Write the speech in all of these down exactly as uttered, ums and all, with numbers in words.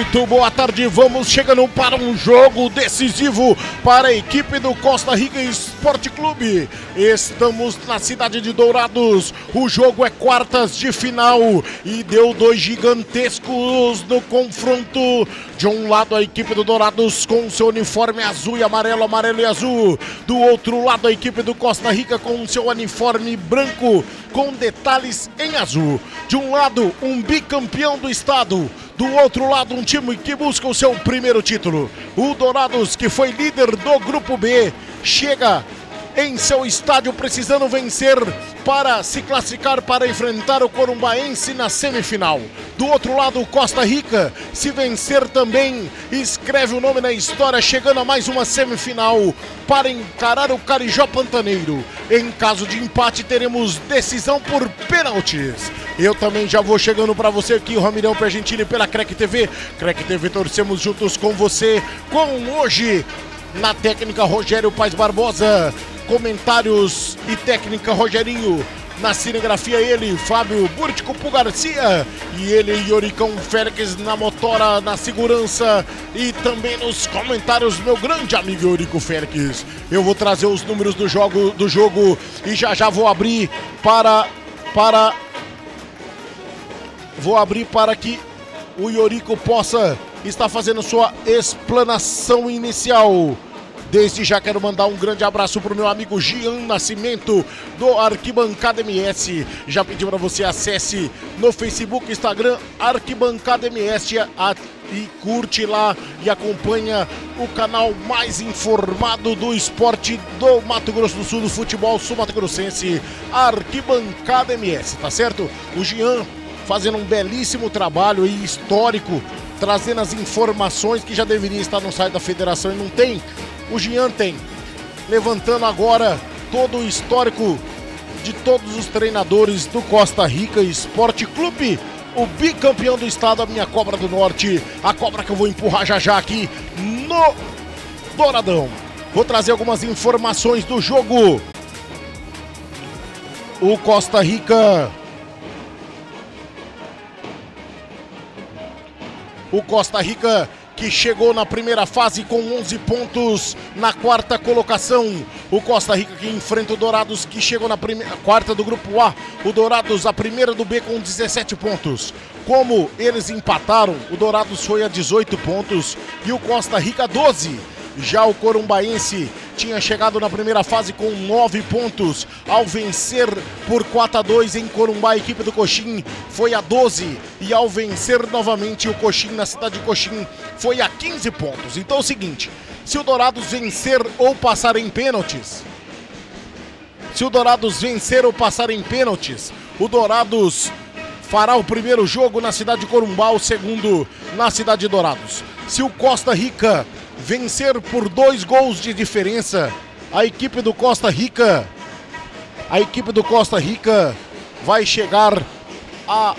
Muito boa tarde, vamos chegando para um jogo decisivo para a equipe do Costa Rica Esporte Clube. Estamos na cidade de Dourados, o jogo é quartas de final e deu dois gigantescos no confronto. De um lado a equipe do Dourados com seu uniforme azul e amarelo, amarelo e azul. Do outro lado a equipe do Costa Rica com seu uniforme branco com detalhes em azul. De um lado um bicampeão do estado, do outro lado um time que busca o seu primeiro título. O Dourados, que foi líder do grupo B, chega em seu estádio precisando vencer para se classificar para enfrentar o Corumbaense na semifinal. Do outro lado, o Costa Rica, se vencer também, escreve o nome na história, chegando a mais uma semifinal para encarar o Carijó Pantaneiro. Em caso de empate, teremos decisão por pênaltis. Eu também já vou chegando para você aqui, o Ramirão Pergentini pela Crec T V. Crec T V, torcemos juntos com você, com hoje, na técnica Rogério Paes Barbosa. Comentários e técnica Rogerinho. Na cinegrafia ele, Fábio Burtico Garcia. E ele, Yoricão Félix na motora, na segurança. E também nos comentários, meu grande amigo Eurico Félix. Eu vou trazer os números do jogo, do jogo e já já vou abrir para... para vou abrir para que o Eurico possa estar fazendo sua explanação inicial. Desde já quero mandar um grande abraço para o meu amigo Gian Nascimento do Arquibancada M S. Já pedi para você acesse no Facebook, Instagram, Arquibancada M S a, e curte lá e acompanha o canal mais informado do esporte do Mato Grosso do Sul, do futebol sul-mato-grossense, Arquibancada M S, tá certo? O Gian fazendo um belíssimo trabalho aí, histórico, trazendo as informações que já deveria estar no site da federação e não tem. O Gian tem, levantando agora todo o histórico de todos os treinadores do Costa Rica Esporte Clube, o bicampeão do estado, a minha Cobra do Norte, a cobra que eu vou empurrar já já aqui no Douradão. Vou trazer algumas informações do jogo. O Costa Rica... O Costa Rica... que chegou na primeira fase com onze pontos na quarta colocação. O Costa Rica que enfrenta o Dourados, que chegou na primeira, quarta do grupo A. O Dourados a primeira do B com dezessete pontos. Como eles empataram, o Dourados foi a dezoito pontos e o Costa Rica a doze. Já o Corumbaense tinha chegado na primeira fase com nove pontos. Ao vencer por quatro a dois em Corumbá, a equipe do Coxim foi a doze. E ao vencer novamente o Coxim na cidade de Coxim, foi a quinze pontos. Então é o seguinte, se o Dourados vencer ou passar em pênaltis, se o Dourados vencer ou passar em pênaltis, o Dourados fará o primeiro jogo na cidade de Corumbá, o segundo na cidade de Dourados. Se o Costa Rica vencer por dois gols de diferença, a equipe do Costa Rica, a equipe do Costa Rica vai chegar a,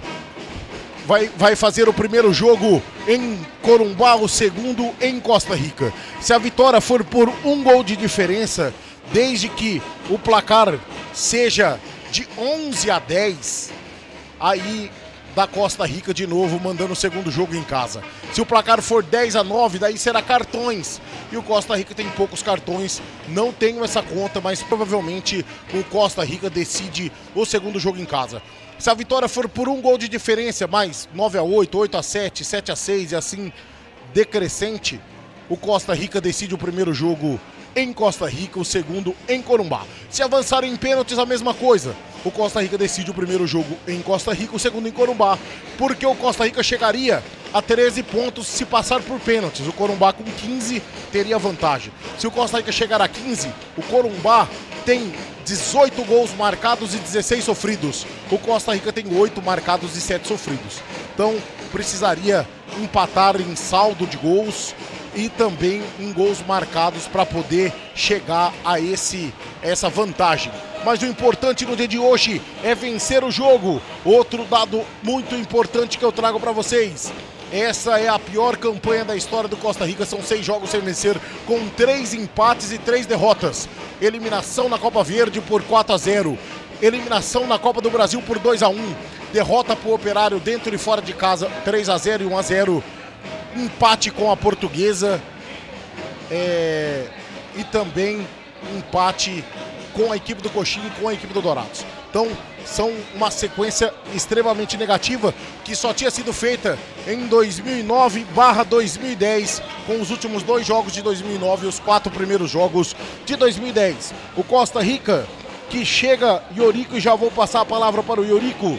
vai, vai fazer o primeiro jogo em Corumbá, o segundo em Costa Rica. Se a vitória for por um gol de diferença, desde que o placar seja de onze a dez, aí da Costa Rica de novo mandando o segundo jogo em casa. Se o placar for dez a nove, daí será cartões. E o Costa Rica tem poucos cartões, não tenho essa conta, mas provavelmente o Costa Rica decide o segundo jogo em casa. Se a vitória for por um gol de diferença, mais nove a oito, oito a sete, sete a seis e assim decrescente, o Costa Rica decide o primeiro jogo em Costa Rica, o segundo em Corumbá. Se avançar em pênaltis, a mesma coisa. O Costa Rica decide o primeiro jogo em Costa Rica, o segundo em Corumbá, porque o Costa Rica chegaria a treze pontos se passar por pênaltis. O Corumbá com quinze teria vantagem. Se o Costa Rica chegar a quinze, o Corumbá tem dezoito gols marcados e dezesseis sofridos. O Costa Rica tem oito marcados e sete sofridos. Então precisaria empatar em saldo de gols e também em gols marcados para poder chegar a esse, essa vantagem. Mas o importante no dia de hoje é vencer o jogo. Outro dado muito importante que eu trago para vocês: essa é a pior campanha da história do Costa Rica. São seis jogos sem vencer, com três empates e três derrotas. Eliminação na Copa Verde por quatro a zero. Eliminação na Copa do Brasil por dois a um. Derrota para o Operário dentro e fora de casa, três a zero e um a zero. empate com a Portuguesa é, e também empate com a equipe do Coxinha e com a equipe do Dourados. Então, são uma sequência extremamente negativa que só tinha sido feita em dois mil e nove barra dois mil e dez, com os últimos dois jogos de dois mil e nove e os quatro primeiros jogos de dois mil e dez. O Costa Rica, que chega, Yorico, e já vou passar a palavra para o Yorico,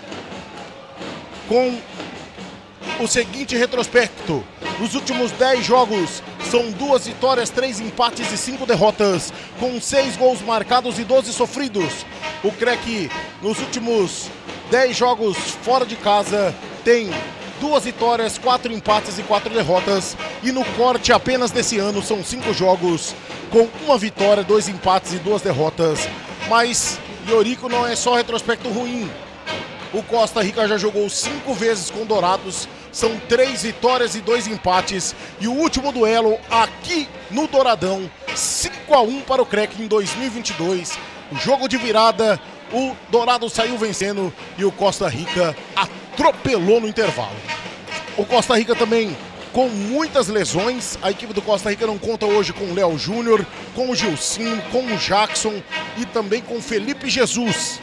com o seguinte retrospecto: nos últimos dez jogos são duas vitórias, três empates e cinco derrotas, com seis gols marcados e doze sofridos. O C R E C, nos últimos dez jogos fora de casa, tem duas vitórias, quatro empates e quatro derrotas. E no corte apenas desse ano são cinco jogos, com uma vitória, dois empates e duas derrotas. Mas Yorico, não é só retrospecto ruim. O Costa Rica já jogou cinco vezes com Dourados, são três vitórias e dois empates. E o último duelo aqui no Douradão, cinco a um para o C R E C em dois mil e vinte e dois. Jogo de virada, o Dourado saiu vencendo e o Costa Rica atropelou no intervalo. O Costa Rica também com muitas lesões. A equipe do Costa Rica não conta hoje com o Léo Júnior, com o Gilcinho, com o Jackson e também com o Felipe Jesus.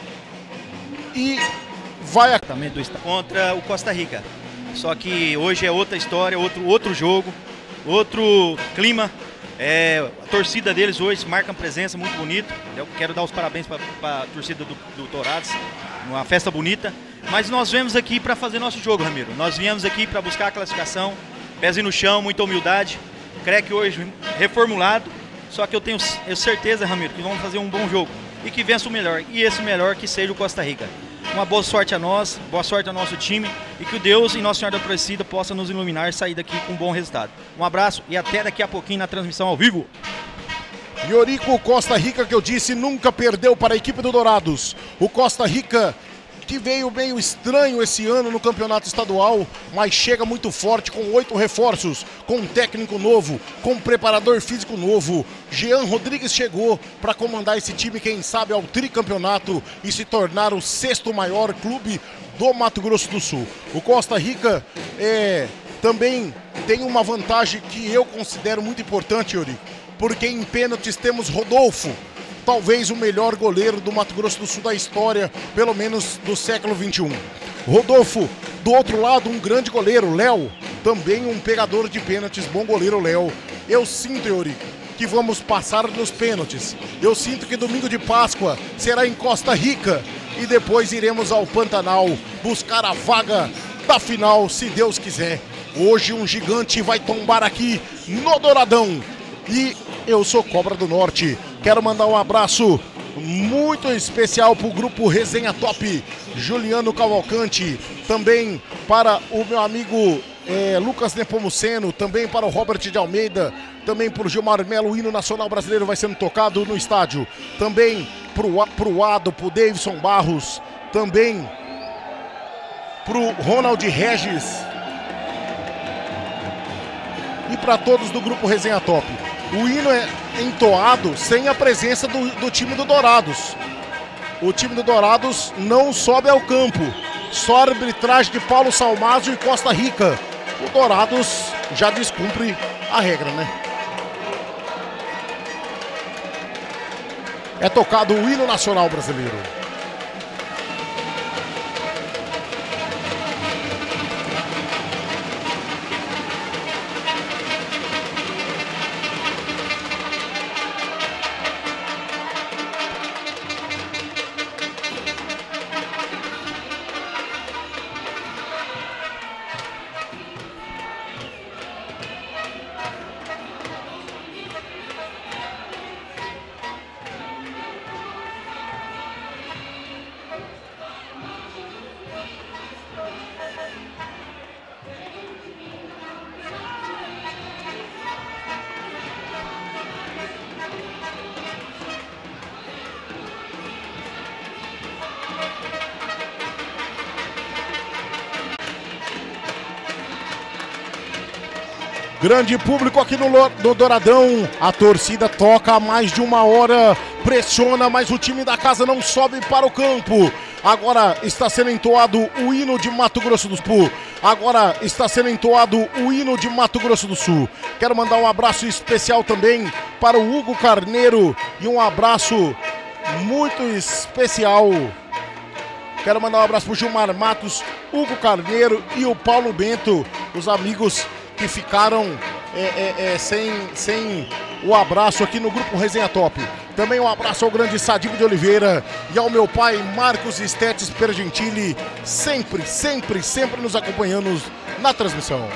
E vai a... também do contra o Costa Rica. Só que hoje é outra história, outro, outro jogo, outro clima. É, a torcida deles hoje marca uma presença muito bonita. Eu quero dar os parabéns para a torcida do, do Dourados, uma festa bonita. Mas nós viemos aqui para fazer nosso jogo, Ramiro. Nós viemos aqui para buscar a classificação, pezinho no chão, muita humildade. C R E C hoje reformulado, só que eu tenho certeza, Ramiro, que vamos fazer um bom jogo e que vença o melhor. E esse melhor que seja o Costa Rica. Uma boa sorte a nós, boa sorte ao nosso time e que o Deus e Nossa Senhora da Aparecida possa nos iluminar e sair daqui com um bom resultado. Um abraço e até daqui a pouquinho na transmissão ao vivo. Yorico, Costa Rica, que eu disse, nunca perdeu para a equipe do Dourados. O Costa Rica, que veio meio estranho esse ano no campeonato estadual, mas chega muito forte com oito reforços, com um técnico novo, com um preparador físico novo. Jean Rodrigues chegou para comandar esse time, quem sabe, ao tricampeonato e se tornar o sexto maior clube do Mato Grosso do Sul. O Costa Rica é, também tem uma vantagem que eu considero muito importante, Yuri, porque em pênaltis temos Rodolfo, talvez o melhor goleiro do Mato Grosso do Sul da história, pelo menos do século vinte e um. Rodolfo, do outro lado, um grande goleiro, Léo, também um pegador de pênaltis, bom goleiro Léo. Eu sinto, Yuri, que vamos passar nos pênaltis. Eu sinto que domingo de Páscoa será em Costa Rica e depois iremos ao Pantanal buscar a vaga da final, se Deus quiser. Hoje um gigante vai tombar aqui no Douradão. E eu sou Cobra do Norte. Quero mandar um abraço muito especial para o grupo Resenha Top, Juliano Cavalcante, também para o meu amigo é, Lucas Nepomuceno, também para o Robert de Almeida, também para o Gilmar Melo. O hino nacional brasileiro vai sendo tocado no estádio, também para o Ado, para o Davidson Barros, também para o Ronald Regis e para todos do grupo Resenha Top. O hino é entoado sem a presença do, do time do Dourados. O time do Dourados não sobe ao campo. Só a arbitragem de Paulo Salmazo e Costa Rica. O Dourados já descumpre a regra, né? É tocado o hino nacional brasileiro. Grande público aqui no, no Douradão. A torcida toca há mais de uma hora pressiona, mas o time da casa não sobe para o campo. Agora está sendo entoado o hino de Mato Grosso do Sul. Agora está sendo entoado o hino de Mato Grosso do Sul. Quero mandar um abraço especial também para o Hugo Carneiro e um abraço muito especial. Quero mandar um abraço para o Gilmar Matos, Hugo Carneiro e o Paulo Bento, os amigos que ficaram é, é, é, sem, sem o abraço aqui no Grupo Resenha Top. Também um abraço ao grande Sadib de Oliveira e ao meu pai Marcos Estetes Pergentili, sempre, sempre, sempre nos acompanhando na transmissão.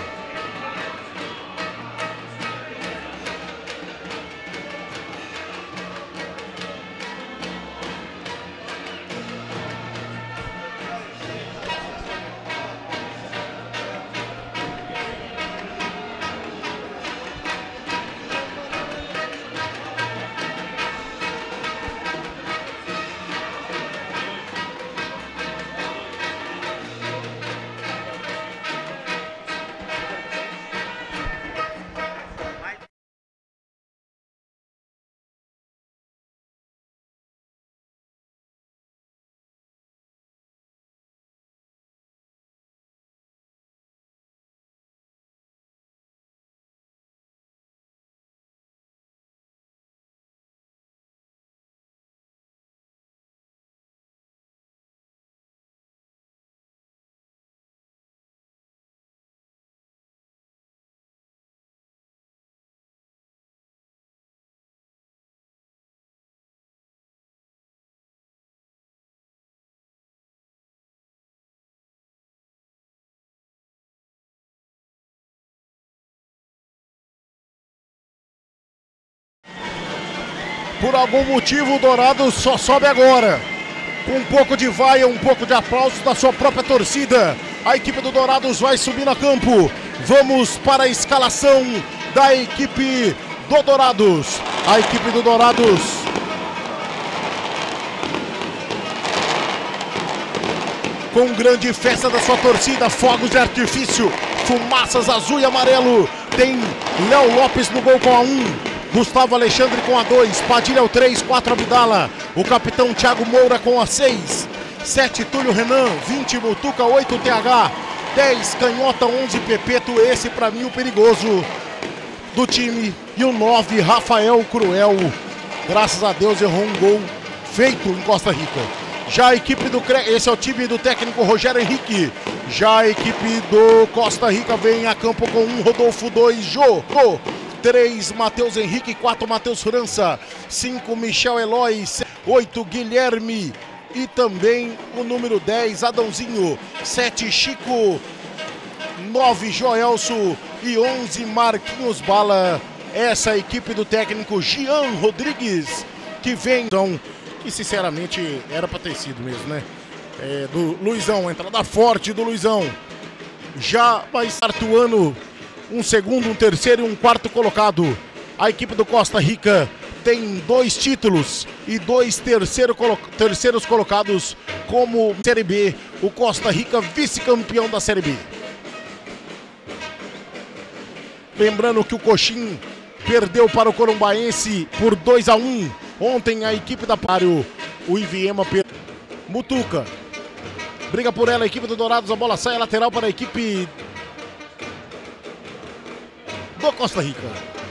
Por algum motivo o Dourados só sobe agora. Com um pouco de vaia, um pouco de aplauso da sua própria torcida. A equipe do Dourados vai subir no campo. Vamos para a escalação da equipe do Dourados. A equipe do Dourados com grande festa da sua torcida, fogos de artifício, fumaças azul e amarelo. Tem Léo Lopes no gol com a um. Gustavo Alexandre com a dois, Padilha o três, quatro Abdala, o capitão Thiago Moura com a seis, sete Túlio Renan, vinte Mutuca, oito T H, dez Canhota, onze Pepeto, esse pra mim o perigoso do time, e o nove Rafael Cruel, graças a Deus errou um gol feito em Costa Rica. Já a equipe do, esse é o time do técnico Rogério Henrique, já a equipe do Costa Rica vem a campo com um Rodolfo, dois Jô, três Matheus Henrique, quatro Matheus França, cinco Michel Eloy, oito Guilherme e também o número dez Adãozinho, sete Chico, nove Joelso e onze Marquinhos Bala. Essa é a equipe do técnico Gian Rodrigues que vem, então, que sinceramente era para ter sido mesmo, né? É, do Luizão, entrada forte do Luizão. Já vai estar atuando um segundo, um terceiro e um quarto colocado. A equipe do Costa Rica tem dois títulos e dois terceiro colo terceiros colocados como Série B. O Costa Rica vice-campeão da Série B. Lembrando que o Coxim perdeu para o Corumbaense por dois a um. Ontem a equipe da Pário, o Iviema perdeu. Mutuca briga por ela, a equipe do Dourados, a bola sai, a lateral para a equipe do Costa Rica.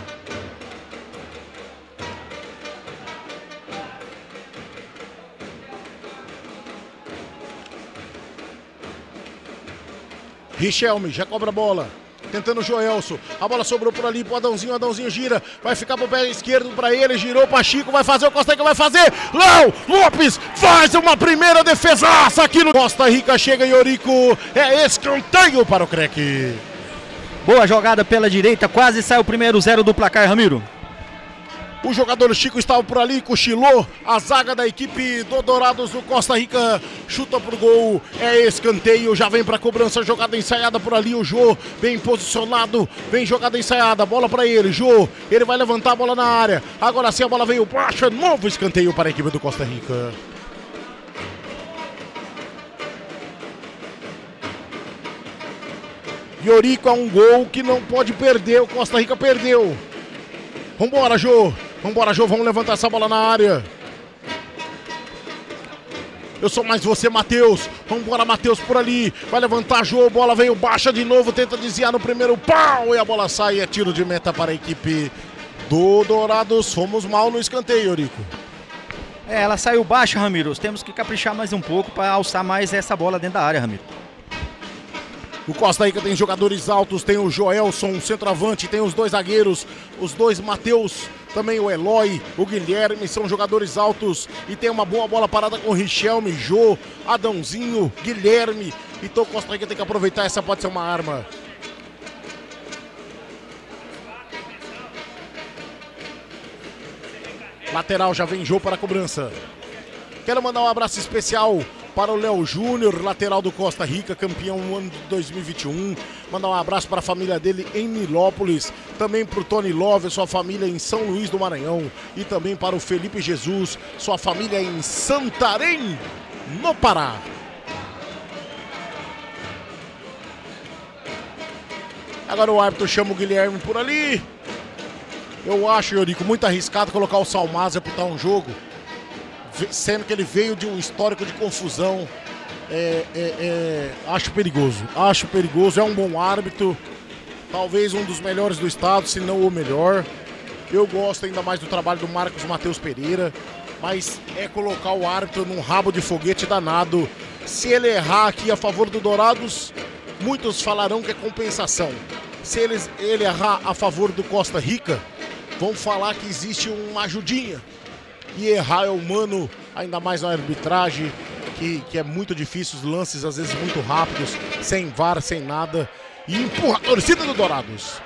Richelme já cobra a bola, tentando o Joelso, a bola sobrou por ali pro Adãozinho, Adãozinho gira, vai ficar pro pé esquerdo para ele, girou para Chico, vai fazer, o Costa Rica vai fazer, Léo Lopes faz uma primeira defesaça aqui no Costa Rica, chega Eurico, é escanteio para o Crack. Boa jogada pela direita, quase sai o primeiro zero do placar, Ramiro. O jogador Chico estava por ali, cochilou, a zaga da equipe do Dourados do Costa Rica chuta pro gol, é escanteio, já vem pra cobrança, jogada ensaiada por ali, o Jô bem posicionado, vem jogada ensaiada, bola pra ele, Jô, ele vai levantar a bola na área, agora sim a bola veio baixa, novo escanteio para a equipe do Costa Rica. Eurico é um gol que não pode perder, o Costa Rica perdeu. Vambora, Jô. Vambora, Jô. Vamos levantar essa bola na área. Eu sou mais você, Matheus. Vambora, Matheus, por ali. Vai levantar, Jô. Bola veio baixa de novo. Tenta desviar no primeiro pau. E a bola sai. É tiro de meta para a equipe do Dourados. Fomos mal no escanteio, Eurico. É, ela saiu baixa, Ramiro. Temos que caprichar mais um pouco para alçar mais essa bola dentro da área, Ramiro. O Costa Rica tem jogadores altos, tem o Joelson, centroavante, tem os dois zagueiros, os dois Matheus, também o Eloy, o Guilherme, são jogadores altos e tem uma boa bola parada com o Richelme, Jô, Adãozinho, Guilherme. Então o Costa Rica tem que aproveitar, essa pode ser uma arma. Lateral, já vem Jô para a cobrança. Quero mandar um abraço especial para o Léo Júnior, lateral do Costa Rica, campeão no ano de dois mil e vinte e um. Mandar um abraço para a família dele em Nilópolis, também para o Tony Love, sua família em São Luís do Maranhão, e também para o Felipe Jesus, sua família em Santarém, no Pará. Agora o árbitro chama o Guilherme por ali. Eu acho, Eurico, muito arriscado colocar o Salmaz para um jogo, sendo que ele veio de um histórico de confusão. É, é, é, acho perigoso, acho perigoso, é um bom árbitro, talvez um dos melhores do estado, se não o melhor. Eu gosto ainda mais do trabalho do Marcos Matheus Pereira, mas é colocar o árbitro num rabo de foguete danado. Se ele errar aqui a favor do Dourados, muitos falarão que é compensação. Se ele, ele errar a favor do Costa Rica, vão falar que existe uma ajudinha. E errar é humano, ainda mais na arbitragem, que, que é muito difícil, os lances às vezes muito rápidos, sem V A R, sem nada. E empurra a torcida do Dourados.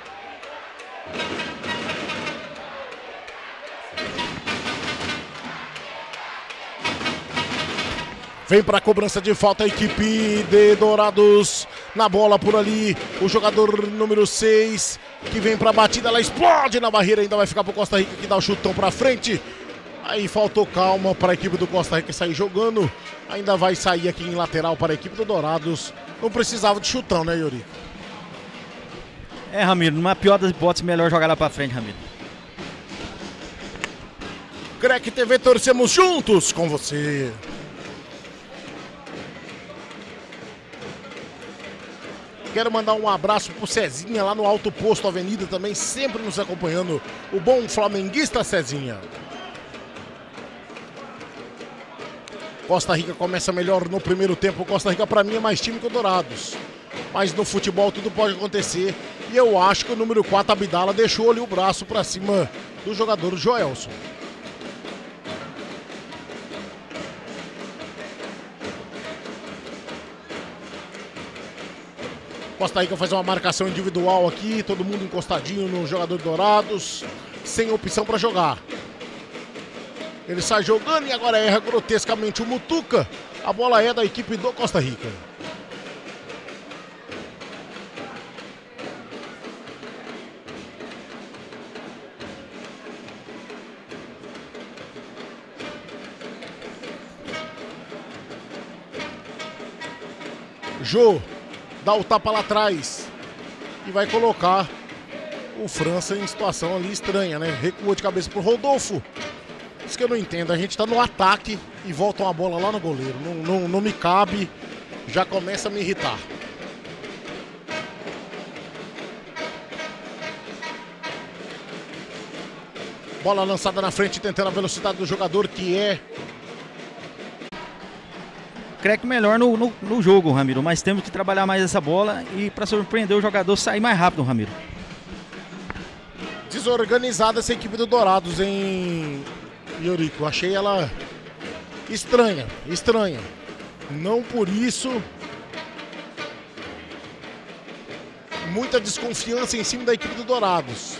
Vem para a cobrança de falta a equipe de Dourados. Na bola por ali, o jogador número seis, que vem para a batida, ela explode na barreira, ainda vai ficar para o Costa Rica, que dá o chutão para frente. Aí faltou calma para a equipe do Costa Rica sair jogando. Ainda vai sair aqui em lateral para a equipe do Dourados. Não precisava de chutão, né, Yuri? É, Ramiro, numa pior das hipóteses, melhor jogar lá para frente, Ramiro. C R E C T V, torcemos juntos com você. Quero mandar um abraço pro Cezinha lá no Alto Posto Avenida também, sempre nos acompanhando. O bom flamenguista Cezinha. Costa Rica começa melhor no primeiro tempo. Costa Rica, para mim, é mais time que o Dourados. Mas no futebol tudo pode acontecer. E eu acho que o número quatro, Abdala, deixou ali o braço para cima do jogador Joelson. Costa Rica faz uma marcação individual aqui. Todo mundo encostadinho no jogador Dourados. Sem opção para jogar. Ele sai jogando e agora erra grotescamente o Mutuca. A bola é da equipe do Costa Rica. Jô dá o tapa lá atrás e vai colocar o França em situação ali estranha, né? Recuou de cabeça pro Rodolfo. Isso que eu não entendo, a gente tá no ataque e volta uma bola lá no goleiro. Não, não, não me cabe, já começa a me irritar. Bola lançada na frente, tentando a velocidade do jogador, que é... C R E C melhor no, no, no jogo, Ramiro, mas temos que trabalhar mais essa bola e para surpreender o jogador sair mais rápido, Ramiro. Desorganizada essa equipe do Dourados, hein, Eurico? Achei ela estranha, estranha. Não por isso, muita desconfiança em cima da equipe do Dourados.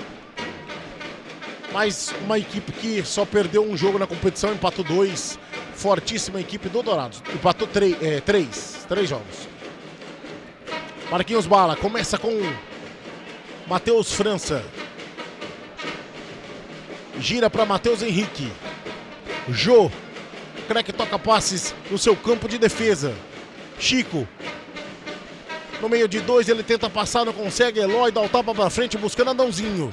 Mas uma equipe que só perdeu um jogo na competição, empatou dois. Fortíssima equipe do Dourados. Empatou três, é, três, três jogos. Marquinhos Bala começa com Matheus França. Gira para Matheus Henrique. Jô. C R E C toca passes no seu campo de defesa. Chico. No meio de dois, ele tenta passar, não consegue. Eloy dá o tapa para frente, buscando Adãozinho.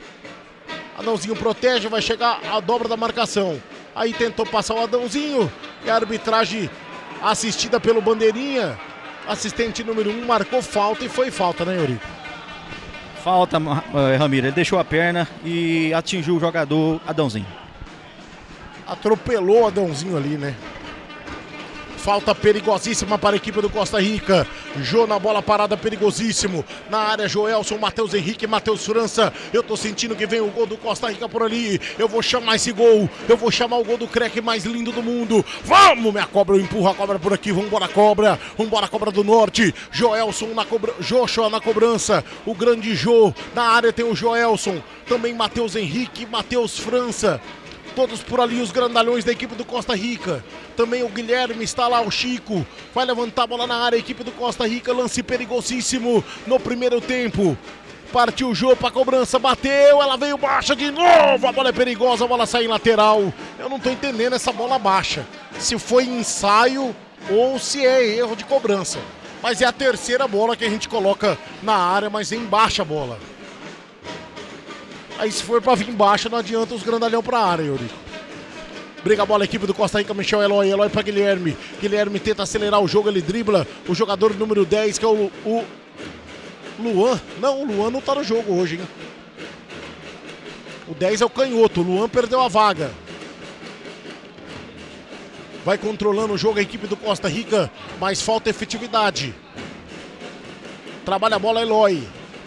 Adãozinho protege, vai chegar a dobra da marcação. Aí tentou passar o Adãozinho. E a arbitragem assistida pelo Bandeirinha, assistente número um, marcou falta e foi falta, né, Eurico? Falta, Ramiro. Ele deixou a perna e atingiu o jogador Adãozinho. Atropelou o Adãozinho ali, né? Falta perigosíssima para a equipe do Costa Rica. Jô na bola parada, perigosíssimo. Na área, Joelson, Matheus Henrique, Matheus França. Eu tô sentindo que vem o gol do Costa Rica por ali. Eu vou chamar esse gol. Eu vou chamar o gol do craque mais lindo do mundo. Vamos, minha cobra. Eu empurro a cobra por aqui. Vambora, cobra. Vambora, cobra do norte. Joelson na cobrança. Joshua na cobrança. O grande Jô. Na área tem o Joelson. Também Matheus Henrique, Matheus França. Todos por ali, os grandalhões da equipe do Costa Rica. Também o Guilherme está lá, o Chico. Vai levantar a bola na área, a equipe do Costa Rica. Lance perigosíssimo no primeiro tempo. Partiu o Jô para a cobrança, bateu, ela veio baixa de novo. A bola é perigosa, a bola sai em lateral. Eu não estou entendendo essa bola baixa. Se foi ensaio ou se é erro de cobrança. Mas é a terceira bola que a gente coloca na área, mas é em baixa a bola. Aí se for pra vir embaixo, não adianta os grandalhão pra área, Eurico. Briga a bola a equipe do Costa Rica, Michel Eloy, Eloy pra Guilherme. Guilherme tenta acelerar o jogo, ele dribla o jogador número dez, que é o, o Luan. Não, o Luan não tá no jogo hoje, hein. O dez é o canhoto, o Luan perdeu a vaga. Vai controlando o jogo a equipe do Costa Rica, mas falta efetividade. Trabalha a bola Eloy.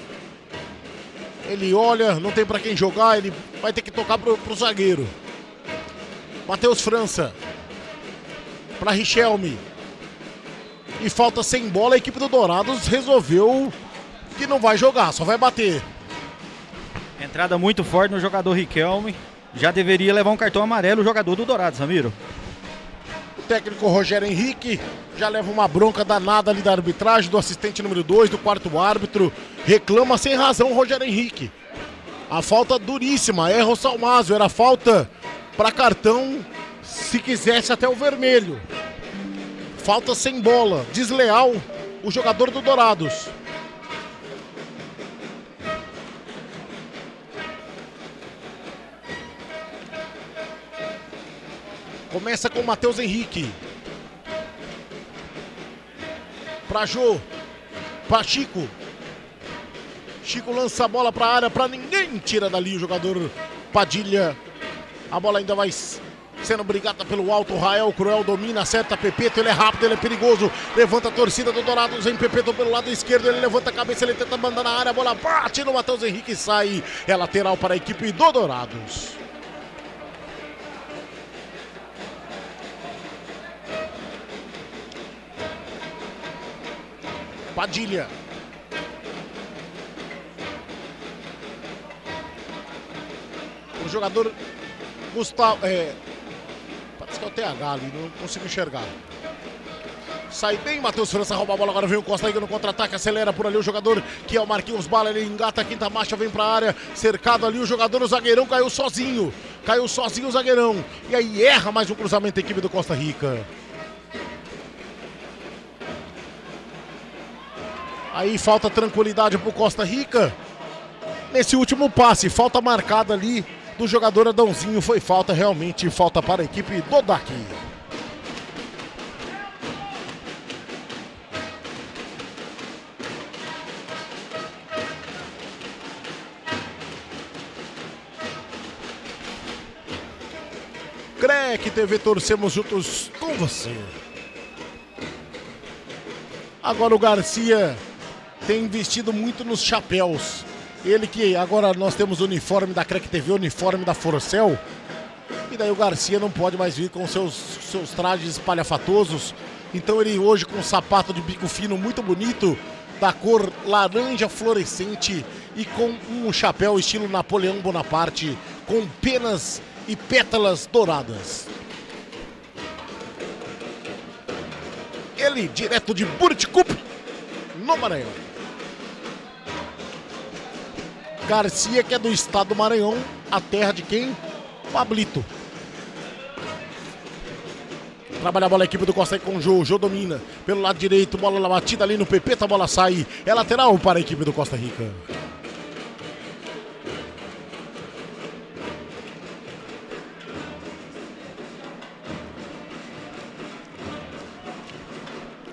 Ele olha, não tem pra quem jogar, ele vai ter que tocar pro, pro zagueiro. Matheus França. Pra Richelme. E falta sem bola, a equipe do Dourados resolveu que não vai jogar, só vai bater. Entrada muito forte no jogador Riquelme. Já deveria levar um cartão amarelo o jogador do Dourados, Ramiro. O técnico Rogério Henrique já leva uma bronca danada ali da arbitragem, do assistente número dois, do quarto árbitro. Reclama sem razão o Rogério Henrique. A falta duríssima, erra o Salmásio, era falta para cartão se quisesse até o vermelho. Falta sem bola, desleal o jogador do Dourados. Começa com o Matheus Henrique. Pra Jô. Pra Chico. Chico lança a bola pra área, pra ninguém. Tira dali o jogador Padilha. A bola ainda vai sendo brigada pelo alto. Rael Cruel domina, acerta Pepeto. Ele é rápido, ele é perigoso. Levanta a torcida do Dourados. Vem Pepeto pelo lado esquerdo. Ele levanta a cabeça, ele tenta mandar na área. A bola bate no Matheus Henrique e sai. É lateral para a equipe do Dourados. Padilha. O jogador Gustavo. É, parece que é o T H ali, não consigo enxergar. Sai bem, Matheus França rouba a bola, agora vem o Costa Rica no contra-ataque, acelera por ali o jogador que é o Marquinhos Bala, ele engata a quinta marcha, vem pra área, cercado ali o jogador, o zagueirão caiu sozinho, caiu sozinho o zagueirão, e aí erra mais um cruzamento da equipe do Costa Rica. Aí falta tranquilidade pro Costa Rica. Nesse último passe, falta marcada ali do jogador Adãozinho. Foi falta, realmente falta para a equipe do Daqui. C R E C T V, torcemos juntos com você. Agora o Garcia tem investido muito nos chapéus. Ele que agora nós temos o uniforme da C R E C T V, o uniforme da Forcel. E daí o Garcia não pode mais vir com seus, seus trajes espalhafatosos. Então ele hoje com um sapato de bico fino muito bonito, da cor laranja fluorescente e com um chapéu estilo Napoleão Bonaparte, com penas e pétalas douradas. Ele direto de Buriticup, no Maranhão. Garcia, que é do estado do Maranhão, a terra de quem? Pablito. Trabalha a bola a equipe do Costa Rica com o Jô. Jô domina pelo lado direito, bola batida ali no Pepeto, a bola sai. É lateral para a equipe do Costa Rica.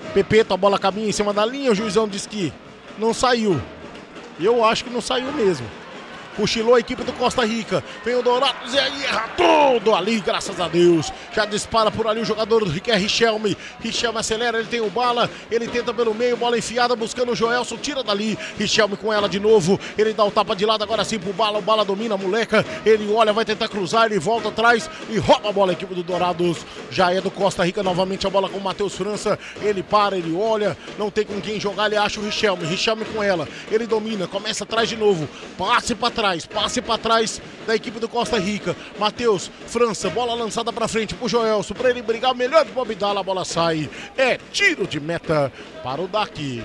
Pepeto, a bola caminha em cima da linha, o juizão diz que não saiu. Eu acho que não saiu mesmo. Cochilou a equipe do Costa Rica. Vem o Dourados e aí erra tudo ali, graças a Deus. Já dispara por ali o jogador que é Richelme. Richelme acelera, ele tem o bala. Ele tenta pelo meio, bola enfiada, buscando o Joelson. Tira dali. Richelme com ela de novo. Ele dá o tapa de lado agora sim pro bala. O bala domina a moleca. Ele olha, vai tentar cruzar. Ele volta atrás e rouba a bola. A equipe do Dourados já é do Costa Rica. Novamente a bola com o Matheus França. Ele para, ele olha. Não tem com quem jogar. Ele acha o Richelme. Richelme com ela. Ele domina, começa atrás de novo. Passe pra trás. Passe para trás da equipe do Costa Rica. Matheus França, bola lançada para frente pro Joelson, para ele brigar melhor do Abdala, a bola sai. É tiro de meta para o daqui.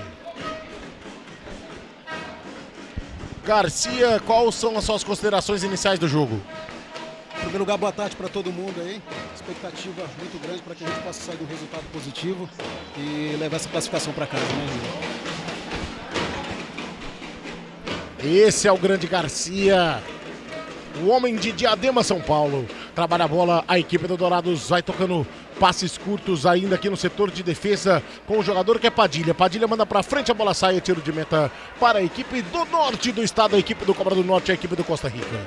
Garcia, quais são as suas considerações iniciais do jogo? Em primeiro lugar, boa tarde para todo mundo aí. Expectativa muito grande para que a gente possa sair do resultado positivo e levar essa classificação para casa, né, Júlio? Esse é o grande Garcia, o homem de Diadema, São Paulo. Trabalha a bola, a equipe do Dourados vai tocando passes curtos ainda aqui no setor de defesa com o jogador que é Padilha. Padilha manda pra frente, a bola sai, é tiro de meta para a equipe do norte do estado, a equipe do Cobra do Norte, a equipe do Costa Rica.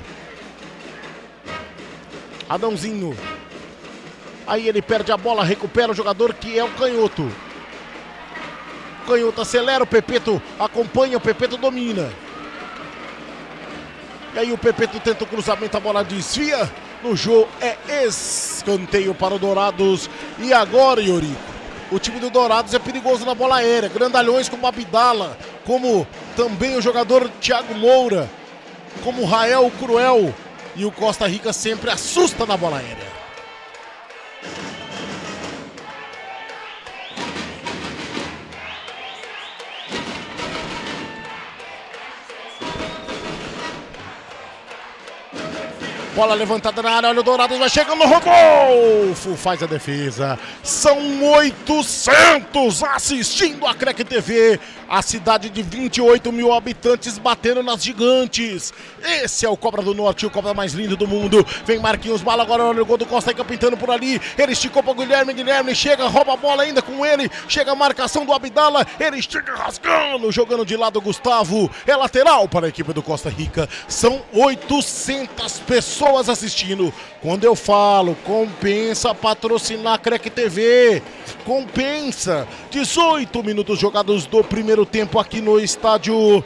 Adãozinho. Aí ele perde a bola, recupera o jogador que é o Canhoto. O Canhoto acelera, o Pepeto acompanha, o Pepeto domina. E aí o Pepeto tenta o cruzamento, a bola desvia. No jogo é escanteio para o Dourados. E agora, Eurico, o time do Dourados é perigoso na bola aérea. Grandalhões como Abdala, como também o jogador Thiago Moura, como Rael Cruel. E o Costa Rica sempre assusta na bola aérea. Bola levantada na área, olha o Dourados, vai chegando no Rodolfo, faz a defesa. São oitocentos assistindo a Crec T V. A cidade de vinte e oito mil habitantes batendo nas gigantes. Esse é o Cobra do Norte, o Cobra mais lindo do mundo. Vem Marquinhos, bala agora, olha o gol do Costa Rica pintando por ali. Ele esticou para o Guilherme, Guilherme chega, rouba a bola ainda com ele. Chega a marcação do Abdala, ele estica rasgando, jogando de lado o Gustavo. É lateral para a equipe do Costa Rica. São oitocentas pessoas assistindo. Quando eu falo, compensa patrocinar a Crec T V. Compensa. dezoito minutos jogados do primeiro tempo aqui no estádio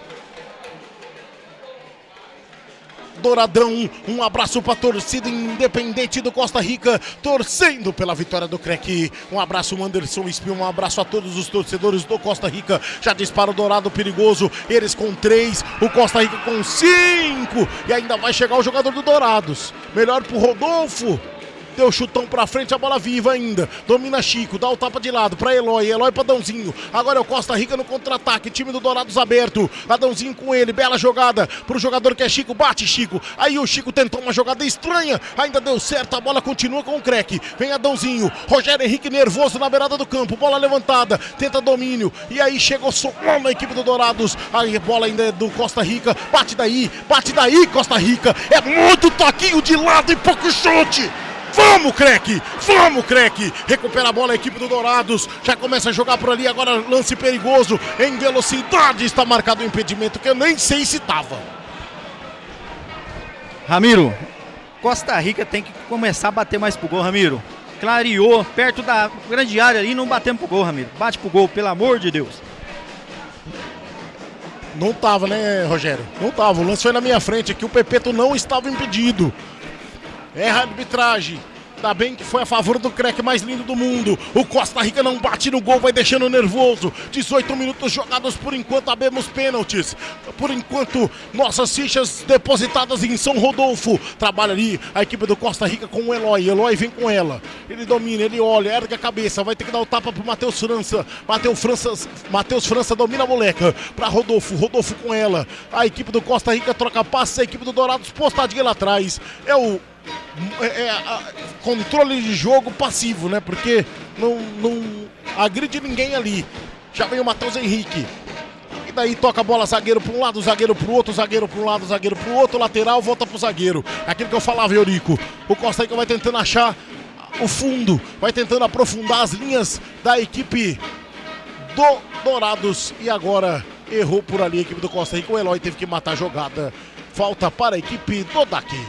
Douradão. Um abraço para a torcida independente do Costa Rica, torcendo pela vitória do Crec. Um abraço, Anderson Espinho, um abraço a todos os torcedores do Costa Rica. Já dispara o Dourado perigoso, eles com três, o Costa Rica com cinco. E ainda vai chegar o jogador do Dourados. Melhor pro Rodolfo. Deu chutão pra frente, a bola viva ainda. Domina Chico, dá o tapa de lado pra Eloy. Eloy pra Adãozinho. Agora é o Costa Rica no contra-ataque. Time do Dourados aberto. Adãozinho com ele. Bela jogada pro jogador que é Chico. Bate Chico. Aí o Chico tentou uma jogada estranha. Ainda deu certo. A bola continua com o Crec. Vem Adãozinho. Rogério Henrique nervoso na beirada do campo. Bola levantada. Tenta domínio. E aí chegou somando na equipe do Dourados. Aí a bola ainda é do Costa Rica. Bate daí. Bate daí, Costa Rica. É muito toquinho de lado e pouco chute. Vamos, Crec! Vamos, Crec! Recupera a bola a equipe do Dourados. Já começa a jogar por ali. Agora lance perigoso. Em velocidade está marcado o impedimento, que eu nem sei se estava. Ramiro, Costa Rica tem que começar a bater mais pro gol, Ramiro. Clareou, perto da grande área ali, não batemos pro gol, Ramiro. Bate pro gol, pelo amor de Deus. Não tava, né, Rogério? Não tava. O lance foi na minha frente aqui. O Pepeto não estava impedido. Erra a arbitragem. Ainda bem que foi a favor do Crec mais lindo do mundo. O Costa Rica não bate no gol, vai deixando nervoso. dezoito minutos jogados, por enquanto abemos pênaltis. Por enquanto, nossas fichas depositadas em São Rodolfo. Trabalha ali a equipe do Costa Rica com o Eloy. Eloy vem com ela. Ele domina, ele olha, ergue a cabeça. Vai ter que dar o tapa pro Matheus França. Matheus França, Matheus França domina a moleca. Pra Rodolfo, Rodolfo com ela. A equipe do Costa Rica troca passes. A equipe do Dourados postadinha lá atrás. É o É, é, a, controle de jogo passivo, né? Porque não, não agride ninguém ali. Já vem o Matheus Henrique. E daí toca a bola, zagueiro para um lado, zagueiro para o outro, zagueiro para um lado, zagueiro para o outro, lateral, volta para o zagueiro. Aquilo que eu falava, Eurico. O Costa Rica vai tentando achar o fundo, vai tentando aprofundar as linhas da equipe do Dourados. E agora errou por ali a equipe do Costa Rica. O Eloy teve que matar a jogada. Falta para a equipe do D A C.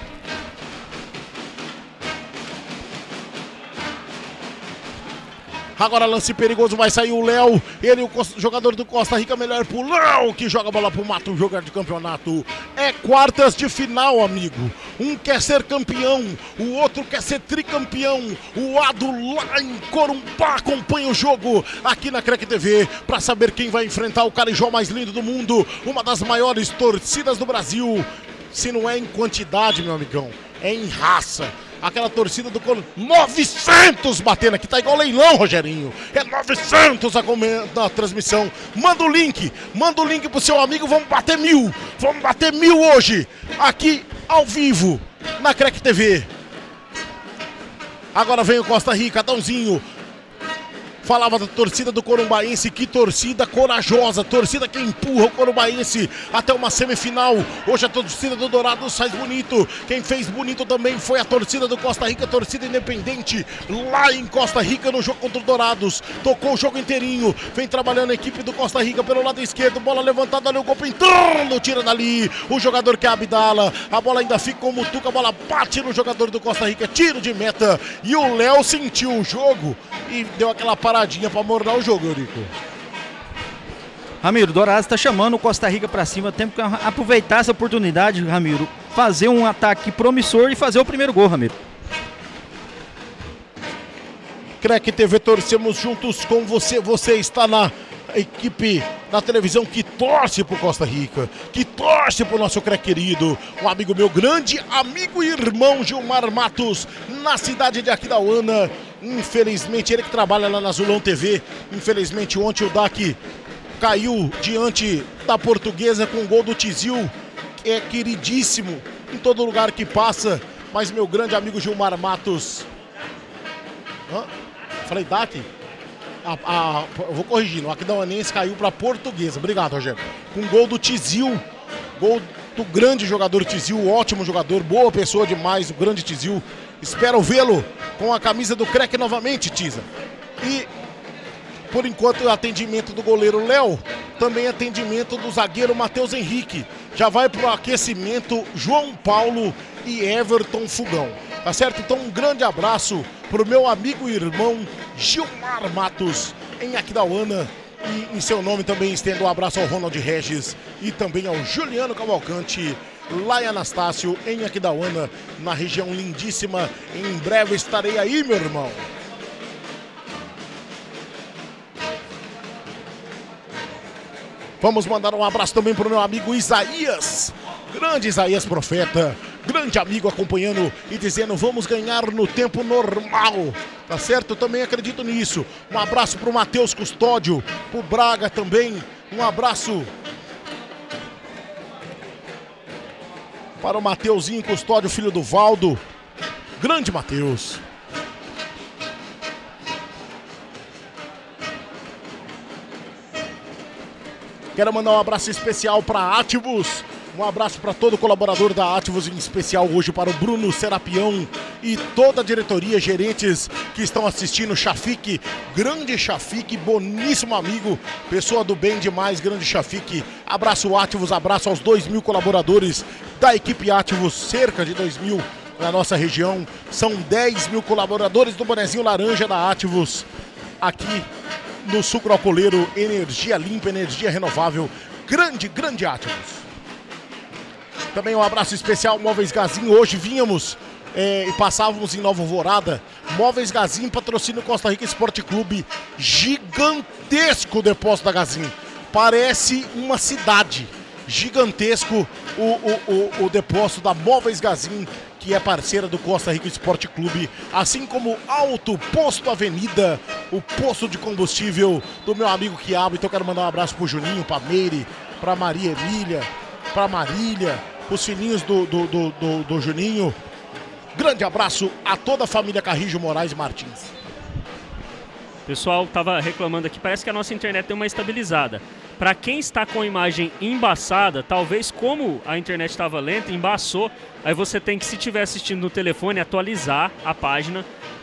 Agora lance perigoso, vai sair o Léo. Ele, o jogador do Costa Rica, melhor pro Léo, que joga a bola pro Mato, jogar de campeonato. É quartas de final, amigo. Um quer ser campeão, o outro quer ser tricampeão. O Ado lá em Corumbá acompanha o jogo aqui na Crec T V para saber quem vai enfrentar o carijó mais lindo do mundo. Uma das maiores torcidas do Brasil. Se não é em quantidade, meu amigão, é em raça. Aquela torcida do Colo... novecentos batendo aqui, tá igual leilão, Rogerinho. É novecentos a, a transmissão. Manda o link, manda o link pro seu amigo, vamos bater mil. Vamos bater mil hoje, aqui ao vivo, na Crec T V. Agora vem o Costa Rica, Adãozinho. Falava da torcida do Corumbaense, que torcida corajosa, torcida que empurra o Corumbaense até uma semifinal. Hoje a torcida do Dourados faz bonito, quem fez bonito também foi a torcida do Costa Rica, torcida independente, lá em Costa Rica no jogo contra o Dourados. Tocou o jogo inteirinho, vem trabalhando a equipe do Costa Rica pelo lado esquerdo, bola levantada, olha o gol pintando, tira dali, o jogador que é Abdala, a bola ainda fica com o Mutuca, a bola bate no jogador do Costa Rica, tiro de meta, e o Léo sentiu o jogo e deu aquela paradinha para mornar o jogo, Eurico. Ramiro, Dourados está chamando o Costa Rica para cima, temos que aproveitar essa oportunidade, Ramiro, fazer um ataque promissor e fazer o primeiro gol, Ramiro. Crec T V, torcemos juntos com você, você está na equipe da televisão que torce pro Costa Rica, que torce pro nosso Crec querido, um amigo meu, grande amigo e irmão Gilmar Matos, na cidade de Aquidauana. Infelizmente, ele que trabalha lá na Azulão T V, infelizmente ontem o D A C caiu diante da Portuguesa com o gol do Tizil, que é queridíssimo em todo lugar que passa, mas meu grande amigo Gilmar Matos... Hã? Falei D A C? A, a, eu vou corrigindo, o Aquidauanense caiu para a Portuguesa, obrigado, Rogério, com o gol do Tizil, gol do grande jogador Tizil, ótimo jogador, boa pessoa demais, o grande Tizil. Espero vê-lo com a camisa do Crec novamente, Tiza. E, por enquanto, o atendimento do goleiro Léo, também atendimento do zagueiro Matheus Henrique. Já vai para o aquecimento João Paulo e Everton Fogão. Tá certo? Então, um grande abraço para o meu amigo e irmão Gilmar Matos, em Aquidauana. E em seu nome também estendo um abraço ao Ronald Regis e também ao Juliano Cavalcante, lá em Anastácio, em Aquidauana, na região lindíssima. Em breve estarei aí, meu irmão. Vamos mandar um abraço também para o meu amigo Isaías, grande Isaías Profeta, grande amigo, acompanhando e dizendo: vamos ganhar no tempo normal, tá certo? Eu também acredito nisso. Um abraço para o Matheus Custódio, para o Braga também, um abraço para o Mateuzinho Custódio, filho do Valdo. Grande Mateus. Quero mandar um abraço especial para Ativos. Um abraço para todo colaborador da Ativos, em especial hoje para o Bruno Serapião e toda a diretoria, gerentes que estão assistindo. Chafik, grande Chafik, boníssimo amigo, pessoa do bem demais, grande Chafik. Abraço Ativos, abraço aos dois mil colaboradores da equipe Ativos, cerca de dois mil na nossa região. São dez mil colaboradores do bonezinho laranja da Ativos, aqui no Sucro Alcooleiro, energia limpa, energia renovável. Grande, grande Ativos. Também um abraço especial, Móveis Gazin. Hoje vínhamos é, e passávamos em Nova Alvorada. Móveis Gazin, patrocínio Costa Rica Esporte Clube. Gigantesco o depósito da Gazin. Parece uma cidade. Gigantesco o, o, o, o depósito da Móveis Gazin, que é parceira do Costa Rica Esporte Clube. Assim como Alto Posto Avenida, o posto de combustível do meu amigo Quiabo. Então quero mandar um abraço pro Juninho, pra Meire, pra Maria Emília, pra Marília, os filhinhos do, do, do, do, do Juninho. Grande abraço a toda a família Carrijo Moraes Martins. Pessoal, tava reclamando aqui, parece que a nossa internet deu uma estabilizada. Para quem está com a imagem embaçada, talvez como a internet estava lenta, embaçou, aí você tem que, se estiver assistindo no telefone, atualizar a página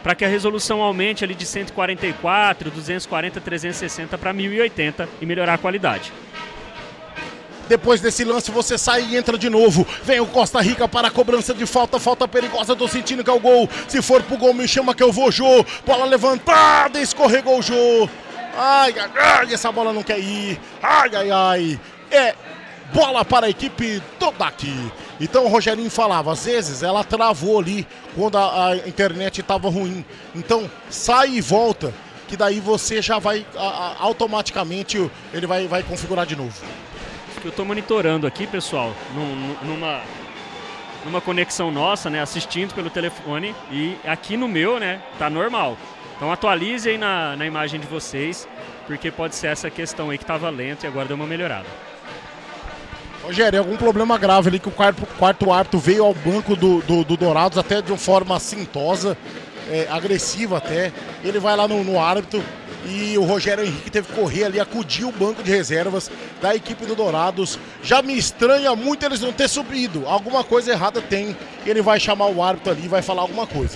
para que a resolução aumente ali de cento e quarenta e quatro, duzentos e quarenta, trezentos e sessenta para mil e oitenta e melhorar a qualidade. Depois desse lance você sai e entra de novo. Vem o Costa Rica para a cobrança de falta. Falta perigosa, tô sentindo que é o gol. Se for pro gol me chama que eu vou, Jô. Bola levantada, escorregou o Jô. Ai, ai, ai, essa bola não quer ir. Ai, ai, ai. É bola para a equipe do daqui. Então o Rogerinho falava, às vezes ela travou ali quando a, a internet estava ruim. Então sai e volta, que daí você já vai, a, a, automaticamente ele vai, vai configurar de novo. Eu estou monitorando aqui, pessoal, num, numa, numa conexão nossa, né, assistindo pelo telefone, e aqui no meu, né, tá normal. Então atualize aí na, na imagem de vocês, porque pode ser essa questão aí que estava lento e agora deu uma melhorada. Rogério, algum problema grave ali que o quarto, quarto árbitro veio ao banco do, do, do Dourados até de uma forma assintosa, é, agressiva até. Ele vai lá no, no árbitro e o Rogério Henrique teve que correr ali, acudir o banco de reservas da equipe do Dourados. Já me estranha muito eles não ter subido. Alguma coisa errada tem. Ele vai chamar o árbitro ali e vai falar alguma coisa.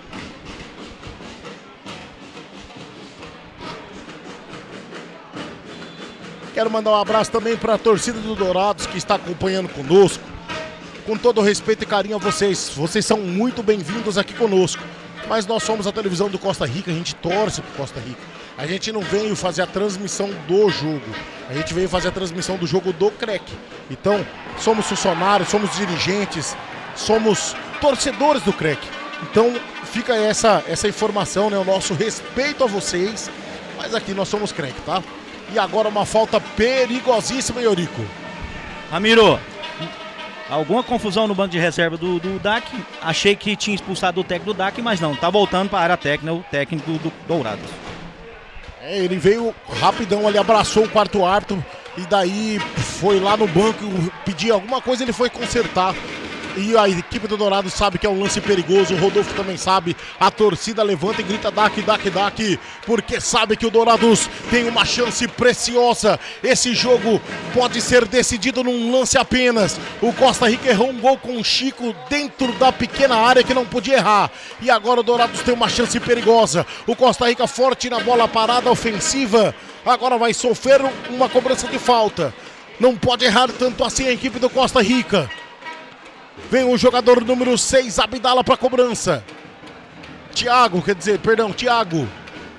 Quero mandar um abraço também para a torcida do Dourados que está acompanhando conosco. Com todo respeito e carinho a vocês. Vocês são muito bem-vindos aqui conosco. Mas nós somos a televisão do Costa Rica, a gente torce pro Costa Rica. A gente não veio fazer a transmissão do jogo. A gente veio fazer a transmissão do jogo do C R E C. Então, somos funcionários, somos dirigentes, somos torcedores do C R E C. Então, fica essa, essa informação, né? O nosso respeito a vocês. Mas aqui nós somos C R E C, tá? E agora uma falta perigosíssima, Eurico. Ramiro, alguma confusão no banco de reserva do, do D A C. Achei que tinha expulsado o técnico do D A C, mas não. Tá voltando para a área técnica, o técnico do, do Dourados. É, ele veio rapidão ali, abraçou o quarto árbitro e daí foi lá no banco pedir alguma coisa, ele foi consertar. E a equipe do Dourado sabe que é um lance perigoso, o Rodolfo também sabe, a torcida levanta e grita D A C, D A C, D A C, porque sabe que o Dourados tem uma chance preciosa. Esse jogo pode ser decidido num lance apenas. O Costa Rica errou um gol com o Chico dentro da pequena área que não podia errar. E agora o Dourados tem uma chance perigosa. O Costa Rica forte na bola parada ofensiva, agora vai sofrer uma cobrança de falta. Não pode errar tanto assim a equipe do Costa Rica. Vem o jogador número seis, Abdala, para a cobrança. Thiago, quer dizer, perdão, Thiago.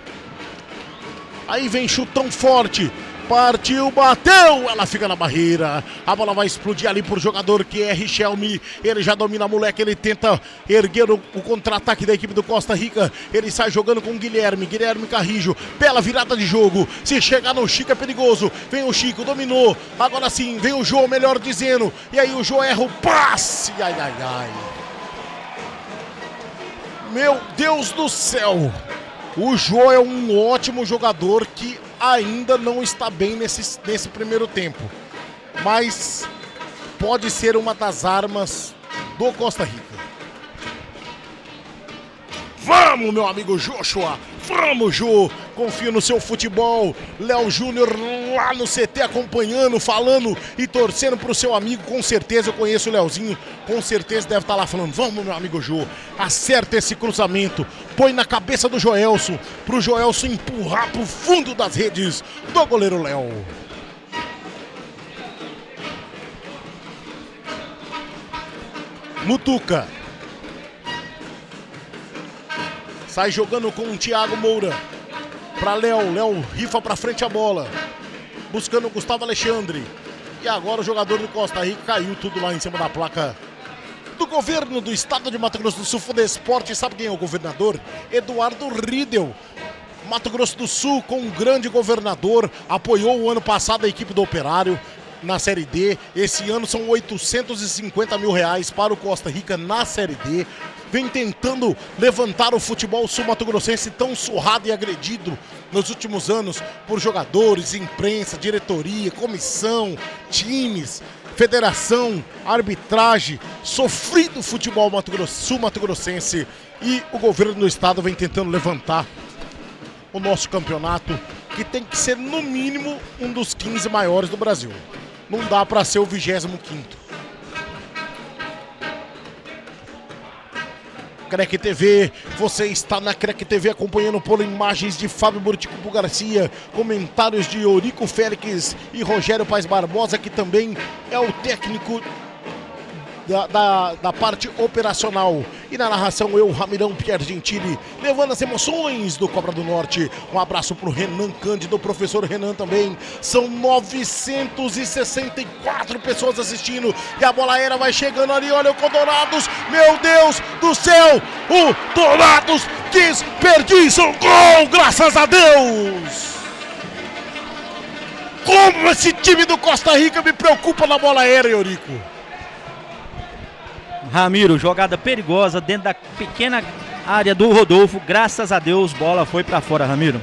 Aí vem chutão forte. Partiu, bateu, ela fica na barreira. A bola vai explodir ali pro jogador que é Richelme. Ele já domina a moleque, ele tenta erguer o, o contra-ataque da equipe do Costa Rica. Ele sai jogando com o Guilherme, Guilherme Carrijo. Bela virada de jogo. Se chegar no Chico é perigoso. Vem o Chico, dominou. Agora sim, vem o Jô, melhor dizendo. E aí o Jô erra o passe. Ai, ai, ai. Meu Deus do céu. O Jô é um ótimo jogador que ainda não está bem nesse, nesse primeiro tempo. Mas pode ser uma das armas do Costa Rica. Vamos, meu amigo Joshua! Vamos, Jô! Confio no seu futebol. Léo Júnior lá no C T acompanhando, falando e torcendo pro seu amigo. Com certeza eu conheço o Léozinho. Com certeza deve estar lá falando. Vamos, meu amigo Jô. Acerta esse cruzamento. Põe na cabeça do Joelson. Pro Joelson empurrar pro fundo das redes do goleiro Léo. Mutuca. Sai jogando com o Thiago Moura. Para Léo. Léo rifa para frente a bola. Buscando o Gustavo Alexandre. E agora o jogador do Costa Rica caiu tudo lá em cima da placa do governo do estado de Mato Grosso do Sul, Fudesporte. Sabe quem é o governador? Eduardo Riedel. Mato Grosso do Sul, com um grande governador, apoiou o ano passado a equipe do Operário na Série D. Esse ano são oitocentos e cinquenta mil reais para o Costa Rica na Série D. Vem tentando levantar o futebol sul-mato-grossense tão surrado e agredido nos últimos anos por jogadores, imprensa, diretoria, comissão, times, federação, arbitragem, sofrido futebol sul-mato-grossense, e o governo do estado vem tentando levantar o nosso campeonato, que tem que ser no mínimo um dos quinze maiores do Brasil. Não dá para ser o vigésimo quinto. Crec T V, você está na Crec T V acompanhando por imagens de Fábio Burticupo Garcia, comentários de Eurico Félix e Rogério Paes Barbosa, que também é o técnico Da, da, da parte operacional. E na narração eu, Ramirão Pierre Gentili, levando as emoções do Cobra do Norte. Um abraço pro Renan Cândido, o professor Renan também. São novecentas e sessenta e quatro pessoas assistindo e a bola aérea vai chegando ali, olha o Dourados, meu Deus do céu, o Dourados desperdiça o gol, graças a Deus! Como esse time do Costa Rica me preocupa na bola aérea, Eurico. Ramiro, jogada perigosa dentro da pequena área do Rodolfo. Graças a Deus, bola foi pra fora, Ramiro.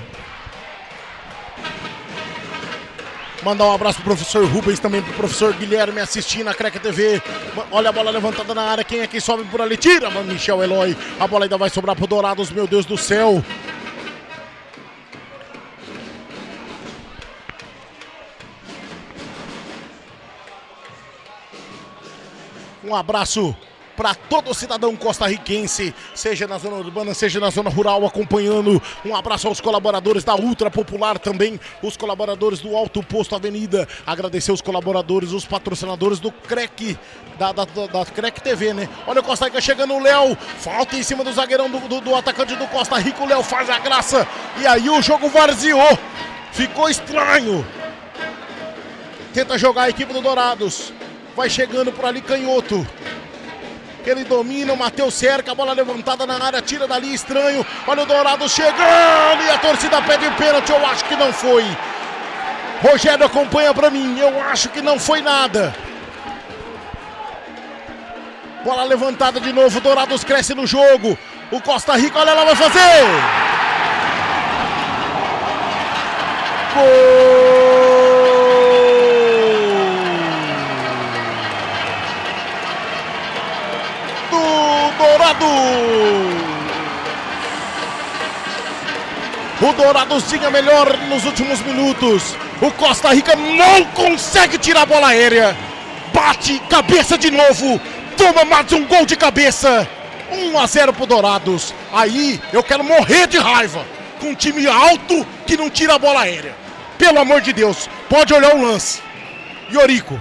Mandar um abraço pro professor Rubens, também pro professor Guilherme assistindo a Crec T V. Olha a bola levantada na área, quem é que sobe por ali? Tira, mano, Michel Eloy. A bola ainda vai sobrar pro Dourados, meu Deus do céu. Um abraço para todo cidadão costarriquense, seja na zona urbana, seja na zona rural, acompanhando. Um abraço aos colaboradores da Ultra Popular também, os colaboradores do Alto Posto Avenida. Agradecer os colaboradores, os patrocinadores do Crec, da, da, da, da Crec T V, né? Olha o Costa Rica chegando, o Léo, falta em cima do zagueirão do, do, do atacante do Costa Rica, o Léo faz a graça, e aí o jogo varzeou, ficou estranho. Tenta jogar a equipe do Dourados, vai chegando por ali canhoto. Ele domina, o Matheus cerca, a bola levantada na área, tira dali, estranho. Olha o Dourados chegando e a torcida pede pênalti, eu acho que não foi. Rogério acompanha pra mim, eu acho que não foi nada. Bola levantada de novo, o Dourados cresce no jogo. O Costa Rica, olha lá, vai fazer. Gol! Dourados! O Dourados tinha melhor nos últimos minutos. O Costa Rica não consegue tirar a bola aérea. Bate cabeça de novo. Toma mais um gol de cabeça. um a zero pro Dourados. Aí eu quero morrer de raiva com um time alto que não tira a bola aérea. Pelo amor de Deus, pode olhar o lance. Eurico.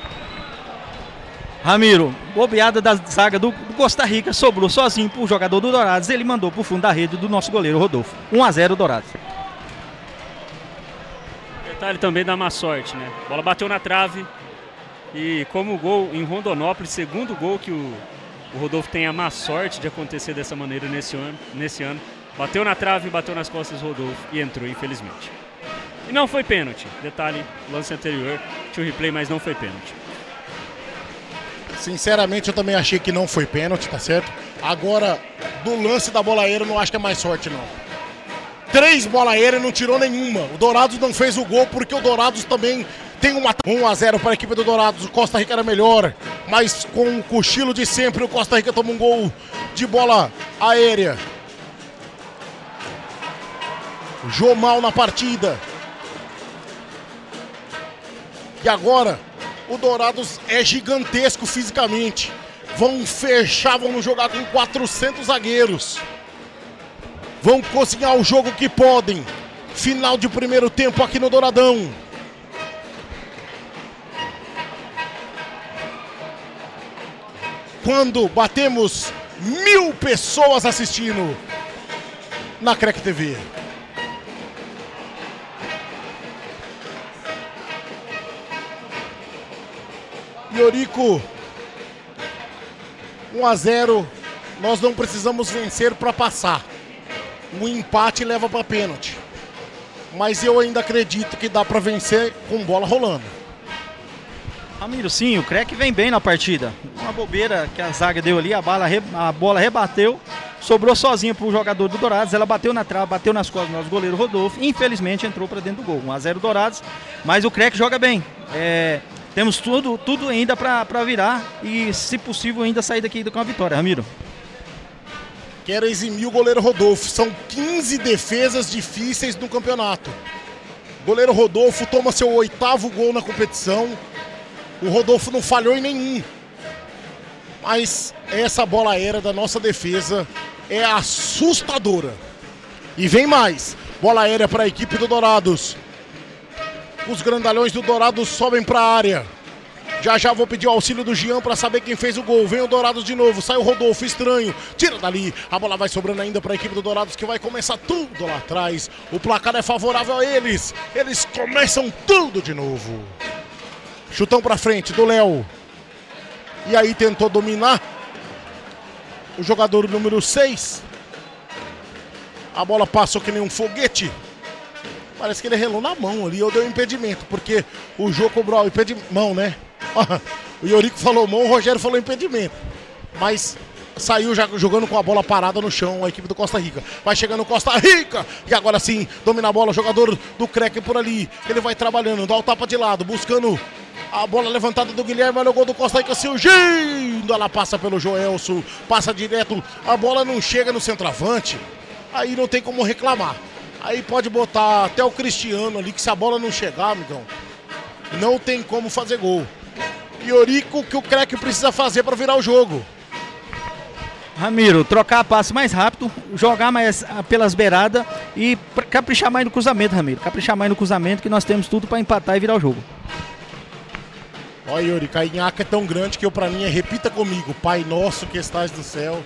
Ramiro, bobeada da zaga do Costa Rica, sobrou sozinho pro jogador do Dourados, ele mandou pro fundo da rede do nosso goleiro Rodolfo. um a zero Dourados. Detalhe também da má sorte, né? A bola bateu na trave e como o gol em Rondonópolis, segundo gol que o, o Rodolfo tem a má sorte de acontecer dessa maneira nesse ano, nesse ano. Bateu na trave, bateu nas costas do Rodolfo e entrou, infelizmente. E não foi pênalti. Detalhe, lance anterior, tinha o replay, mas não foi pênalti. Sinceramente, eu também achei que não foi pênalti, tá certo? Agora, do lance da bola aérea, eu não acho que é mais sorte, não. Três bolas aéreas, não tirou nenhuma. O Dourados não fez o gol, porque o Dourados também tem uma um a zero para a equipe do Dourados. O Costa Rica era melhor, mas com o cochilo de sempre, o Costa Rica toma um gol de bola aérea. Jô mal na partida. E agora... o Dourados é gigantesco fisicamente. Vão fechar, vão jogar com quatrocentos zagueiros. Vão cozinhar o jogo que podem. Final de primeiro tempo aqui no Douradão. Quando batemos mil pessoas assistindo na Crec T V. Eurico, um a zero, nós não precisamos vencer para passar. O empate leva para pênalti. Mas eu ainda acredito que dá para vencer com bola rolando. Ramiro, sim, o Crec vem bem na partida. Uma bobeira que a zaga deu ali, a, bala, a bola rebateu, sobrou sozinha para o jogador do Dourados. Ela bateu na trave, bateu nas costas do nosso goleiro Rodolfo. Infelizmente entrou para dentro do gol. um a zero Dourados, mas o Crec joga bem. É... Temos tudo, tudo ainda para virar e, se possível, ainda sair daqui com a vitória, Ramiro. Quero eximir o goleiro Rodolfo. São quinze defesas difíceis no campeonato. O goleiro Rodolfo toma seu oitavo gol na competição. O Rodolfo não falhou em nenhum. Mas essa bola aérea da nossa defesa é assustadora. E vem mais. Bola aérea para a equipe do Dourados. Os grandalhões do Dourados sobem para a área. Já já vou pedir o auxílio do Jean para saber quem fez o gol. Vem o Dourados de novo, sai o Rodolfo, estranho. Tira dali, a bola vai sobrando ainda para a equipe do Dourados, que vai começar tudo lá atrás. O placar é favorável a eles. Eles começam tudo de novo. Chutão para frente do Léo. E aí tentou dominar o jogador número seis. A bola passou que nem um foguete. Parece que ele relou na mão ali, ou deu impedimento, porque o jogo cobrou impedimento, mão, né? O Iorico falou mão, o Rogério falou impedimento. Mas saiu já jogando com a bola parada no chão a equipe do Costa Rica. Vai chegando o Costa Rica. E agora sim, domina a bola o jogador do Crack por ali. Ele vai trabalhando, dá o tapa de lado, buscando a bola levantada do Guilherme. Olha o gol do Costa Rica surgindo. Ela passa pelo Joelso, passa direto. A bola não chega no centroavante. Aí não tem como reclamar. Aí pode botar até o Cristiano ali, que se a bola não chegar, amigão, não tem como fazer gol. Iorico, que o Crack precisa fazer para virar o jogo. Ramiro, trocar a passe mais rápido, jogar mais pelas beiradas e caprichar mais no cruzamento, Ramiro. Caprichar mais no cruzamento, que nós temos tudo para empatar e virar o jogo. Olha, Iorico, a nhaca é tão grande que eu, pra mim, é repita comigo: Pai nosso que estás no céu.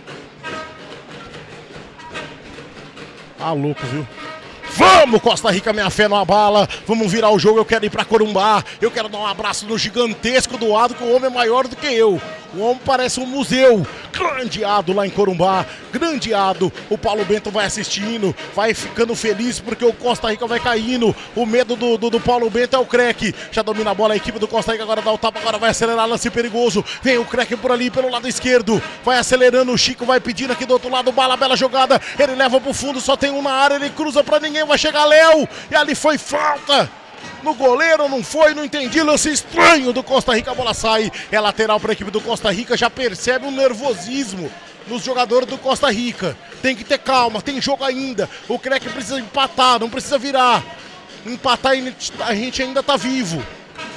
Ah, louco, viu? Vamos, Costa Rica, minha fé não abala. Vamos virar o jogo, eu quero ir pra Corumbá. Eu quero dar um abraço no gigantesco do Ado, que o homem é maior do que eu. O homem parece um museu. Grandeado lá em Corumbá. Grandeado. O Paulo Bento vai assistindo, vai ficando feliz porque o Costa Rica vai caindo. O medo do, do, do Paulo Bento é o Crack. Já domina a bola a equipe do Costa Rica, agora dá o tapa, agora vai acelerar, lance perigoso. Vem o Crack por ali, pelo lado esquerdo. Vai acelerando, o Chico vai pedindo aqui do outro lado. Bala, bela jogada. Ele leva pro fundo, só tem um na área, ele cruza pra ninguém, vai chegar Léo. E ali foi falta. No goleiro, não foi, não entendi, lance estranho do Costa Rica, a bola sai, é lateral para a equipe do Costa Rica, já percebe um nervosismo nos jogadores do Costa Rica. Tem que ter calma, tem jogo ainda, o Crack precisa empatar, não precisa virar. Empatar, a gente ainda tá vivo.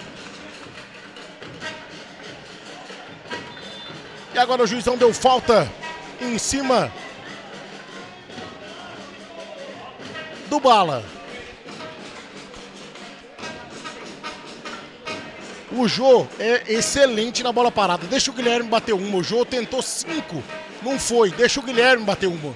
E agora o juizão deu falta em cima do Bala. O Jô é excelente na bola parada. Deixa o Guilherme bater uma. O Jô tentou cinco. Não foi. Deixa o Guilherme bater uma.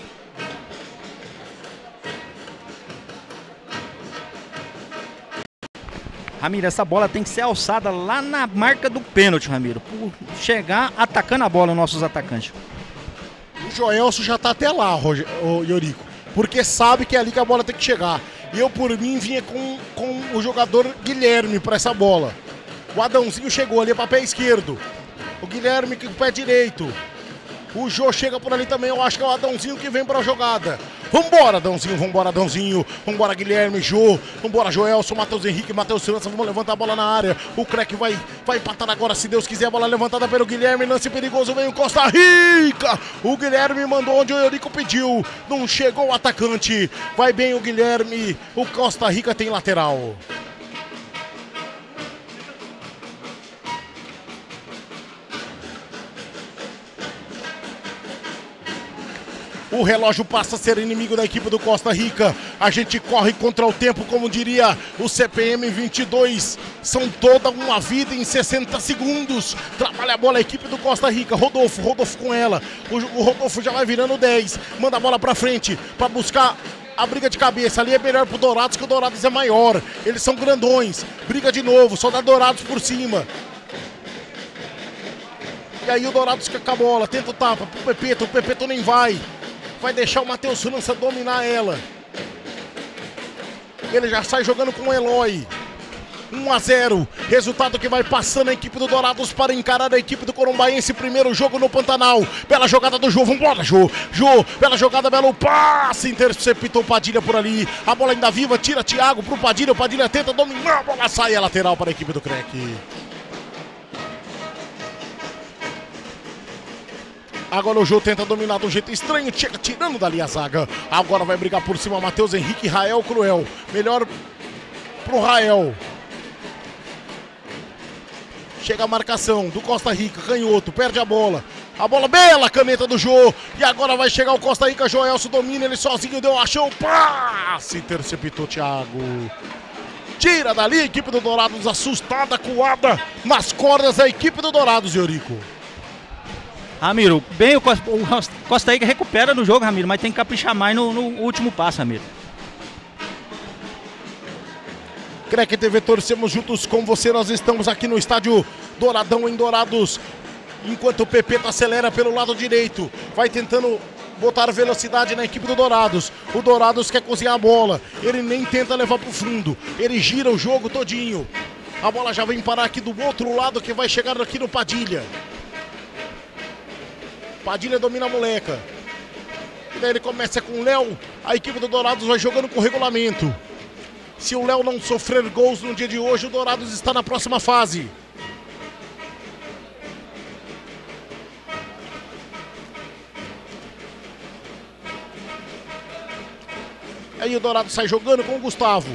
Ramiro, essa bola tem que ser alçada lá na marca do pênalti, Ramiro. Por chegar atacando a bola, nossos atacantes. O Joelso já tá até lá, o Iorico. Porque sabe que é ali que a bola tem que chegar. E eu, por mim, vinha com, com o jogador Guilherme para essa bola. O Adãozinho chegou ali para pé esquerdo. O Guilherme com o pé direito. O Jô chega por ali também. Eu acho que é o Adãozinho que vem para a jogada. Vambora, Adãozinho. Vambora, Adãozinho. Vambora, Guilherme, Jô. Vambora, Joelson, Matheus Henrique, Matheus França. Vamos levantar a bola na área. O Crack vai, vai empatar agora, se Deus quiser. A bola levantada pelo Guilherme. Lance perigoso. Vem o Costa Rica. O Guilherme mandou onde o Eurico pediu. Não chegou o atacante. Vai bem o Guilherme. O Costa Rica tem lateral. O relógio passa a ser inimigo da equipe do Costa Rica. A gente corre contra o tempo, como diria o C P M vinte e dois. São toda uma vida em sessenta segundos. Trabalha a bola a equipe do Costa Rica. Rodolfo, Rodolfo com ela. O, o Rodolfo já vai virando dez. Manda a bola pra frente para buscar a briga de cabeça. Ali é melhor pro Dourados, que o Dourados é maior. Eles são grandões. Briga de novo, só dá Dourados por cima. E aí o Dourados com a bola. Tenta o tapa pro Pepeto. O Pepeto nem vai. Vai deixar o Matheus França dominar ela. Ele já sai jogando com o Eloy. um a zero. Resultado que vai passando a equipe do Dourados para encarar a equipe do Corumbaense. Primeiro jogo no Pantanal. Bela jogada do Jô. Vambora, Jô. Jô. Bela jogada, belo passe. Interceptou o Padilha por ali. A bola ainda viva. Tira Thiago pro Padilha. O Padilha tenta dominar. A bola sai a lateral para a equipe do Crack. Agora o Jô tenta dominar do jeito estranho, chega tirando dali a zaga. Agora vai brigar por cima Matheus Henrique, Rael Cruel. Melhor pro Rael. Chega a marcação do Costa Rica, canhoto, perde a bola. A bola, bela caneta do Jô. E agora vai chegar o Costa Rica, Joelso domina, ele sozinho deu, achou o passe. Interceptou Thiago. Tira dali a equipe do Dourados, assustada, coada nas cordas da equipe do Dourados, Eurico. Ramiro, bem o Costa, o Costa Rica recupera no jogo, Ramiro, mas tem que caprichar mais no, no último passo, Ramiro. Crec T V, torcemos juntos com você, nós estamos aqui no estádio Douradão em Dourados. Enquanto o Pepeto acelera pelo lado direito, vai tentando botar velocidade na equipe do Dourados. O Dourados quer cozinhar a bola, ele nem tenta levar pro fundo, ele gira o jogo todinho. A bola já vem parar aqui do outro lado, que vai chegar aqui no Padilha. Padilha domina a moleca. E daí ele começa com o Léo, a equipe do Dourados vai jogando com regulamento. Se o Léo não sofrer gols no dia de hoje, o Dourados está na próxima fase. Aí o Dourado sai jogando com o Gustavo.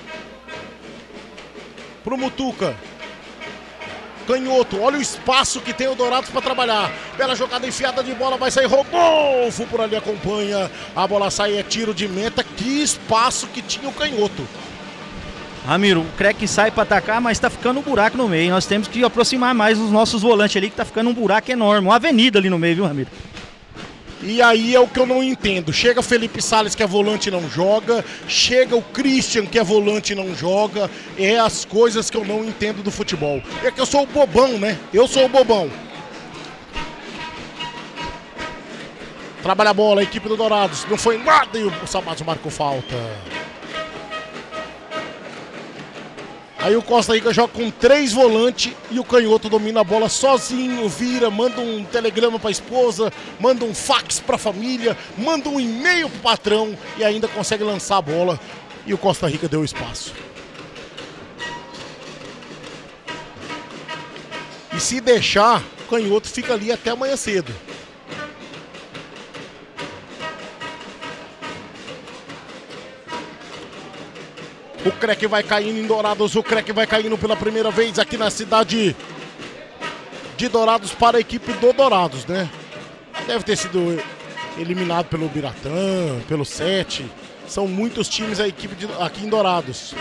Pro Mutuca. Canhoto, olha o espaço que tem o Dourados para trabalhar. Bela jogada enfiada de bola, vai sair Rodolfo por ali, acompanha. A bola sai, é tiro de meta. Que espaço que tinha o Canhoto. Ramiro, o Crec sai para atacar, mas tá ficando um buraco no meio. Nós temos que aproximar mais os nossos volantes ali, que tá ficando um buraco enorme. Uma avenida ali no meio, viu, Ramiro? E aí é o que eu não entendo. Chega Felipe Salles, que é volante e não joga. Chega o Christian, que é volante e não joga. É as coisas que eu não entendo do futebol. É que eu sou o bobão, né? Eu sou o bobão. Trabalha a bola, a equipe do Dourados. Não foi nada e o Sabato marcou falta. Aí o Costa Rica joga com três volantes e o Canhoto domina a bola sozinho, vira, manda um telegrama para a esposa, manda um fax para a família, manda um e-mail para o patrão e ainda consegue lançar a bola. E o Costa Rica deu espaço. E se deixar, o Canhoto fica ali até amanhã cedo. O Crec vai caindo em Dourados, o Crec vai caindo pela primeira vez aqui na cidade de Dourados para a equipe do Dourados, né? Deve ter sido eliminado pelo Biratã, pelo Sete. São muitos times a equipe de, aqui em Dourados.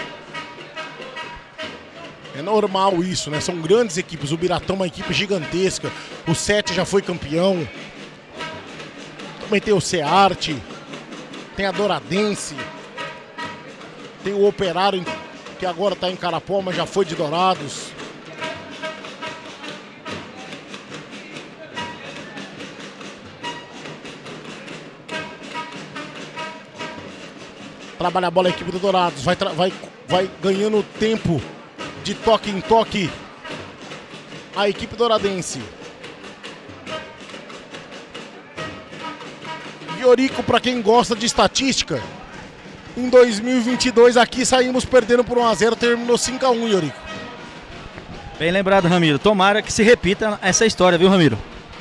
É normal isso, né? São grandes equipes. O Biratã é uma equipe gigantesca. O Sete já foi campeão. Também tem o Cearte. Tem a Douradense. Tem o Operário, que agora está em Carapó, mas já foi de Dourados. Trabalha a bola a equipe do Dourados. Vai, vai, vai ganhando tempo de toque em toque a equipe douradense. Eurico, para quem gosta de estatística, em dois mil e vinte e dois aqui saímos perdendo por um a zero, terminou cinco a um, Eurico. Bem lembrado, Ramiro. Tomara que se repita essa história, viu, Ramiro?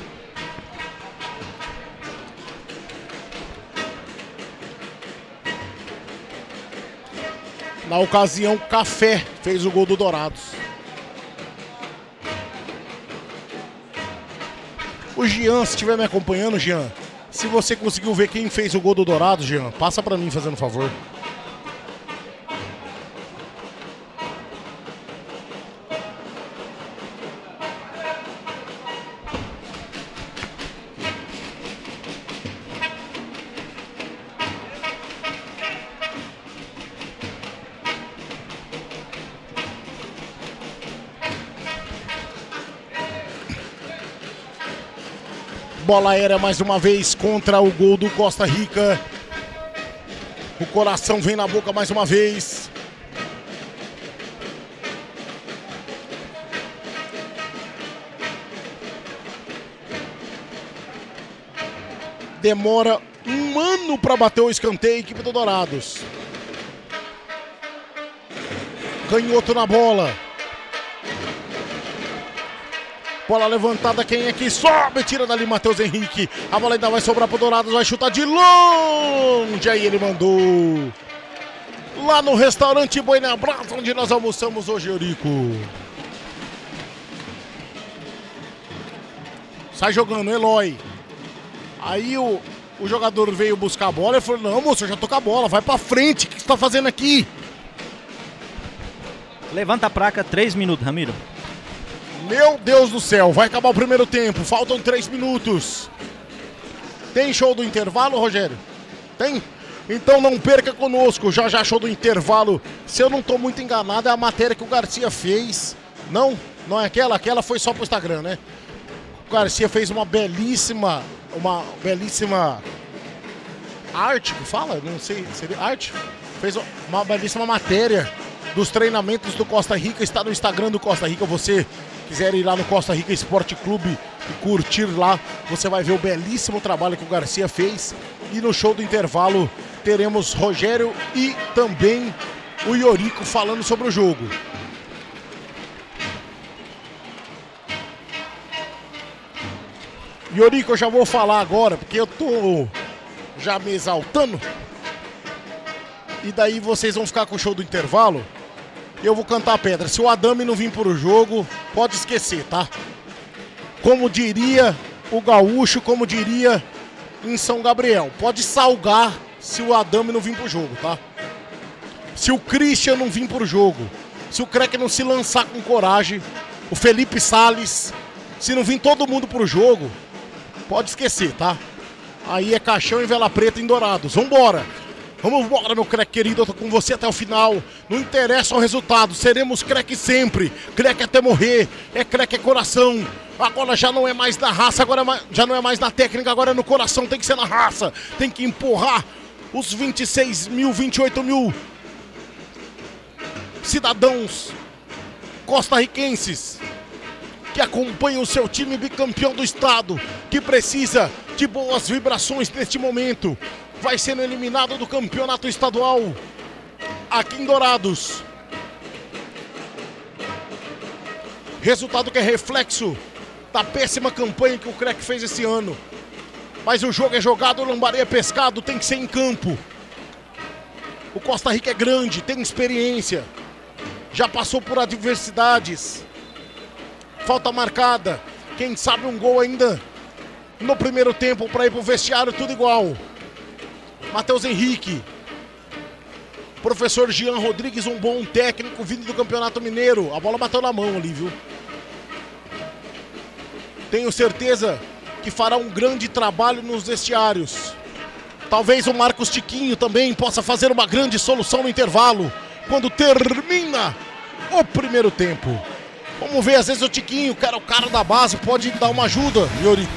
Na ocasião, Café fez o gol do Dourados. O Jean, se estiver me acompanhando, Jean, se você conseguiu ver quem fez o gol do Dourados, Jean, passa pra mim fazendo favor. Bola aérea mais uma vez contra o gol do Costa Rica. O coração vem na boca mais uma vez. Demora um ano para bater o escanteio, a equipe do Dourados. Canhoto na bola. Bola levantada, quem é que sobe? Tira dali Matheus Henrique. A bola ainda vai sobrar pro Dourados, vai chutar de longe. Aí ele mandou. Lá no restaurante Boi na Brasa, onde nós almoçamos hoje, Eurico. sai jogando, Eloy. Aí o, o jogador veio buscar a bola e falou, não, moço, eu já tô com a bola, vai pra frente, o que você tá fazendo aqui? Levanta a placa, três minutos, Ramiro. Meu Deus do céu, vai acabar o primeiro tempo, faltam três minutos. Tem show do intervalo, Rogério? Tem? Então não perca conosco, já já show do intervalo. Se eu não tô muito enganado, é a matéria que o Garcia fez. Não, não é aquela, aquela foi só pro Instagram, né? O Garcia fez uma belíssima, uma belíssima arte, que fala? Não sei, seria arte? Fez uma belíssima matéria dos treinamentos do Costa Rica, está no Instagram do Costa Rica. Você quiser ir lá no Costa Rica Esporte Clube e curtir lá, você vai ver o belíssimo trabalho que o Garcia fez. E no show do intervalo teremos Rogério e também o Iorico falando sobre o jogo. Iorico, eu já vou falar agora, porque eu tô já me exaltando. E daí vocês vão ficar com o show do intervalo. E eu vou cantar a pedra. Se o Adame não vir pro jogo, pode esquecer, tá? Como diria o gaúcho, como diria em São Gabriel, pode salgar se o Adame não vir pro jogo, tá? Se o Christian não vir pro jogo, se o Crack não se lançar com coragem, o Felipe Salles, se não vir todo mundo pro jogo, pode esquecer, tá? Aí é caixão e vela preta em Dourados. Vambora! Vamos embora, meu Crack querido, eu tô com você até o final. Não interessa o resultado, seremos Crack sempre. Crack até morrer, é Crack é coração. Agora já não é mais na raça, agora já não é mais na técnica, agora é no coração, tem que ser na raça. Tem que empurrar os vinte e seis mil, vinte e oito mil cidadãos costarriquenses que acompanham o seu time bicampeão do estado, que precisa de boas vibrações neste momento. Vai sendo eliminado do campeonato estadual aqui em Dourados. Resultado que é reflexo da péssima campanha que o Crack fez esse ano. Mas o jogo é jogado, o lambari é pescado, tem que ser em campo. O Costa Rica é grande, tem experiência, já passou por adversidades. Falta marcada, quem sabe um gol ainda no primeiro tempo para ir pro vestiário, tudo igual. Matheus Henrique, professor Jean Rodrigues, um bom técnico vindo do Campeonato Mineiro. A bola bateu na mão ali, viu? Tenho certeza que fará um grande trabalho nos vestiários. Talvez o Marcos Tiquinho também possa fazer uma grande solução no intervalo, quando termina o primeiro tempo. Vamos ver, às vezes o Tiquinho, que era o cara da base, pode dar uma ajuda, Iorico.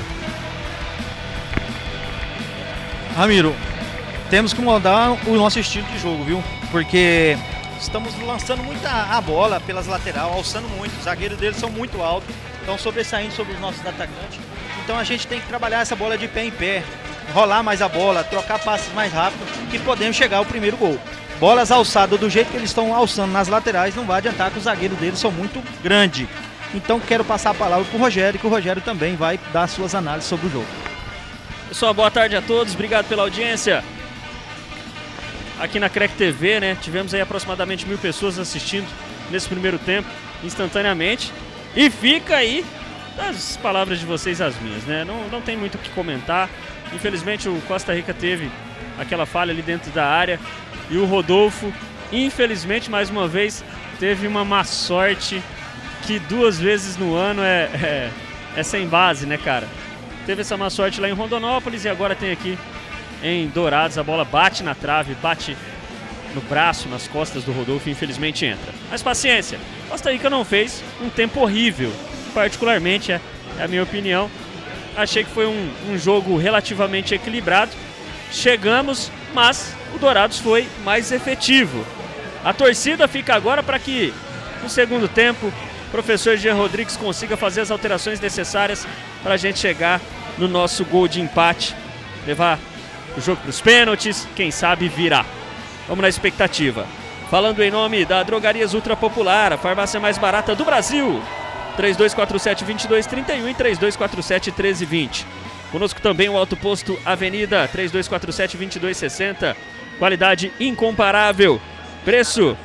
Ramiro, temos que mudar o nosso estilo de jogo, viu? Porque estamos lançando muita a bola pelas laterais, alçando muito. Os zagueiros deles são muito altos, estão sobressaindo sobre os nossos atacantes. Então a gente tem que trabalhar essa bola de pé em pé, rolar mais a bola, trocar passes mais rápido, que podemos chegar ao primeiro gol. Bolas alçadas do jeito que eles estão alçando nas laterais, não vai adiantar, que os zagueiros deles são muito grandes. Então quero passar a palavra para o Rogério, que o Rogério também vai dar suas análises sobre o jogo. Pessoal, boa tarde a todos, obrigado pela audiência. Aqui na Crack T V, né, tivemos aí aproximadamente mil pessoas assistindo nesse primeiro tempo, instantaneamente. E fica aí as palavras de vocês as minhas, né? Não, não tem muito o que comentar. Infelizmente o Costa Rica teve aquela falha ali dentro da área. E o Rodolfo, infelizmente, mais uma vez, teve uma má sorte que duas vezes no ano é, é, é sem base, né, cara? Teve essa má sorte lá em Rondonópolis e agora tem aqui em Dourados. A bola bate na trave, bate no braço, nas costas do Rodolfo e infelizmente entra. Mas paciência, Costa Rica não fez um tempo horrível, particularmente, é, é a minha opinião. Achei que foi um, um jogo relativamente equilibrado. Chegamos, mas o Dourados foi mais efetivo. A torcida fica agora para que, no segundo tempo, o professor Jean Rodrigues consiga fazer as alterações necessárias para a gente chegar no nosso gol de empate, levar o jogo para os pênaltis, quem sabe virar. Vamos na expectativa. Falando em nome da Drogarias Ultra Popular, a farmácia mais barata do Brasil. três dois quatro sete, dois dois três um e três dois quatro sete, um três dois zero. Conosco também o Alto Posto Avenida, três dois quatro sete, dois dois seis zero. Qualidade incomparável. Preço,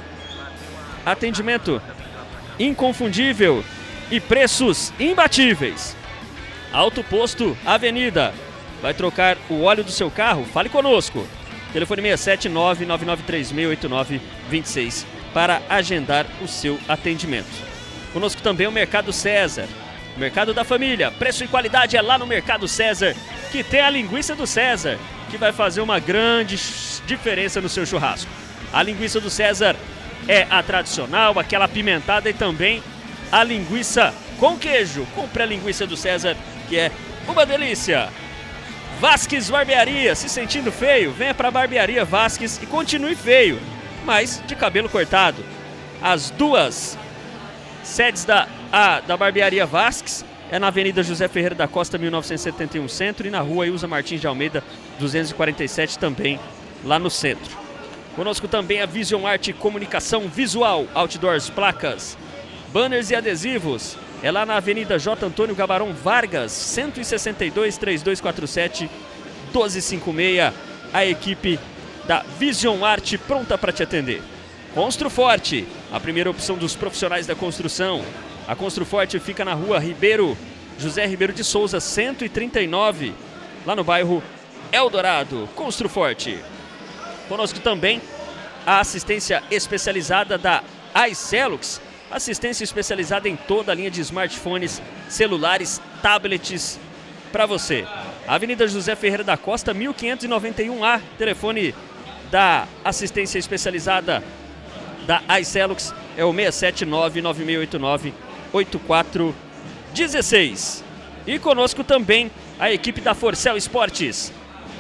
atendimento inconfundível e preços imbatíveis. Auto Posto Avenida. Vai trocar o óleo do seu carro? Fale conosco. Telefone seis sete nove nove nove três seis oito nove dois seis para agendar o seu atendimento. Conosco também o Mercado César. Mercado da Família. Preço e qualidade é lá no Mercado César, que tem a linguiça do César, que vai fazer uma grande diferença no seu churrasco. A linguiça do César é a tradicional, aquela apimentada, e também a linguiça com queijo. Compre a linguiça do César, que é uma delícia. Vasques Barbearia, se sentindo feio? Venha para a Barbearia Vasques e continue feio, mas de cabelo cortado. As duas sedes da, a, da Barbearia Vasques é na Avenida José Ferreira da Costa, mil novecentos e setenta e um, Centro, e na Rua Ilza Martins de Almeida, duzentos e quarenta e sete, também lá no centro. Conosco também a Vision Art Comunicação Visual, outdoors, placas, banners e adesivos. É lá na Avenida J. Antônio Gabarão Vargas, cento e sessenta e dois, três dois quatro sete, um dois cinco seis. A equipe da Vision Art pronta para te atender. Construforte, a primeira opção dos profissionais da construção. A Construforte fica na Rua Ribeiro, José Ribeiro de Souza, cento e trinta e nove, lá no bairro Eldorado. Construforte. Conosco também a assistência especializada da iCellux. Assistência especializada em toda a linha de smartphones, celulares, tablets para você. Avenida José Ferreira da Costa, mil quinhentos e noventa e um A. Telefone da assistência especializada da iCellux é o seis sete nove nove seis oito nove oito quatro um seis. E conosco também a equipe da Forcel Esportes.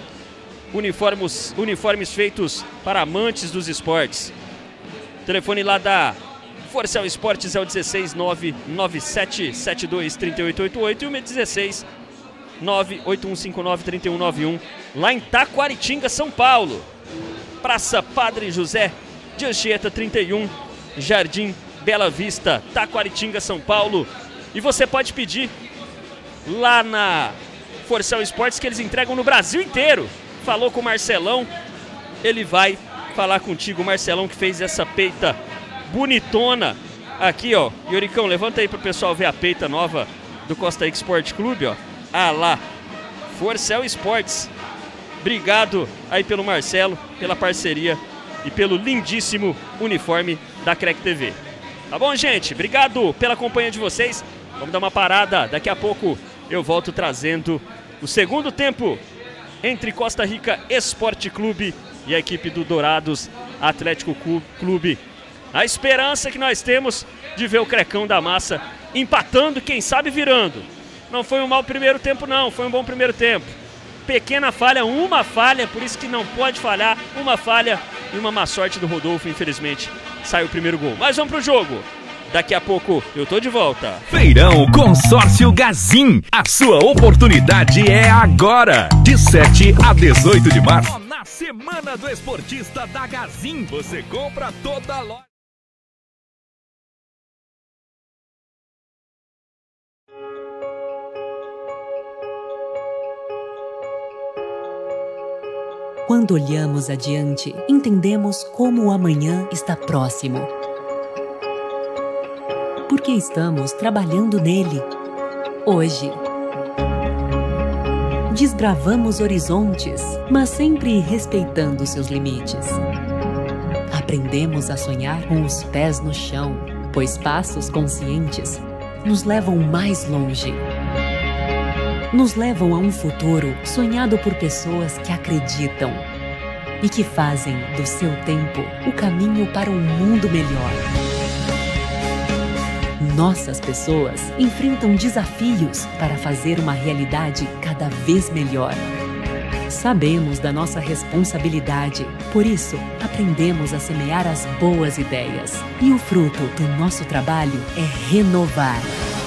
Uniformes, uniformes feitos para amantes dos esportes. Telefone lá da Forcel Esportes é o dezesseis nove nove sete sete dois três oito oito oito e o dezesseis nove oito um cinco nove três um nove um, lá em Taquaritinga, São Paulo. Praça Padre José de Anchieta trinta e um, Jardim Bela Vista, Taquaritinga, São Paulo. E você pode pedir lá na Forcel Esportes, que eles entregam no Brasil inteiro. Falou com o Marcelão, ele vai falar contigo, o Marcelão, que fez essa peita bonitona aqui, ó. Yoricão, levanta aí pro pessoal ver a peita nova do Costa Rica Sport Clube, ó. Ah lá, Forcel Esportes. Obrigado aí pelo Marcelo, pela parceria e pelo lindíssimo uniforme da Crec T V. Tá bom, gente? Obrigado pela companhia de vocês. Vamos dar uma parada, daqui a pouco eu volto trazendo o segundo tempo entre Costa Rica Esporte Clube e a equipe do Dourados Atlético Clube. A esperança que nós temos de ver o Crecão da Massa empatando, quem sabe virando. Não foi um mau primeiro tempo não, foi um bom primeiro tempo. Pequena falha, uma falha, por isso que não pode falhar, uma falha e uma má sorte do Rodolfo, infelizmente, saiu o primeiro gol. Mas vamos pro jogo. Daqui a pouco eu tô de volta. Feirão Consórcio Gazin. A sua oportunidade é agora. De sete a dezoito de março. Na Semana do Esportista da Gazin, você compra toda a loja. Quando olhamos adiante, entendemos como o amanhã está próximo. Porque estamos trabalhando nele, hoje. Desbravamos horizontes, mas sempre respeitando seus limites. Aprendemos a sonhar com os pés no chão, pois passos conscientes nos levam mais longe. Nos levam a um futuro sonhado por pessoas que acreditam e que fazem do seu tempo o caminho para um mundo melhor. Nossas pessoas enfrentam desafios para fazer uma realidade cada vez melhor. Sabemos da nossa responsabilidade, por isso aprendemos a semear as boas ideias. E o fruto do nosso trabalho é renovar.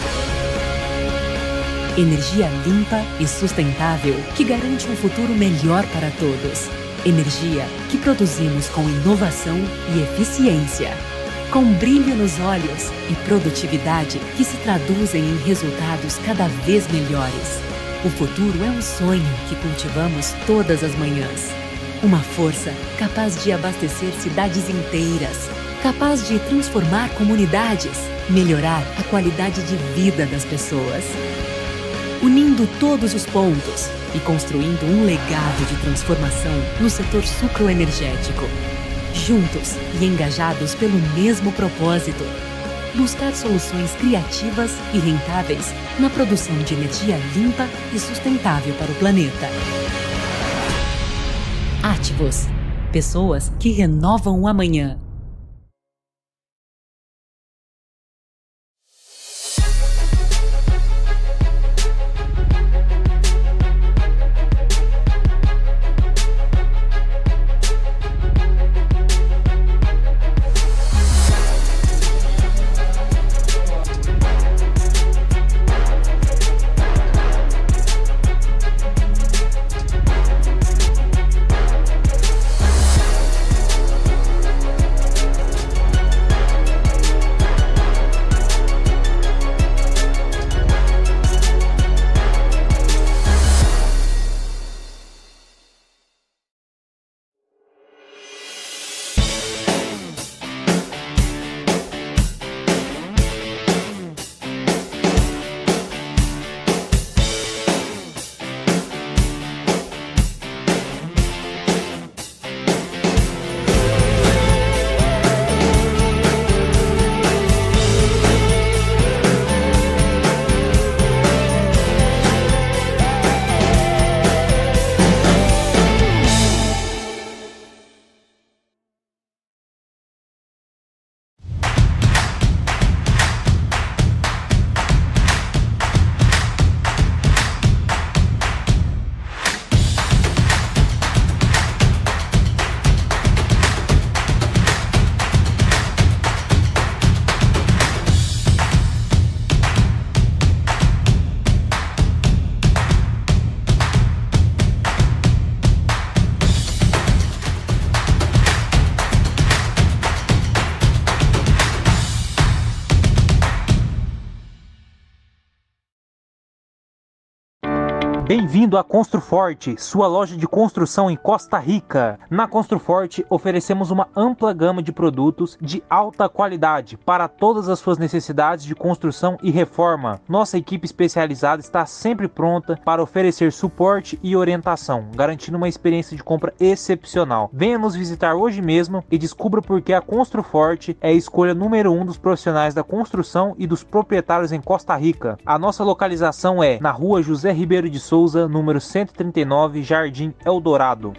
Energia limpa e sustentável que garante um futuro melhor para todos. Energia que produzimos com inovação e eficiência. Com brilho nos olhos e produtividade que se traduzem em resultados cada vez melhores. O futuro é um sonho que cultivamos todas as manhãs. Uma força capaz de abastecer cidades inteiras, capaz de transformar comunidades, melhorar a qualidade de vida das pessoas. unindo todos os pontos e construindo um legado de transformação no setor sucroenergético. Juntos e engajados pelo mesmo propósito: buscar soluções criativas e rentáveis na produção de energia limpa e sustentável para o planeta. Ativos. Pessoas que renovam o amanhã. Bem-vindo à Construforte, sua loja de construção em Costa Rica. Na Construforte oferecemos uma ampla gama de produtos de alta qualidade para todas as suas necessidades de construção e reforma. Nossa equipe especializada está sempre pronta para oferecer suporte e orientação, garantindo uma experiência de compra excepcional. Venha nos visitar hoje mesmo e descubra por que a Construforte é a escolha número um dos profissionais da construção e dos proprietários em Costa Rica. A nossa localização é na Rua José Ribeiro de Souza, número cento e trinta e nove, Jardim Eldorado.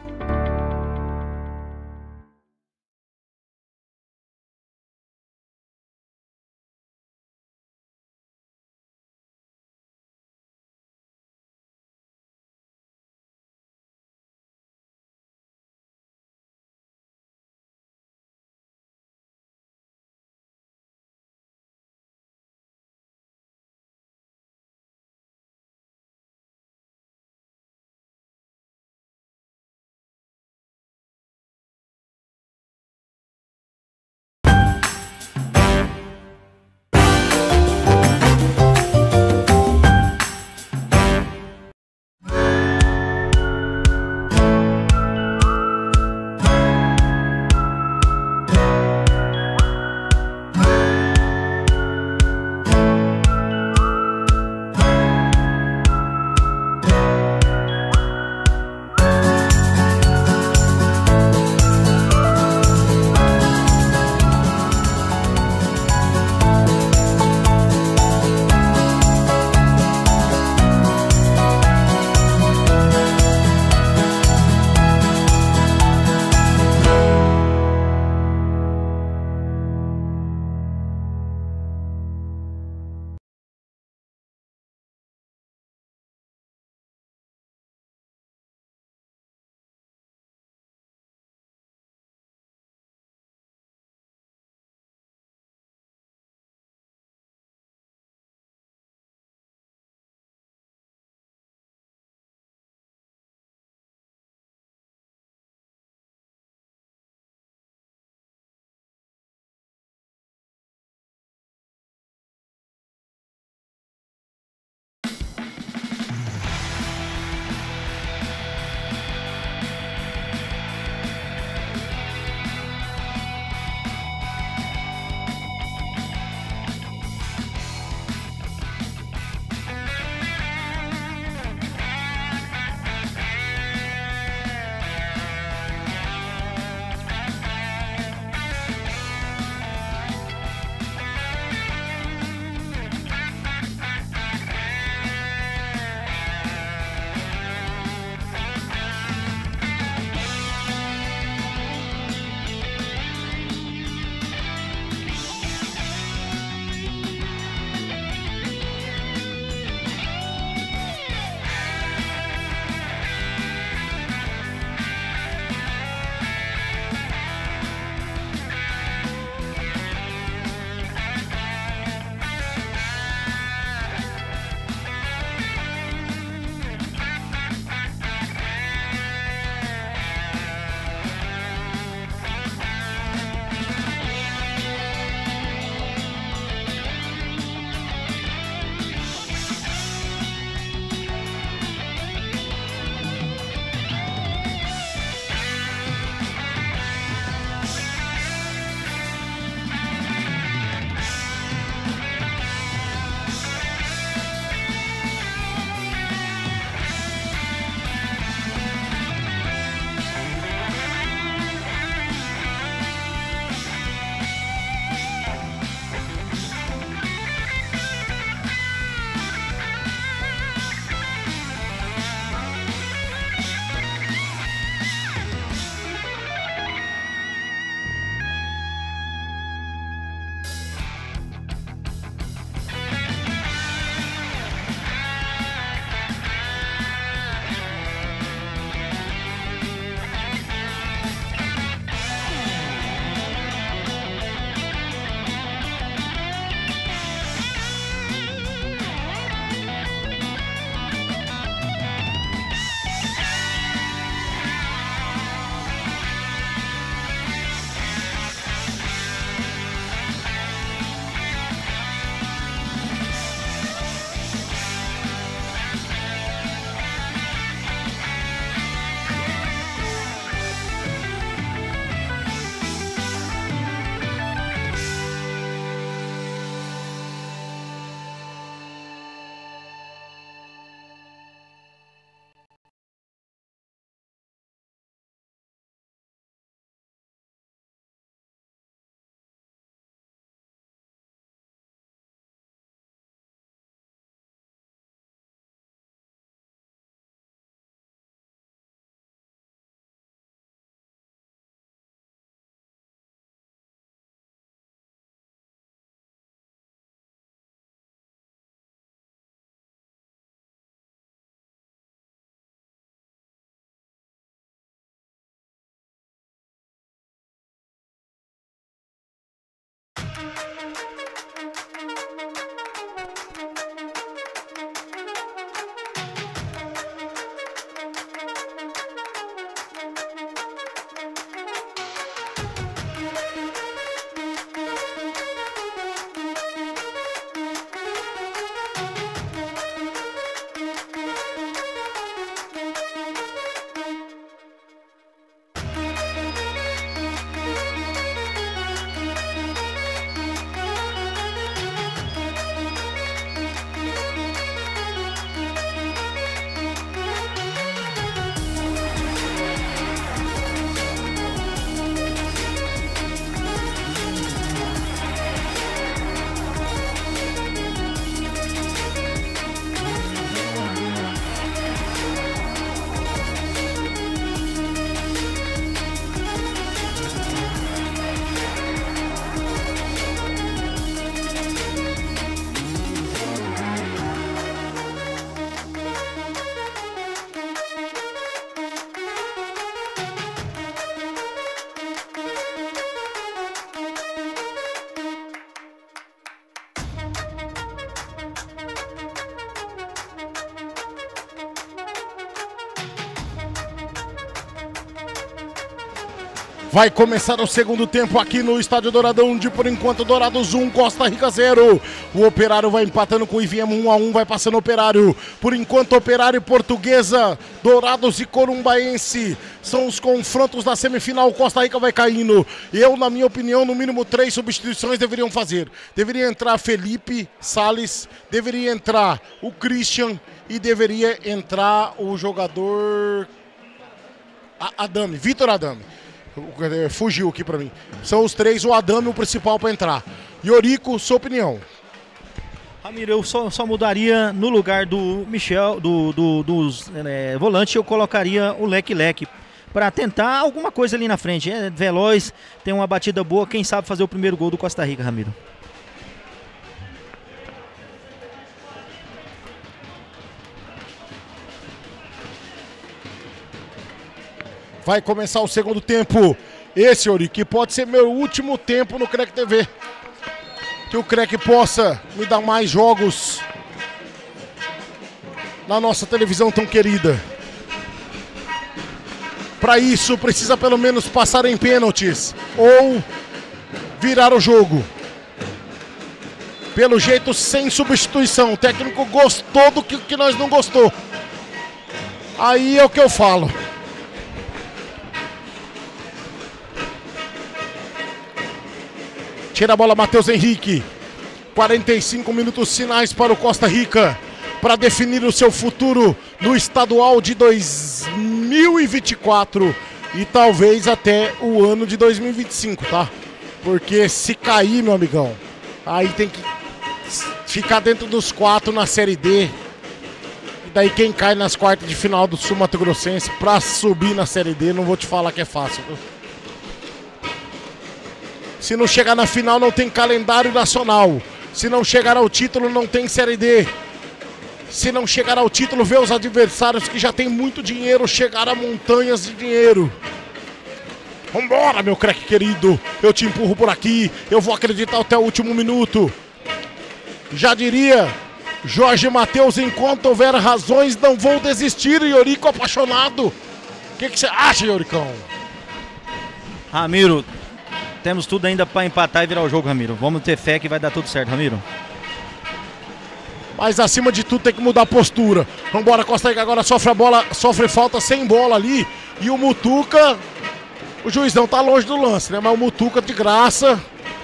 Vai começar o segundo tempo aqui no Estádio Douradão, de por enquanto Dourados um, Costa Rica zero. O Operário vai empatando com o I V M um a um, vai passando o Operário. Por enquanto Operário e Portuguesa, Dourados e Corumbaense são os confrontos da semifinal. Costa Rica vai caindo. Eu, na minha opinião, no mínimo três substituições deveriam fazer. Deveria entrar Felipe Salles, deveria entrar o Christian e deveria entrar o jogador Adame, Vitor Adame. Fugiu aqui pra mim. São os três, o Adame o principal pra entrar. Iorico, sua opinião? Ramiro, eu só, só mudaria no lugar do Michel, do, do, dos é, volantes, eu colocaria o Leque Leque para tentar alguma coisa ali na frente. É veloz, tem uma batida boa, quem sabe fazer o primeiro gol do Costa Rica, Ramiro. Vai começar o segundo tempo. Esse, Ori, que pode ser meu último tempo no Crec T V. Que o Crec possa me dar mais jogos na nossa televisão tão querida. Para isso, precisa pelo menos passar em pênaltis ou virar o jogo. Pelo jeito, sem substituição. O técnico gostou do que, que nós não gostou. Aí é o que eu falo. Tira a bola Matheus Henrique. quarenta e cinco minutos finais para o Costa Rica, para definir o seu futuro no estadual de dois mil e vinte e quatro e talvez até o ano de dois mil e vinte e cinco, tá? Porque se cair, meu amigão, aí tem que ficar dentro dos quatro na Série D. E daí quem cai nas quartas de final do Sul Mato Grossense para subir na Série D, não vou te falar que é fácil, viu? Se não chegar na final, não tem calendário nacional. Se não chegar ao título, não tem Série D. Se não chegar ao título, vê os adversários que já tem muito dinheiro chegar a montanhas de dinheiro. Vambora, meu craque querido. Eu te empurro por aqui. Eu vou acreditar até o último minuto. Já diria Jorge Mateus, enquanto houver razões, não vou desistir. Iorico apaixonado. O que você acha, Ioricão? Ramiro, temos tudo ainda para empatar e virar o jogo, Ramiro. Vamos ter fé que vai dar tudo certo, Ramiro. Mas acima de tudo tem que mudar a postura. Vambora, Costa Rica agora sofre a bola, sofre falta sem bola ali. E o Mutuca, o juiz não tá longe do lance, né? Mas o Mutuca de graça.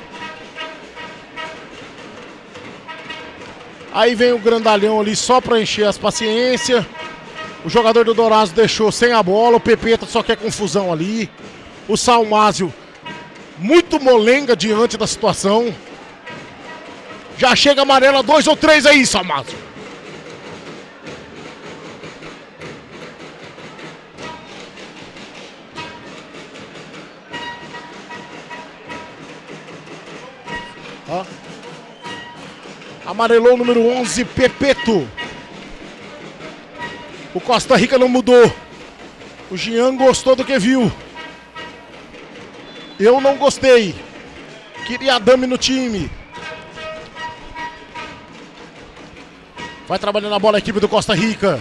Aí vem o grandalhão ali só para encher as paciências. O jogador do Dourados deixou sem a bola. O Pepeta só quer confusão ali. O Salmásio muito molenga diante da situação. Já chega amarela, dois ou três aí, Salmásio. Ó. Amarelou o número onze, Pepeto. O Costa Rica não mudou. O Jean gostou do que viu. Eu não gostei. Queria Adame no time. Vai trabalhando a bola a equipe do Costa Rica.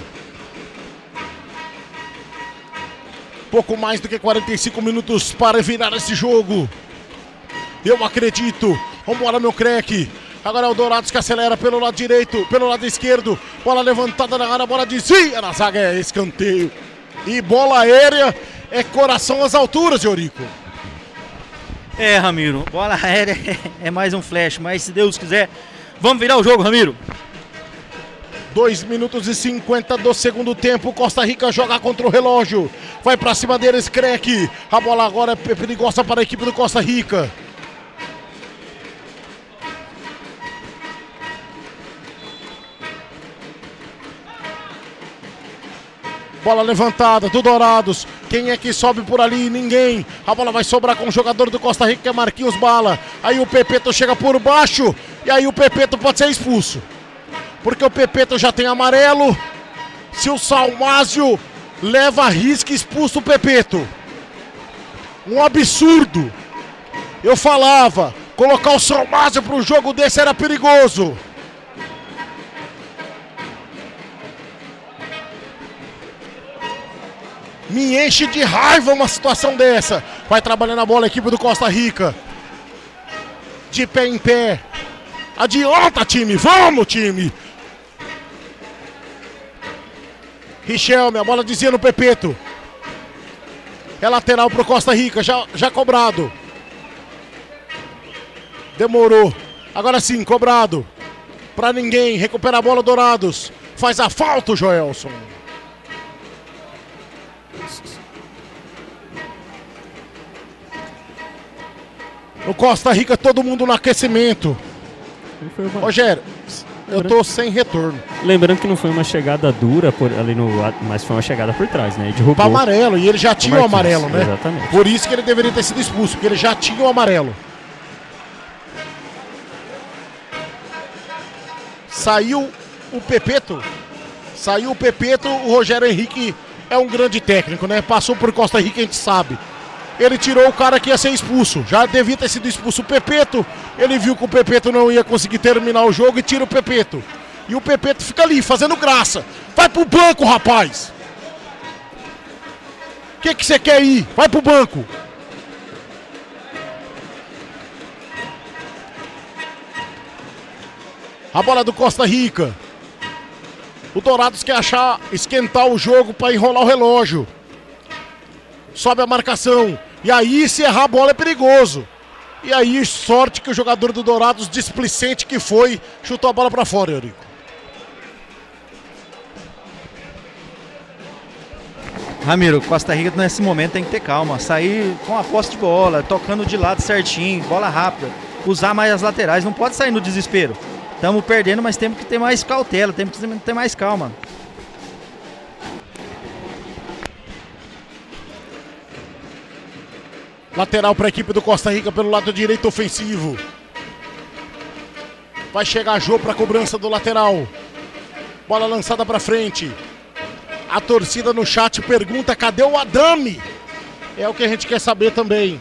Pouco mais do que quarenta e cinco minutos para virar esse jogo. Eu acredito. Vambora, meu craque. Agora é o Dourados que acelera pelo lado direito, pelo lado esquerdo. Bola levantada na área, bola desvia na zaga, é escanteio. E bola aérea é coração às alturas, Eurico. É, Ramiro, bola aérea é mais um flash, mas se Deus quiser, vamos virar o jogo, Ramiro. dois minutos e cinquenta do segundo tempo, Costa Rica joga contra o relógio. Vai pra cima deles, Crec. A bola agora é perigosa para a equipe do Costa Rica. Bola levantada do Dourados. Quem é que sobe por ali? Ninguém. A bola vai sobrar com o jogador do Costa Rica, que é Marquinhos Bala. Aí o Pepeto chega por baixo. E aí o Pepeto pode ser expulso. Porque o Pepeto já tem amarelo. Se o Salmásio leva a risca, expulso o Pepeto. Um absurdo. Eu falava, colocar o Salmásio para um jogo desse era perigoso. Me enche de raiva uma situação dessa. Vai trabalhando a bola a equipe do Costa Rica. De pé em pé. Adianta, time. Vamos, time. Richelme, a bola dizia no Pepeto. É lateral pro Costa Rica, já, já cobrado. Demorou. Agora sim, cobrado. Pra ninguém, recupera a bola, Dourados. Faz a falta o Joelson. No Costa Rica, todo mundo no aquecimento. Rogério, eu tô sem retorno. Lembrando que não foi uma chegada dura por, ali no, mas foi uma chegada por trás, né? E derrubou. Pra amarelo, e ele já tinha o amarelo, né? Exatamente. Por isso que ele deveria ter sido expulso, porque ele já tinha o amarelo. Saiu o Pepeto. Saiu o Pepeto, o Rogério Henrique é um grande técnico, né? Passou por Costa Rica, a gente sabe. Ele tirou o cara que ia ser expulso. Já devia ter sido expulso o Pepeto. Ele viu que o Pepeto não ia conseguir terminar o jogo e tira o Pepeto. E o Pepeto fica ali, fazendo graça. Vai pro banco, rapaz! O que que você quer ir? Vai pro banco! A bola do Costa Rica. O Dourados quer achar, esquentar o jogo para enrolar o relógio. Sobe a marcação. E aí, se errar a bola é perigoso. E aí, sorte que o jogador do Dourados, displicente que foi, chutou a bola para fora, Eurico. Ramiro, Costa Rica nesse momento tem que ter calma. Sair com a posse de bola, tocando de lado certinho, bola rápida. Usar mais as laterais, não pode sair no desespero. Estamos perdendo, mas temos que ter mais cautela, temos que ter mais calma. Lateral para a equipe do Costa Rica pelo lado direito ofensivo. Vai chegar Jô para a cobrança do lateral. Bola lançada para frente. A torcida no chat pergunta: cadê o Adame? É o que a gente quer saber também.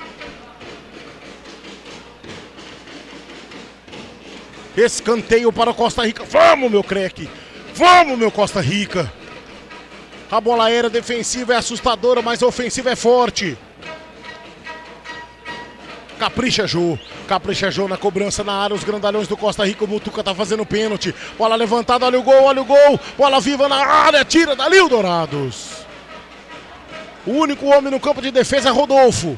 Escanteio para o Costa Rica. Vamos, meu craque. Vamos, meu Costa Rica. A bola aérea defensiva é assustadora, mas a ofensiva é forte. Capricha Jô, capricha Jô na cobrança na área, os grandalhões do Costa Rica, o Mutuca tá fazendo pênalti, bola levantada, olha o gol, olha o gol, bola viva na área, tira dali o Dourados. O único homem no campo de defesa é Rodolfo.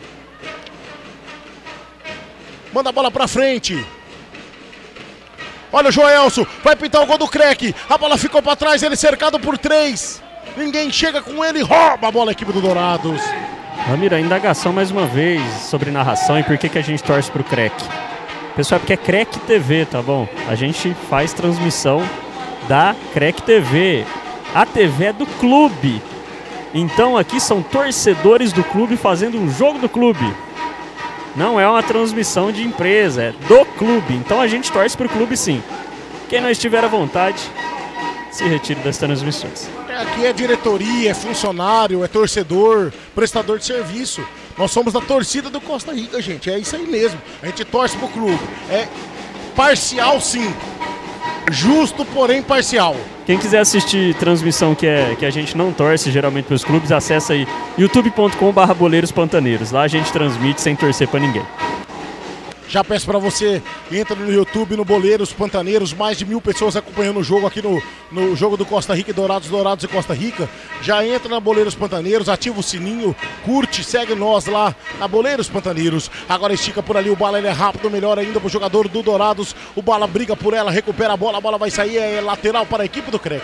Manda a bola pra frente. Olha o Joelson, vai pintar o gol do Crack, a bola ficou pra trás, ele cercado por três. Ninguém chega com ele, rouba a bola a equipe do Dourados. Ramiro, a indagação mais uma vez sobre narração e por que, que a gente torce pro Crack. Pessoal, é porque é Crack T V, tá bom? A gente faz transmissão da Crack T V. A T V é do clube. Então aqui são torcedores do clube fazendo um jogo do clube. Não é uma transmissão de empresa, é do clube. Então a gente torce pro clube sim. Quem não estiver à vontade, se retire das transmissões. Aqui é diretoria, é funcionário, é torcedor, prestador de serviço. Nós somos da torcida do Costa Rica, gente. É isso aí mesmo. A gente torce pro clube. É parcial, sim. Justo, porém parcial. Quem quiser assistir transmissão que, é, que a gente não torce geralmente pros clubes, acessa aí youtube ponto com barra boleiros pantaneiros. Lá a gente transmite sem torcer pra ninguém. Já peço para você, entra no YouTube, no Boleiros Pantaneiros, mais de mil pessoas acompanhando o jogo aqui no, no jogo do Costa Rica e Dourados, Dourados e Costa Rica. Já entra na Boleiros Pantaneiros, ativa o sininho, curte, segue nós lá na Boleiros Pantaneiros. Agora estica por ali o Bala, ele é rápido, melhor ainda pro jogador do Dourados. O Bala briga por ela, recupera a bola, a bola vai sair, é lateral para a equipe do Crack.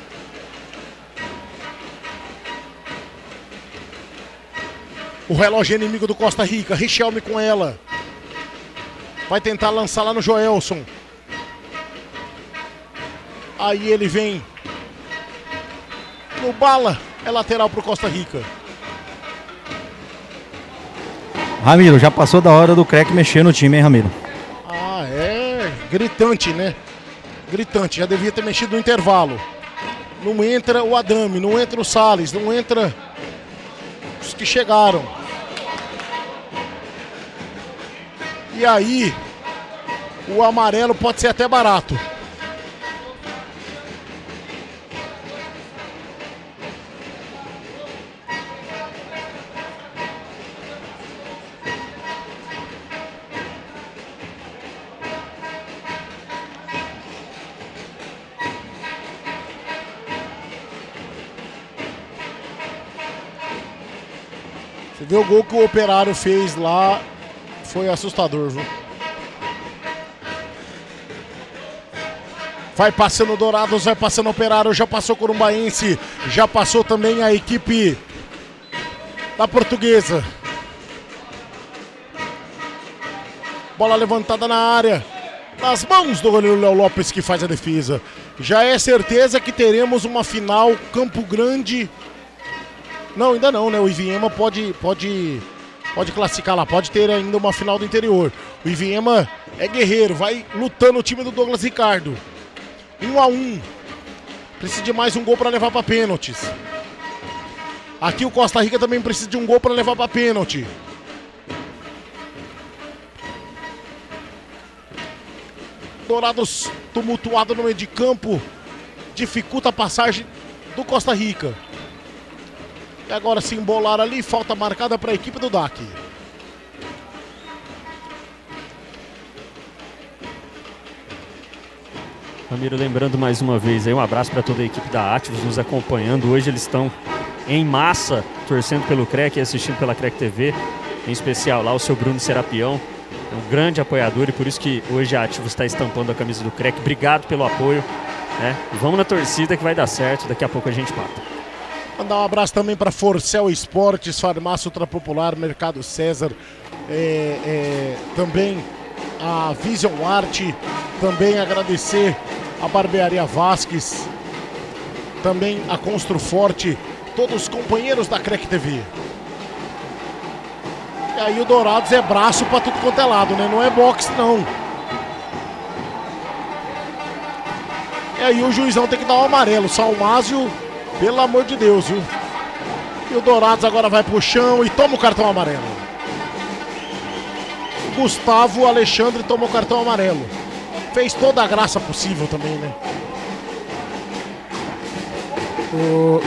O relógio inimigo do Costa Rica, Richelme com ela. Vai tentar lançar lá no Joelson. Aí ele vem no Bala. É lateral pro Costa Rica. Ramiro, já passou da hora do Crack mexer no time, hein, Ramiro? Ah, é gritante, né? Gritante, já devia ter mexido no intervalo. Não entra o Adame, não entra o Salles, não entra os que chegaram. E aí, o amarelo pode ser até barato. ver o gol que o Operário fez lá foi assustador, viu? Vai passando o Dourados, vai passando o Operário, já passou o Corumbaense, já passou também a equipe da Portuguesa. Bola levantada na área, nas mãos do goleiro Léo Lopes, que faz a defesa. Já é certeza que teremos uma final Campo Grande. Não, ainda não, né? O Iviema pode, pode, pode classificar lá, pode ter ainda uma final do interior. O Iviema é guerreiro, vai lutando o time do Douglas Ricardo. Um a um. Precisa de mais um gol para levar para pênaltis. Aqui o Costa Rica também precisa de um gol para levar para pênalti. Dourados tumultuado no meio de campo. Dificulta a passagem do Costa Rica. E agora se embolar ali, falta marcada para a equipe do D A C. Ramiro, lembrando mais uma vez aí, um abraço para toda a equipe da Ativos nos acompanhando. Hoje eles estão em massa, torcendo pelo C R E C e assistindo pela C R E C T V. Em especial lá o seu Bruno Serapião, é um grande apoiador e por isso que hoje a Ativos está estampando a camisa do C R E C. Obrigado pelo apoio, né? Vamos na torcida que vai dar certo, daqui a pouco a gente mata. Mandar um abraço também para Forcel Esportes, Farmácia Ultra Popular, Mercado César, é, é, também a Vision Art, também agradecer a Barbearia Vasques, também a Construforte, todos os companheiros da C R E C T V. E aí o Dourados é braço para tudo quanto é lado, né? Não é boxe não. E aí o juizão tem que dar um amarelo, Salmásio, pelo amor de Deus, viu? E o Dourados agora vai pro chão e toma o cartão amarelo. Gustavo Alexandre toma o cartão amarelo. Fez toda a graça possível também, né? O...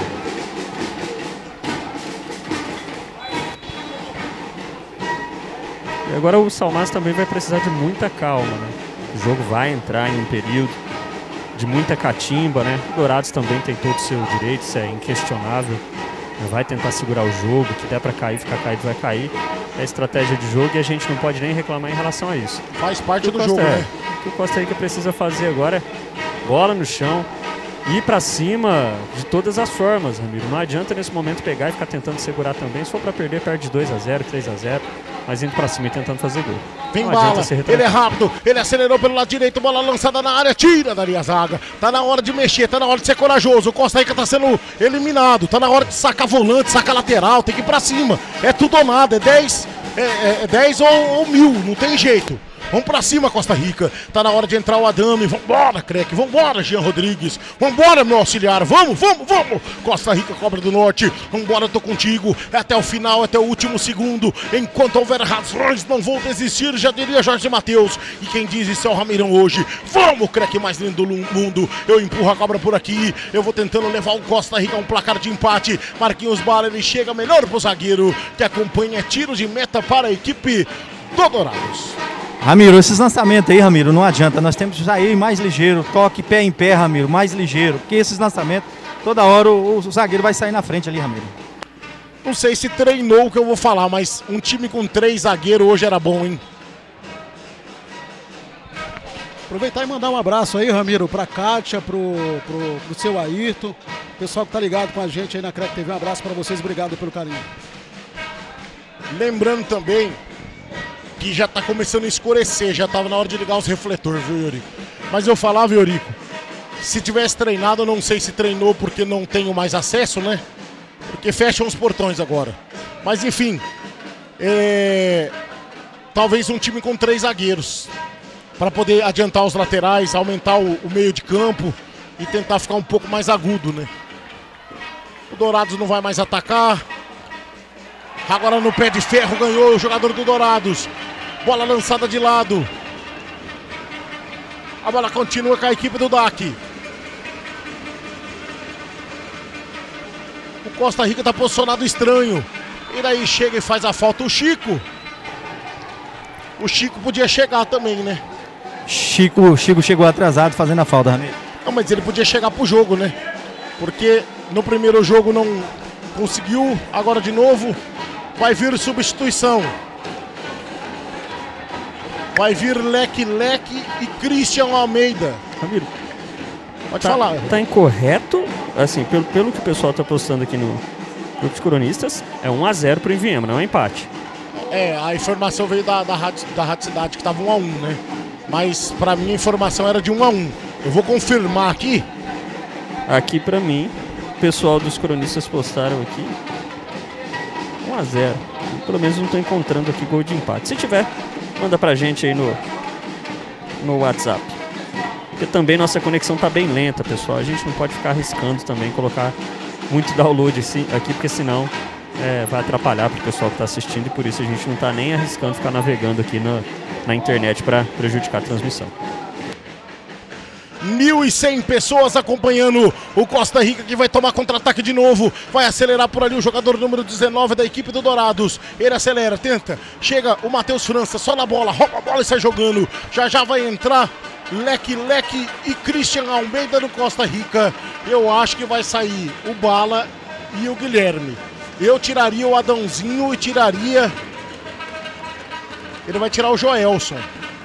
E agora o Salmásio também vai precisar de muita calma, né? O jogo vai entrar em um período de muita catimba, né? O Dourados também tem todo o seu direito, isso é inquestionável. Vai tentar segurar o jogo, que der pra cair, ficar caído, vai cair. É estratégia de jogo e a gente não pode nem reclamar em relação a isso. Faz parte do Costa, jogo, é, né? O que o Costa Rica precisa fazer agora é bola no chão, ir pra cima de todas as formas, Ramiro. Não adianta nesse momento pegar e ficar tentando segurar também. Se for pra perder, perde dois a zero, três a zero, mas indo pra cima e tentando fazer gol. Vem bala, ele é rápido, ele acelerou pelo lado direito, bola lançada na área, tira dali a zaga. Tá na hora de mexer, tá na hora de ser corajoso. O Costa Rica tá sendo eliminado, tá na hora de sacar volante, sacar lateral, tem que ir pra cima. É tudo ou nada, é dez, é, é, é dez ou, ou mil, não tem jeito. Vamos pra cima, Costa Rica. Tá na hora de entrar o Adame. Vambora, C R E C. Vambora, Jean Rodrigues. Vambora, meu auxiliar. Vamos, vamos, vamos. Costa Rica, Cobra do Norte. Vambora, tô contigo. Até o final, até o último segundo. Enquanto houver razões, não vou desistir. Já diria Jorge Matheus. E quem diz isso é o Ramirão hoje. Vamos, C R E C mais lindo do mundo. Eu empurro a cobra por aqui. Eu vou tentando levar o Costa Rica a um placar de empate. Marquinhos Bala, ele chega melhor pro zagueiro. Que acompanha tiro de meta para a equipe do Dourados. Ramiro, esses lançamentos aí, Ramiro, não adianta, nós temos que sair mais ligeiro, toque pé em pé, Ramiro, mais ligeiro, porque esses lançamentos, toda hora o, o zagueiro vai sair na frente ali, Ramiro. Não sei se treinou o que eu vou falar, mas um time com três zagueiros hoje era bom, hein? Aproveitar e mandar um abraço aí, Ramiro, pra Kátia, pro, pro, pro seu Ayrton, pessoal que tá ligado com a gente aí na C R E C T V, um abraço pra vocês, obrigado pelo carinho. Lembrando também que já tá começando a escurecer, já tava na hora de ligar os refletores, viu, Eurico? Mas eu falava, Eurico, se tivesse treinado, eu não sei se treinou porque não tenho mais acesso, né? Porque fecham os portões agora. Mas enfim, é... talvez um time com três zagueiros, para poder adiantar os laterais, aumentar o, o meio de campo e tentar ficar um pouco mais agudo, né? O Dourados não vai mais atacar. Agora no pé de ferro ganhou o jogador do Dourados. Bola lançada de lado. A bola continua com a equipe do D A C. O Costa Rica está posicionado estranho. E daí chega e faz a falta o Chico. O Chico podia chegar também, né? Chico, Chico chegou atrasado fazendo a falta, Ramiro. Não, mas ele podia chegar pro jogo, né? Porque no primeiro jogo não conseguiu. Agora de novo. Vai vir substituição. Vai vir Leque Leque e Christian Almeida. Ramiro, pode tá, falar. Tá incorreto, assim, pelo, pelo que o pessoal tá postando aqui no grupo de cronistas, é um a zero pro Iviema, não é um empate. É, a informação veio da, da, rádio, da Rádio Cidade que tava um a um, né? Mas pra mim a informação era de um a um. Eu vou confirmar aqui. Aqui pra mim, o pessoal dos cronistas postaram aqui um a zero. Pelo menos não tô encontrando aqui gol de empate. Se tiver, manda pra gente aí no, no WhatsApp. Porque também nossa conexão tá bem lenta, pessoal. A gente não pode ficar arriscando também colocar muito download aqui, porque senão é, vai atrapalhar pro pessoal que tá assistindo. E por isso a gente não tá nem arriscando ficar navegando aqui na, na internet para prejudicar a transmissão. mil e cem pessoas acompanhando o Costa Rica, que vai tomar contra-ataque de novo. Vai acelerar por ali o jogador número dezenove da equipe do Dourados. Ele acelera, tenta. Chega o Matheus França, só na bola, rouba a bola e sai jogando. Já já vai entrar Leque Leque e Christian Almeida no Costa Rica. Eu acho que vai sair o Bala e o Guilherme. Eu tiraria o Adãozinho e tiraria... Ele vai tirar o Joelson.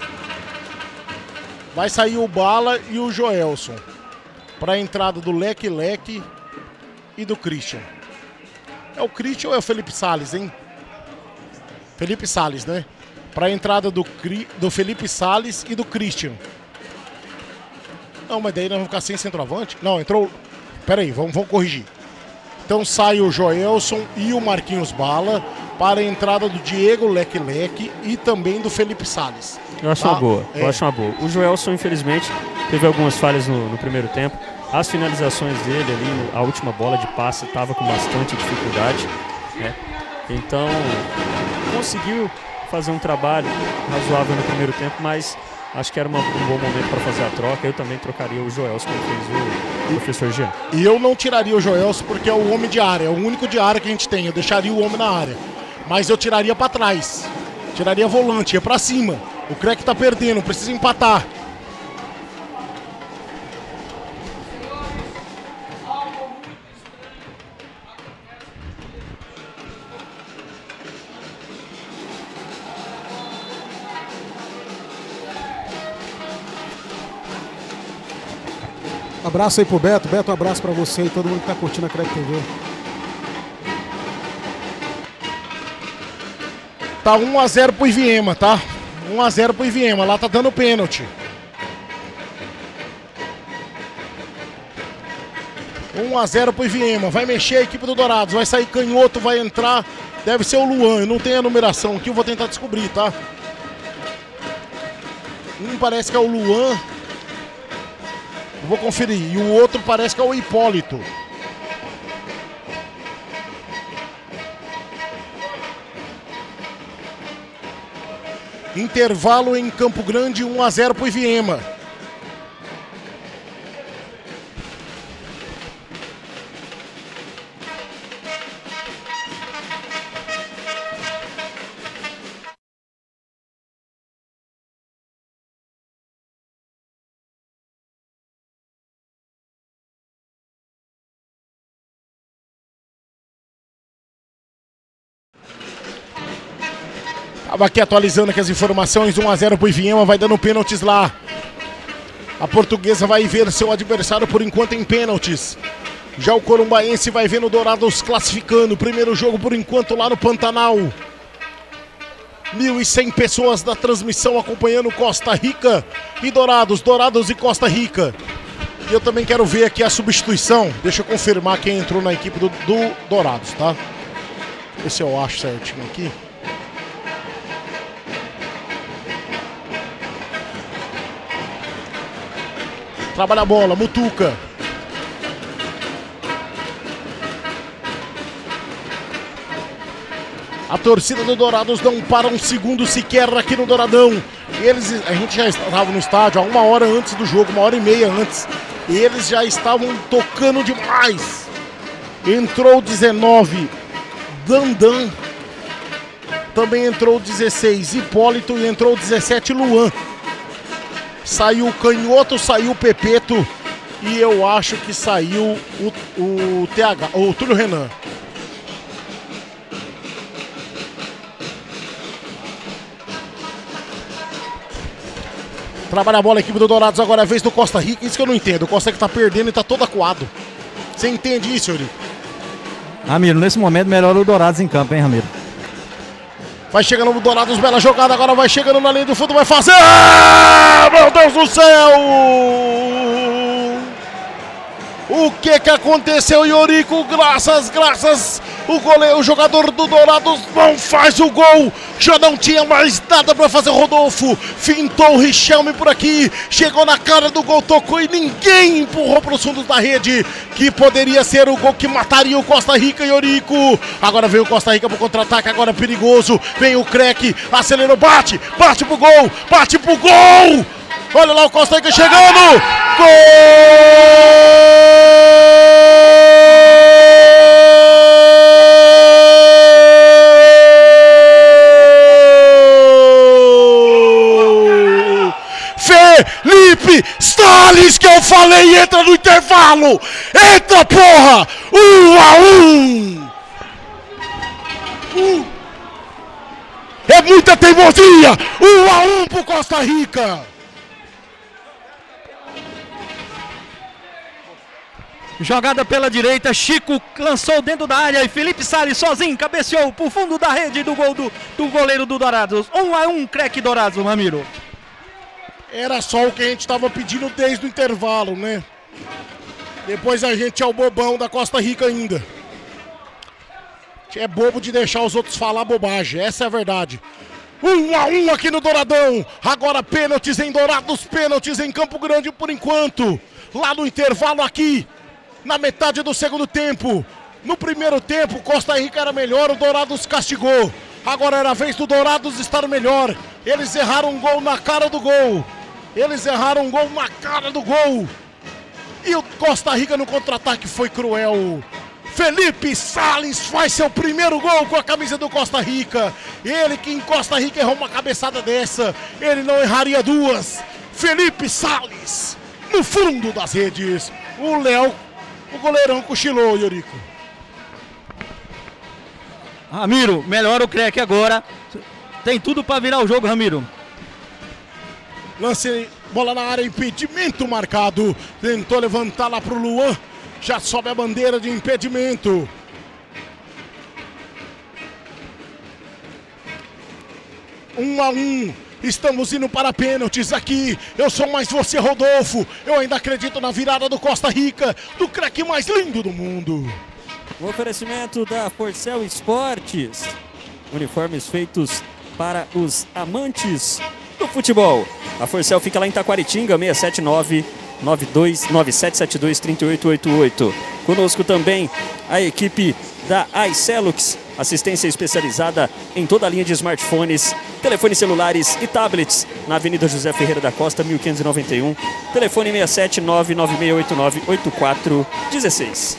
Vai sair o Bala e o Joelson para a entrada do Leque Leque e do Christian. É o Christian ou é o Felipe Salles, hein? Felipe Salles, né? Para a entrada do, do Felipe Salles e do Christian. Não, mas daí nós vamos ficar sem centroavante. Não, entrou... Pera aí, vamos, vamos corrigir. Então sai o Joelson e o Marquinhos Bala para a entrada do Diego Leque Leque e também do Felipe Salles. Eu acho tá? uma boa, é. eu acho uma boa. O Joelson, infelizmente, teve algumas falhas no, no primeiro tempo. As finalizações dele ali, a última bola de passe, estava com bastante dificuldade, né? Então, conseguiu fazer um trabalho razoável no primeiro tempo, mas acho que era uma, um bom momento para fazer a troca. Eu também trocaria o Joelson, como fez o professor Jean. E eu não tiraria o Joelson porque é o homem de área, é o único de área que a gente tem. Eu deixaria o homem na área, mas eu tiraria para trás. Tiraria volante, ia para cima. O Crack tá perdendo, precisa empatar. Abraço aí pro Beto. Beto, um abraço pra você e todo mundo que tá curtindo a Crack T V. Tá um a zero pro Iviema, tá? um a zero pro Iviema, lá tá dando pênalti. um a zero pro Iviema, vai mexer a equipe do Dourados, vai sair canhoto, vai entrar, deve ser o Luan, eu não tenho a numeração aqui, eu vou tentar descobrir, tá? Um parece que é o Luan, eu vou conferir, e o outro parece que é o Hipólito. Intervalo em Campo Grande, um a zero pro Iviema. Estava aqui atualizando aqui as informações, um a zero pro Iviema, vai dando pênaltis lá. A Portuguesa vai ver seu adversário por enquanto em pênaltis. Já o Corumbaense vai vendo o Dourados classificando. Primeiro jogo por enquanto lá no Pantanal. mil e cem pessoas da transmissão acompanhando Costa Rica e Dourados, Dourados e Costa Rica. E eu também quero ver aqui a substituição. Deixa eu confirmar quem entrou na equipe do, do Dourados, tá? Ver se eu acho certinho aqui. Trabalha a bola, Mutuca. A torcida do Dourados não para um segundo sequer aqui no Douradão. Eles, a gente já estava no estádio há uma hora antes do jogo, uma hora e meia antes. E eles já estavam tocando demais. Entrou dezenove, Dandan. Também entrou dezesseis, Hipólito. E entrou dezessete, Luan. Saiu o Canhoto, saiu o Pepeto e eu acho que saiu o, o T H, o Túlio Renan. Trabalha a bola a equipe do Dourados, agora é a vez do Costa Rica. Isso que eu não entendo, o Costa Rica tá perdendo e tá todo acuado. Você entende isso, Eurico? Ramiro, nesse momento melhora o Dourados em campo, hein, Ramiro? Vai chegando o Dourados, bela jogada, agora vai chegando na linha do fundo, vai fazer... Ah, meu Deus do céu! O que que aconteceu, Eurico? Graças, graças, o goleiro, o jogador do Dourados não faz o gol. Já não tinha mais nada para fazer, Rodolfo. Fintou o Richelme por aqui, chegou na cara do gol, tocou e ninguém empurrou para os fundos da rede, que poderia ser o gol que mataria o Costa Rica, Eurico. Agora veio o Costa Rica pro contra-ataque, agora é perigoso. Vem o Crack, acelerou, bate, bate pro gol, bate pro gol. Olha lá o Costa Rica chegando. Gol! Felipe Salles, que eu falei, entra no intervalo. Entra, porra! Um a um. um. É muita teimosia. Um a um pro Costa Rica. Jogada pela direita, Chico lançou dentro da área e Felipe Salles sozinho cabeceou pro fundo da rede do gol do, do goleiro do Dourados. Um a um, Crack Dourados, Ramiro. Era só o que a gente estava pedindo desde o intervalo, né? Depois a gente é o bobão da Costa Rica ainda. É bobo de deixar os outros falar bobagem, essa é a verdade. Um a um aqui no Douradão. Agora pênaltis em Dourados, pênaltis em Campo Grande por enquanto. Lá no intervalo aqui, na metade do segundo tempo. No primeiro tempo, Costa Rica era melhor, o Dourados castigou. Agora era a vez do Dourados estar melhor. Eles erraram um gol na cara do gol. Eles erraram um gol na cara do gol. E o Costa Rica no contra-ataque foi cruel. Felipe Salles faz seu primeiro gol com a camisa do Costa Rica. Ele que em Costa Rica errou uma cabeçada dessa, ele não erraria duas. Felipe Salles no fundo das redes. O Léo, o goleirão cochilou, Eurico. Ramiro, melhora o Crack agora. Tem tudo para virar o jogo, Ramiro. Lance, bola na área, impedimento marcado. Tentou levantar lá pro Luan. Já sobe a bandeira de impedimento. Um a um. Estamos indo para pênaltis aqui. Eu sou mais você, Rodolfo. Eu ainda acredito na virada do Costa Rica, do craque mais lindo do mundo. O oferecimento da Forcel Esportes. Uniformes feitos para os amantes do futebol. A Forcel fica lá em Taquaritinga, seis sete nove, nove dois nove sete sete dois, três oito oito oito. Conosco também a equipe da iCelux, assistência especializada em toda a linha de smartphones, telefones celulares e tablets, na Avenida José Ferreira da Costa, mil quinhentos e noventa e um, telefone seis sete nove, nove seis oito nove, oito quatro um seis.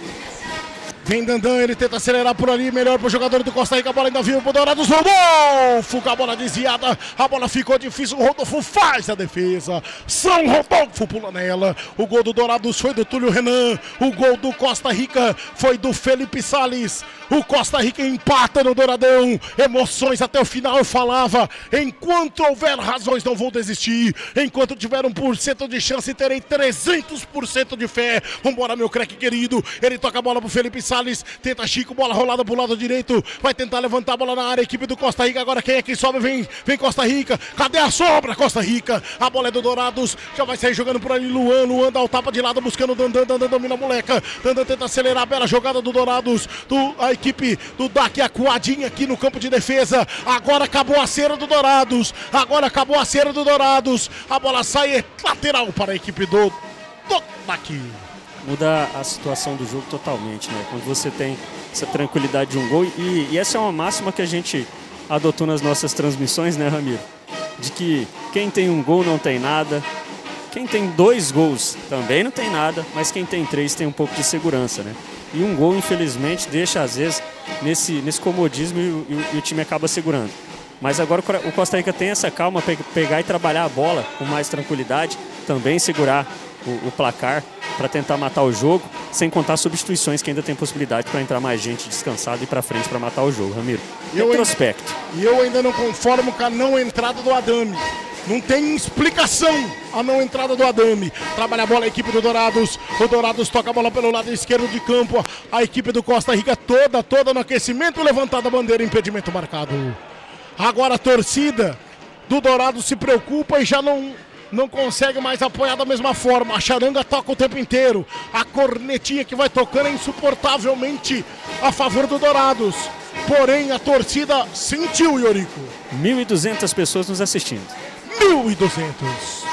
Vem Dandan, ele tenta acelerar por ali, melhor para o jogador do Costa Rica, a bola ainda viu para o Dourados, Rodolfo, com a bola desviada, a bola ficou difícil, o Rodolfo faz a defesa, São Rodolfo pula nela, o gol do Dourados foi do Túlio Renan, o gol do Costa Rica foi do Felipe Salles, o Costa Rica empata no Douradão, emoções até o final, eu falava, enquanto houver razões não vou desistir, enquanto tiver um por cento de chance terei trezentos por cento de fé, vambora meu craque querido, ele toca a bola pro Felipe Salles, Salles, tenta Chico, bola rolada pro lado direito, vai tentar levantar a bola na área, equipe do Costa Rica, agora quem é que sobe, vem, vem Costa Rica, cadê a sobra, Costa Rica, a bola é do Dourados, já vai sair jogando por ali, Luan, Luan dá o tapa de lado, buscando o Dandan, Dandan domina a moleca, Dandan tenta acelerar, a bela jogada do Dourados, do, a equipe do D A C acuadinha aqui no campo de defesa, agora acabou a cera do Dourados, agora acabou a cera do Dourados, a bola sai, é lateral para a equipe do, do D A C. Muda a situação do jogo totalmente, né? Quando você tem essa tranquilidade de um gol. E, e essa é uma máxima que a gente adotou nas nossas transmissões, né, Ramiro? De que quem tem um gol não tem nada. Quem tem dois gols também não tem nada. Mas quem tem três tem um pouco de segurança, né? E um gol, infelizmente, deixa, às vezes, nesse, nesse comodismo e o, e o time acaba segurando. Mas agora o Costa Rica tem essa calma para pegar e trabalhar a bola com mais tranquilidade. Também segurar o, o placar para tentar matar o jogo, sem contar substituições que ainda tem possibilidade para entrar mais gente descansada e para frente para matar o jogo, Ramiro. Eu Retrospecto. E eu ainda não conformo com a não entrada do Adame. Não tem explicação a não entrada do Adame. Trabalha a bola a equipe do Dourados. O Dourados toca a bola pelo lado esquerdo de campo. A equipe do Costa Rica toda, toda no aquecimento. Levantada a bandeira, impedimento marcado. Agora a torcida do Dourados se preocupa e já não, não consegue mais apoiar da mesma forma. A charanga toca o tempo inteiro. A cornetinha que vai tocando é insuportavelmente a favor do Dourados. Porém, a torcida sentiu, Iorico. mil e duzentas pessoas nos assistindo. mil e duzentos.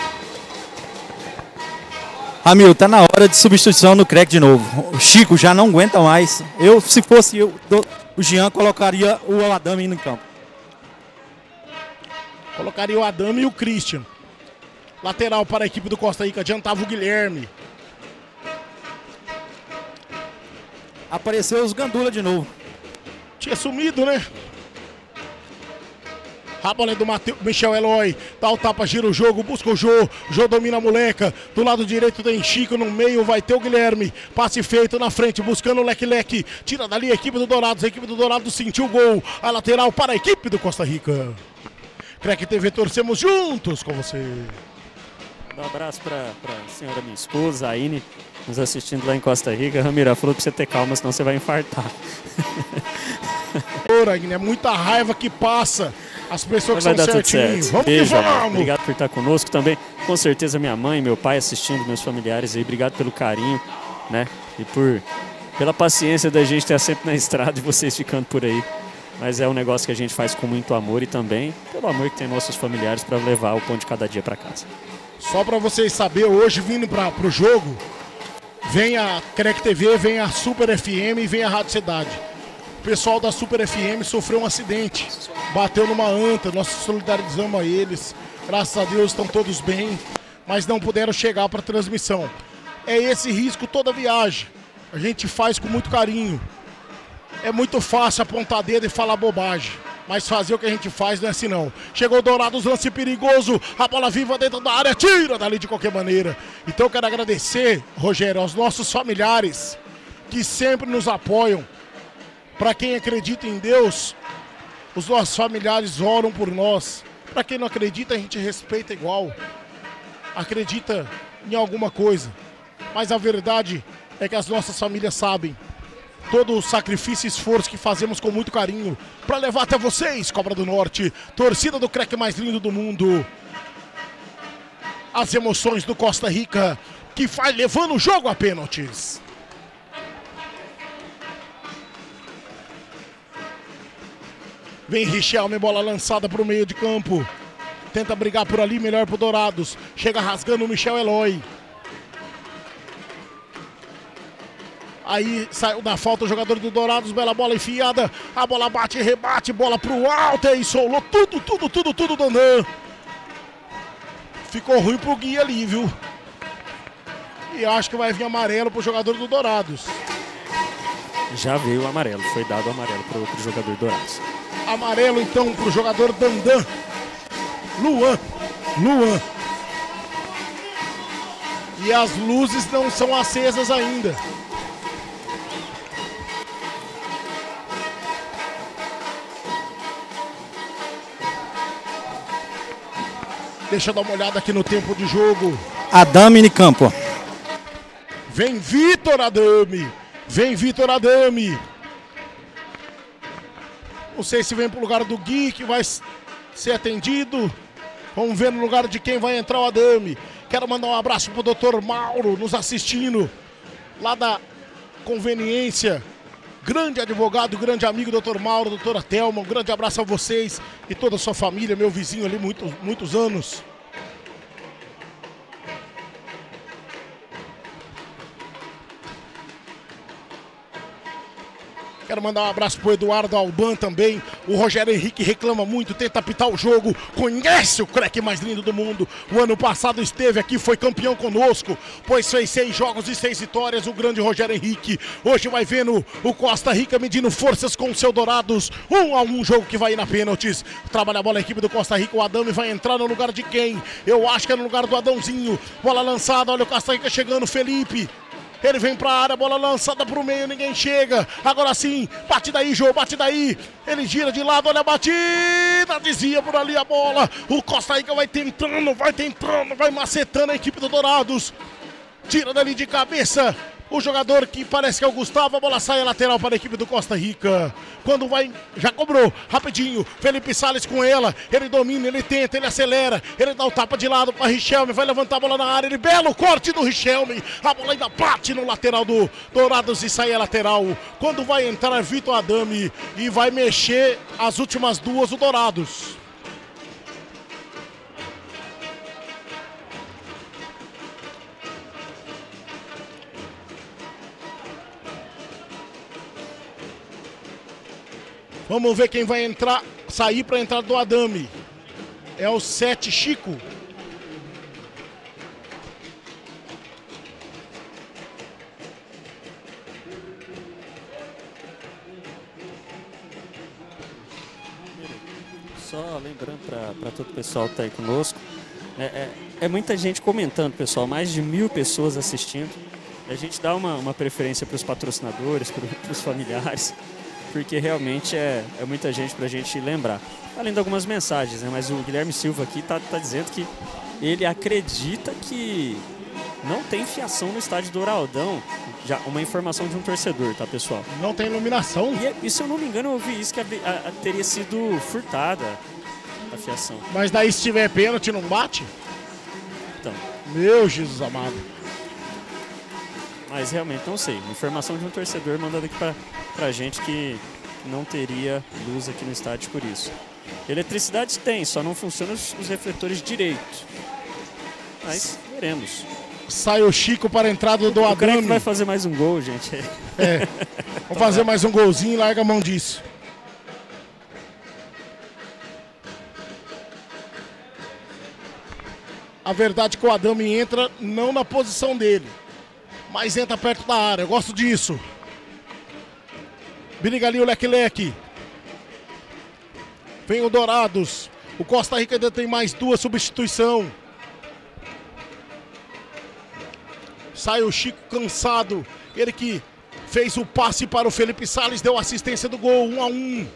Ramiro, tá na hora de substituição no crack de novo. O Chico já não aguenta mais. Eu, se fosse eu, do, o Jean, colocaria o Adame no campo. Colocaria o Adame e o Christian. Lateral para a equipe do Costa Rica. Adiantava o Guilherme. Apareceu os Gandula de novo. Tinha sumido, né? A bola é do Mateu, Michel Eloy. Dá o tapa, gira o jogo, busca o Jô. Jô domina a moleca. Do lado direito tem Chico, no meio vai ter o Guilherme. Passe feito na frente, buscando o leque-leque. Tira dali a equipe do Dourados. A equipe do Dourados sentiu o gol. A lateral para a equipe do Costa Rica. Crack T V, torcemos juntos com você. Um abraço para a senhora, minha esposa, a Aine, nos assistindo lá em Costa Rica. Ramiro, falou para você ter calma, senão você vai infartar. É muita raiva que passa. As pessoas vai que são dar certinhas. tudo certo. Vamos Beijo, que vamos. Obrigado por estar conosco também. Com certeza minha mãe, meu pai assistindo, meus familiares aí. Obrigado pelo carinho, né? E por, pela paciência da gente estar sempre na estrada e vocês ficando por aí. Mas é um negócio que a gente faz com muito amor e também pelo amor que tem nossos familiares para levar o pão de cada dia para casa. Só para vocês saberem, hoje vindo para o jogo, vem a Crack T V, vem a Super F M e vem a Rádio Cidade. O pessoal da Super F M sofreu um acidente, bateu numa anta, nós solidarizamos a eles. Graças a Deus estão todos bem, mas não puderam chegar para a transmissão. É esse risco toda viagem. A gente faz com muito carinho. É muito fácil apontar dedo e falar bobagem, mas fazer o que a gente faz não é assim não. Chegou o Dourados, lance perigoso, a bola viva dentro da área, tira dali de qualquer maneira. Então eu quero agradecer, Rogério, aos nossos familiares que sempre nos apoiam. Para quem acredita em Deus, os nossos familiares oram por nós. Para quem não acredita, a gente respeita igual. Acredita em alguma coisa. Mas a verdade é que as nossas famílias sabem todo o sacrifício e esforço que fazemos com muito carinho para levar até vocês, Cobra do Norte, torcida do crack mais lindo do mundo. As emoções do Costa Rica, que vai levando o jogo a pênaltis. Vem Richelme, bola lançada para o meio de campo. Tenta brigar por ali, melhor para o Dourados. Chega rasgando o Michel Eloy. Aí saiu da falta o jogador do Dourados, bela bola enfiada. A bola bate, rebate, bola pro alto e solou tudo, tudo, tudo, tudo, Dandan. Ficou ruim pro Gui ali, viu? E acho que vai vir amarelo pro jogador do Dourados. Já veio o amarelo, foi dado o amarelo pro outro jogador do Dourados. Amarelo então pro jogador Dandan. Luan, Luan. E as luzes não são acesas ainda. Deixa eu dar uma olhada aqui no tempo de jogo. Adame em campo. Vem Vitor Adame. Vem Vitor Adame. Não sei se vem pro lugar do Gui, que vai ser atendido. Vamos ver no lugar de quem vai entrar o Adame. Quero mandar um abraço pro doutor Mauro, nos assistindo. Lá da Conveniência. Grande advogado, grande amigo, doutor Mauro, doutora Thelma. Um grande abraço a vocês e toda a sua família, meu vizinho ali, muitos, muitos anos. Quero mandar um abraço pro Eduardo Alban também. O Rogério Henrique reclama muito, tenta apitar o jogo. Conhece o craque mais lindo do mundo. O ano passado esteve aqui, foi campeão conosco, pois fez seis jogos e seis vitórias. O grande Rogério Henrique. Hoje vai vendo o Costa Rica medindo forças com o seu Dourados. Um a um jogo que vai ir na pênaltis. Trabalha a bola a equipe do Costa Rica. O Adame vai entrar no lugar de quem? Eu acho que é no lugar do Adãozinho. Bola lançada, olha o Costa Rica chegando, Felipe. Ele vem pra área, bola lançada pro meio, ninguém chega. Agora sim, bate daí, Jô, bate daí. Ele gira de lado, olha a batida, desvia por ali a bola. O Costa Rica vai tentando, vai tentando, vai macetando a equipe do Dourados. Tira dali de cabeça o jogador que parece que é o Gustavo. A bola sai a lateral para a equipe do Costa Rica. Quando vai, já cobrou, rapidinho. Felipe Sales com ela. Ele domina, ele tenta, ele acelera. Ele dá o tapa de lado para Richelme. Vai levantar a bola na área. Ele belo corte do Richelme. A bola ainda bate no lateral do Dourados e sai a lateral. Quando vai entrar Vitor Adame e vai mexer as últimas duas o Dourados. Vamos ver quem vai entrar, sair para entrar do Adame. É o sete, Chico. Só lembrando para todo o pessoal que está aí conosco, é, é, é muita gente comentando, pessoal, mais de mil pessoas assistindo. A gente dá uma, uma preferência para os patrocinadores, para os familiares, porque realmente é, é muita gente para a gente lembrar. Além de algumas mensagens, né? Mas o Guilherme Silva aqui está tá dizendo que ele acredita que não tem fiação no estádio do Doradão. Já uma informação de um torcedor, tá, pessoal? Não tem iluminação? E, e se eu não me engano, eu ouvi isso, que a, a, a, teria sido furtada a fiação. Mas daí se tiver pênalti, não bate? Então. Meu Jesus amado. Mas realmente não sei. Informação de um torcedor mandando aqui pra, pra gente que não teria luz aqui no estádio por isso. Eletricidade tem, só não funcionam os, os refletores direito. Mas veremos. Sai o Chico para a entrada do Adame. O cara que vai fazer mais um gol, gente. É. Vamos fazer mais um golzinho e larga a mão disso. A verdade é que o Adame entra não na posição dele, mas entra perto da área. Eu gosto disso. Briga ali o leque-leque. Vem o Dourados. O Costa Rica ainda tem mais duas substituições. Sai o Chico cansado. Ele que fez o passe para o Felipe Sales, deu assistência do gol, um a um.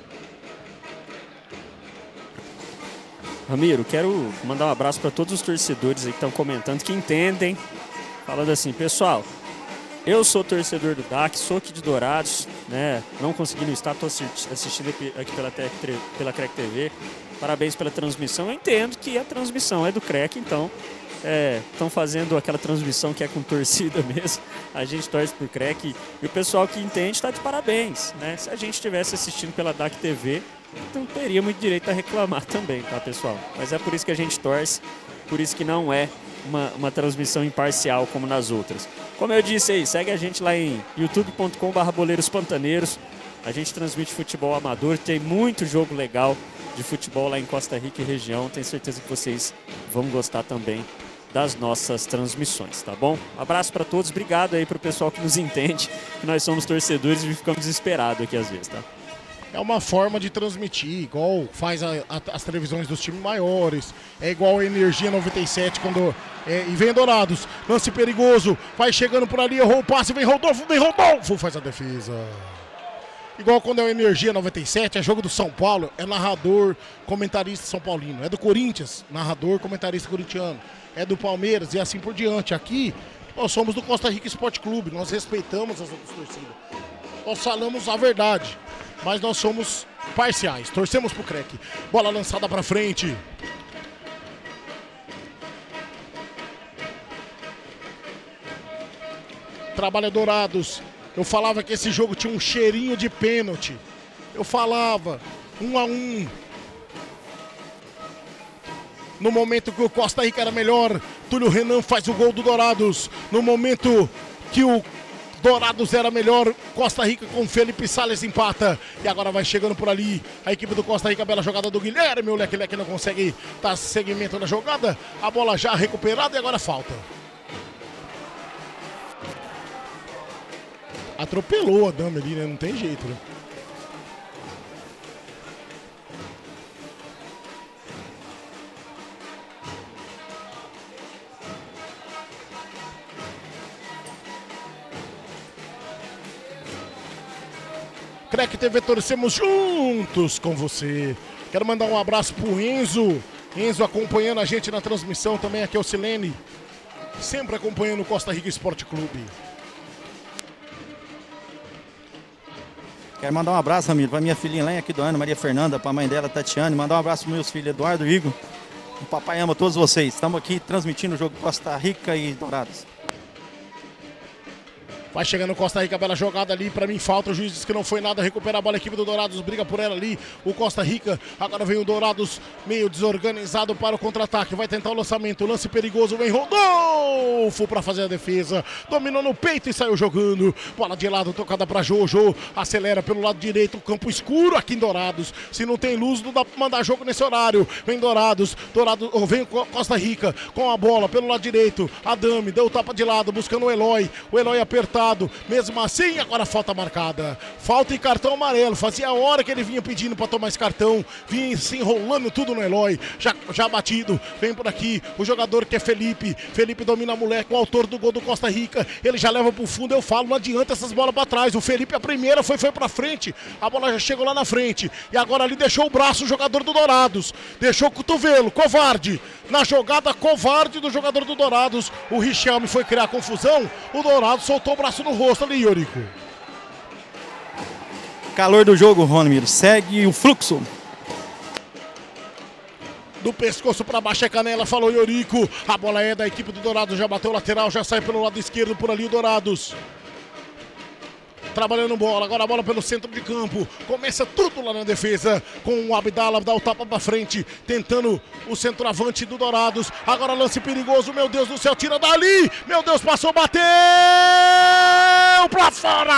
Ramiro, quero mandar um abraço para todos os torcedores aí que estão comentando, que entendem. Falando assim, pessoal, eu sou torcedor do D A C, sou aqui de Dourados, né? Não consegui no estar, estou assistindo aqui pela, pela C R E C T V. Parabéns pela transmissão. Eu entendo que a transmissão é do C R E C, então estão é, fazendo aquela transmissão que é com torcida mesmo. A gente torce por C R E C e o pessoal que entende está de parabéns, né? Se a gente estivesse assistindo pela D A C T V, não teria muito direito a reclamar também, tá, pessoal? Mas é por isso que a gente torce, por isso que não é uma, uma transmissão imparcial como nas outras. Como eu disse aí, segue a gente lá em youtube ponto com barra boleiros pantaneiros. A gente transmite futebol amador, tem muito jogo legal de futebol lá em Costa Rica e região. Tenho certeza que vocês vão gostar também das nossas transmissões, tá bom? Abraço para todos, obrigado aí pro pessoal que nos entende, que nós somos torcedores e ficamos desesperados aqui às vezes, tá? É uma forma de transmitir, igual faz a, a, as televisões dos times maiores. É igual a Energia noventa e sete quando... É, e vem Dourados, lance perigoso, vai chegando por ali, errou o passe, vem Rodolfo, vem Rodolfo, faz a defesa. Igual quando é o Energia noventa e sete, é jogo do São Paulo, é narrador, comentarista São Paulino. É do Corinthians, narrador, comentarista corintiano. É do Palmeiras e assim por diante. Aqui, nós somos do Costa Rica Esporte Clube, nós respeitamos as outras torcidas. Nós falamos a verdade, mas nós somos parciais, torcemos pro C R E C. Bola lançada pra frente. Trabalha Dourados. Eu falava que esse jogo tinha um cheirinho de pênalti. Eu falava, um a um. No momento que o Costa Rica era melhor, Túlio Renan faz o gol do Dourados. No momento que o Dourados era melhor, Costa Rica com Felipe Sales empata. E agora vai chegando por ali a equipe do Costa Rica, bela jogada do Guilherme. O Leque Leque não consegue dar seguimento na jogada. A bola já recuperada e agora falta. Atropelou a Adame ali, né? Não tem jeito, né? Crec T V, torcemos juntos com você. Quero mandar um abraço pro Enzo. Enzo acompanhando a gente na transmissão também. Aqui é o Silene, sempre acompanhando o Costa Rica Esporte Clube. Quero mandar um abraço, Ramiro, para minha filhinha lá aqui do ano, Maria Fernanda, para a mãe dela, Tatiane. Mandar um abraço para meus filhos, Eduardo e Igor. O papai ama todos vocês. Estamos aqui transmitindo o jogo Costa Rica e Dourados. Vai chegando Costa Rica, bela jogada ali, pra mim falta, o juiz diz que não foi nada, recupera a bola, a equipe do Dourados briga por ela ali, o Costa Rica, agora vem o Dourados meio desorganizado para o contra-ataque, vai tentar o lançamento, lance perigoso, vem Rodolfo pra fazer a defesa, dominou no peito e saiu jogando, bola de lado, tocada pra Jojo, acelera pelo lado direito, campo escuro aqui em Dourados, se não tem luz não dá pra mandar jogo nesse horário, vem Dourados, Dourados, oh, vem Costa Rica com a bola pelo lado direito, Adame, deu tapa de lado, buscando o Eloy, o Eloy apertado, mesmo assim, agora falta marcada. Falta e cartão amarelo. Fazia a hora que ele vinha pedindo para tomar esse cartão. Vinha se enrolando tudo no Eloy. Já, já batido. Vem por aqui o jogador que é Felipe. Felipe domina a moleque, o autor do gol do Costa Rica. Ele já leva pro fundo. Eu falo, não adianta essas bolas para trás. O Felipe, a primeira foi, foi para frente. A bola já chegou lá na frente. E agora ali deixou o braço o jogador do Dourados. Deixou o cotovelo. Covarde. Na jogada covarde do jogador do Dourados. O Richelme foi criar confusão. O Dourados soltou o braço no rosto ali, Eurico. Calor do jogo, Ronimiro. Segue o fluxo. Do pescoço para baixo é canela, falou Eurico. A bola é da equipe do Dourados, já bateu o lateral, já sai pelo lado esquerdo por ali o Dourados. Trabalhando bola, agora a bola pelo centro de campo. Começa tudo lá na defesa. Com o Abdala, dá o tapa pra frente. Tentando o centroavante do Dourados. Agora lance perigoso, meu Deus do céu, tira dali. Meu Deus, passou, bateu pra fora.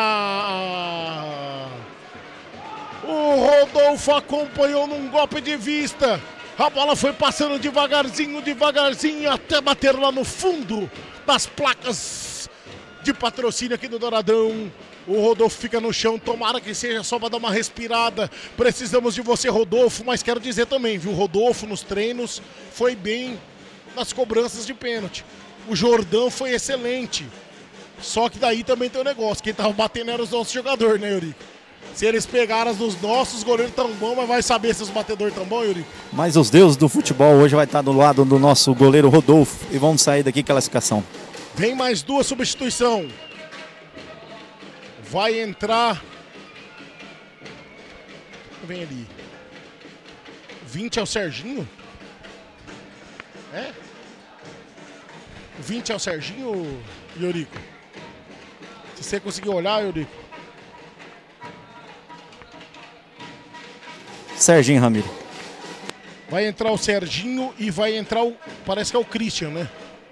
O Rodolfo acompanhou num golpe de vista. A bola foi passando devagarzinho, devagarzinho, até bater lá no fundo das placas de patrocínio aqui do Douradão. O Rodolfo fica no chão, tomara que seja só para dar uma respirada. Precisamos de você, Rodolfo, mas quero dizer também, viu, Rodolfo nos treinos foi bem nas cobranças de pênalti. O Jordão foi excelente. Só que daí também tem um negócio, quem tava batendo era os nossos jogadores, né, Eurico? Se eles pegaram as dos nossos, os goleiros tão bons, mas vai saber se os batedores tão bons, Eurico? Mas os deuses do futebol hoje vai estar do lado do nosso goleiro Rodolfo e vamos sair daqui classificação. Vem mais duas substituições. Vai entrar. Vem ali. vinte é o Serginho? É? vinte é o Serginho, Eurico? Se você conseguir olhar, Eurico. Serginho, Ramiro. Vai entrar o Serginho e vai entrar o... Parece que é o Christian, né?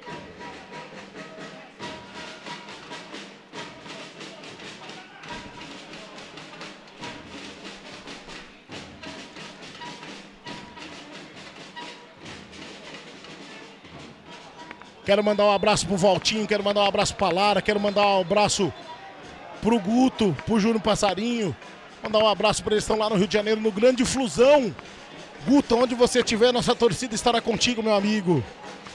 Quero mandar um abraço pro Valtinho, quero mandar um abraço pra Lara, quero mandar um abraço pro Guto, pro Júnior Passarinho. Mandar um abraço para eles que estão lá no Rio de Janeiro, no Grande Flusão. Guto, onde você estiver, nossa torcida estará contigo, meu amigo.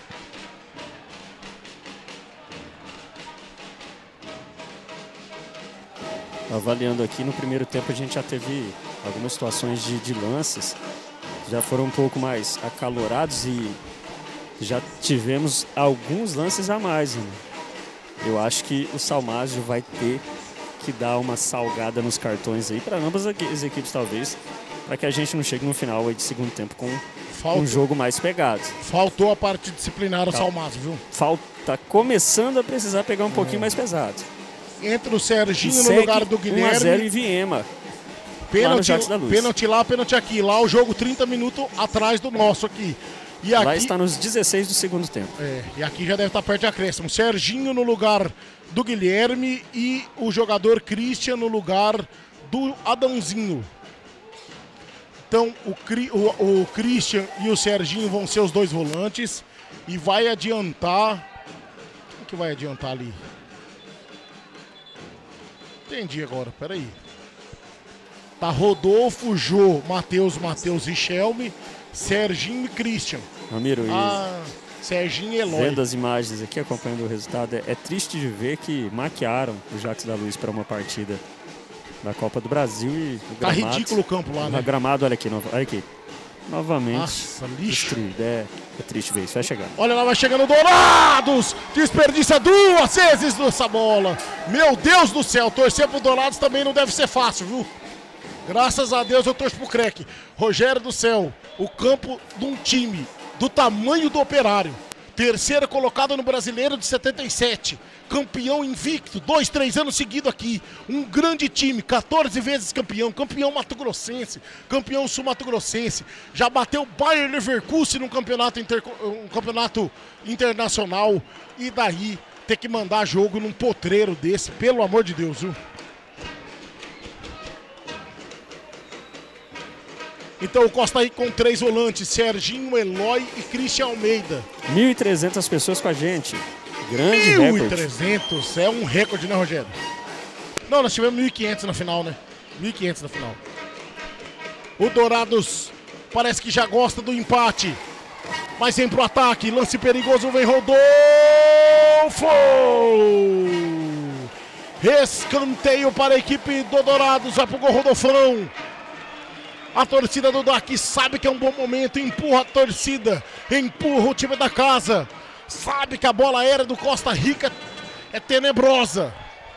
Avaliando aqui, no primeiro tempo a gente já teve algumas situações de, de lances. Já foram um pouco mais acalorados e já tivemos alguns lances a mais. Né? Eu acho que o Salmásio vai ter que dar uma salgada nos cartões aí para ambas as equipes, talvez, para que a gente não chegue no final aí de segundo tempo com Falta, um jogo mais pegado. Faltou a parte disciplinar o Salmásio, viu? Falta começando a precisar pegar um é. pouquinho mais pesado. Entra o Serginho no lugar do Guilherme. um a zero e Viema. Pênalti lá, pênalti lá, pênalti aqui. Lá o jogo trinta minutos atrás do nosso aqui. E aqui, lá está nos dezesseis do segundo tempo. É, e aqui já deve estar perto de acréscimo. Serginho no lugar do Guilherme e o jogador Christian no lugar do Adãozinho. Então o, o, o Christian e o Serginho vão ser os dois volantes. E vai adiantar... O que vai adiantar ali? Entendi agora, peraí. Tá Rodolfo, Jô, Matheus, Matheus e Shelby, Serginho e Christian. Ramiro, ah, Serginho e Eloy. Vendo as imagens aqui, acompanhando o resultado, é, é triste de ver que maquiaram o Jacques da Luz para uma partida da Copa do Brasil e o Tá gramado, ridículo o campo lá, né? O gramado, olha aqui, olha aqui. Novamente. Nossa, lixo. Destruído. É, é triste ver isso, vai chegar. Olha lá, vai chegando o Dourados. Desperdiça duas vezes nessa bola. Meu Deus do céu, torcer pro Dourados também não deve ser fácil, viu? Graças a Deus eu torço pro Crack. Rogério do céu, o campo de um time do tamanho do Operário. Terceiro colocado no Brasileiro de setenta e sete. Campeão invicto, dois, três anos seguidos aqui. Um grande time, quatorze vezes campeão. Campeão mato-grossense, campeão sul-mato-grossense. Já bateu o Bayer Leverkusen num campeonato, inter... um campeonato internacional. E daí ter que mandar jogo num potreiro desse, pelo amor de Deus, viu? Então o Costa Rica com três volantes, Serginho, Eloy e Christian Almeida. mil e trezentas pessoas com a gente. Grande recorde. mil e trezentos, é um recorde, né, Rogério? Não, nós tivemos mil e quinhentos na final, né? mil e quinhentos na final. O Dourados parece que já gosta do empate. Mas vem pro ataque, lance perigoso, vem Rodolfo! Escanteio para a equipe do Dourados, vai pro gol Rodolfão. A torcida do D A C sabe que é um bom momento, empurra a torcida, empurra o time da casa. Sabe que a bola aérea do Costa Rica é tenebrosa.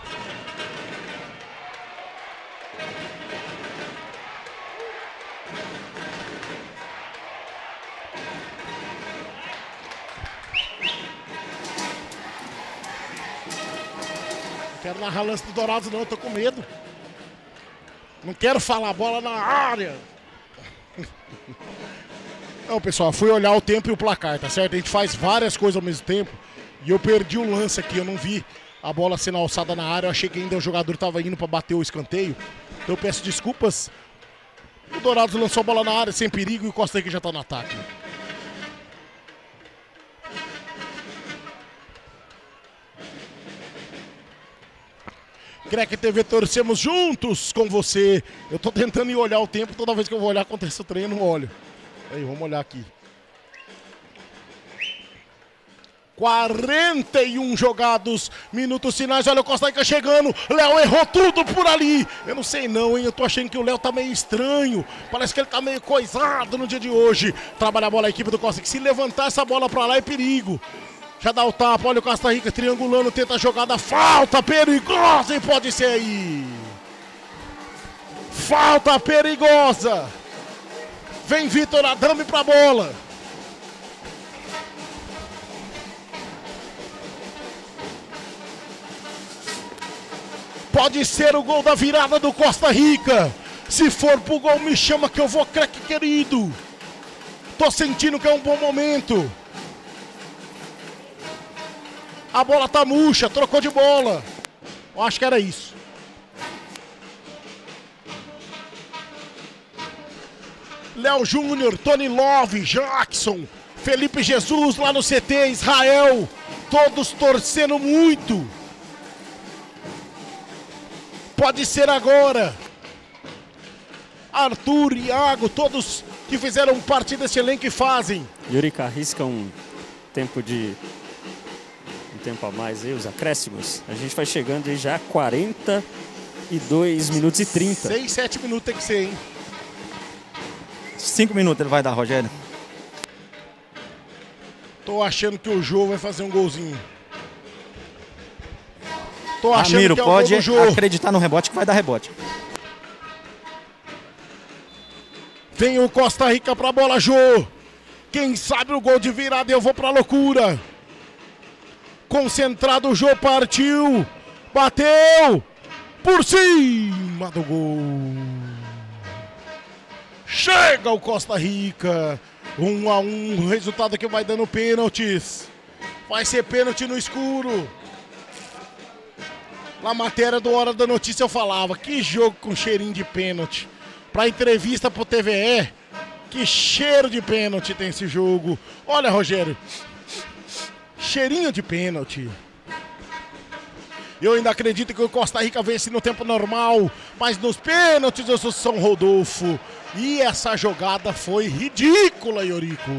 Não quero narrar lance do Dourados não, eu tô com medo. Não quero falar bola na área. Não, pessoal, fui olhar o tempo e o placar, tá certo? A gente faz várias coisas ao mesmo tempo. E eu perdi o lance aqui, eu não vi a bola sendo alçada na área. Eu achei que ainda o jogador estava indo para bater o escanteio. Então eu peço desculpas. O Dourados lançou a bola na área sem perigo e o Costa Rica já está no ataque. Crack T V, torcemos juntos com você. Eu tô tentando ir olhar o tempo, toda vez que eu vou olhar acontece o treino, não olho. Aí, vamos olhar aqui. quarenta e um jogados, minutos finais, olha o Costa Rica chegando. Léo errou tudo por ali. Eu não sei não, hein, eu tô achando que o Léo tá meio estranho. Parece que ele tá meio coisado no dia de hoje. Trabalha a bola a equipe do Costa Rica. Se levantar essa bola pra lá é perigo. Já dá o tapa, olha o Costa Rica triangulando, tenta a jogada, falta perigosa e pode ser aí. Falta perigosa. Vem Vitor Adame pra bola. Pode ser o gol da virada do Costa Rica. Se for pro gol, me chama que eu vou, craque querido. Tô sentindo que é um bom momento. A bola tá murcha, trocou de bola. Eu acho que era isso. Léo Júnior, Tony Love, Jackson, Felipe Jesus lá no C T, Israel. Todos torcendo muito. Pode ser agora. Arthur, Iago, todos que fizeram parte desse elenco e fazem. Yuri arrisca um tempo de... tempo a mais aí, os acréscimos. A gente vai chegando aí já a quarenta e dois minutos e trinta. seis, sete minutos tem que ser, hein? cinco minutos ele vai dar, Rogério. Tô achando que o Jô vai fazer um golzinho. Tô achando Ramiro, que é o pode gol do Jô. acreditar no rebote que vai dar rebote. Vem o Costa Rica pra bola, Jô. Quem sabe o gol de virada, eu vou pra loucura. Concentrado, o Jô partiu. Bateu. Por cima do gol. Chega o Costa Rica. Um a um, resultado que vai dando pênaltis. Vai ser pênalti no escuro. Na matéria do Hora da Notícia eu falava, que jogo com cheirinho de pênalti. Pra entrevista pro T V E, que cheiro de pênalti tem esse jogo. Olha, Rogério, cheirinho de pênalti. Eu ainda acredito que o Costa Rica vence no tempo normal, mas nos pênaltis eu sou São Rodolfo. E essa jogada foi ridícula, Eurico.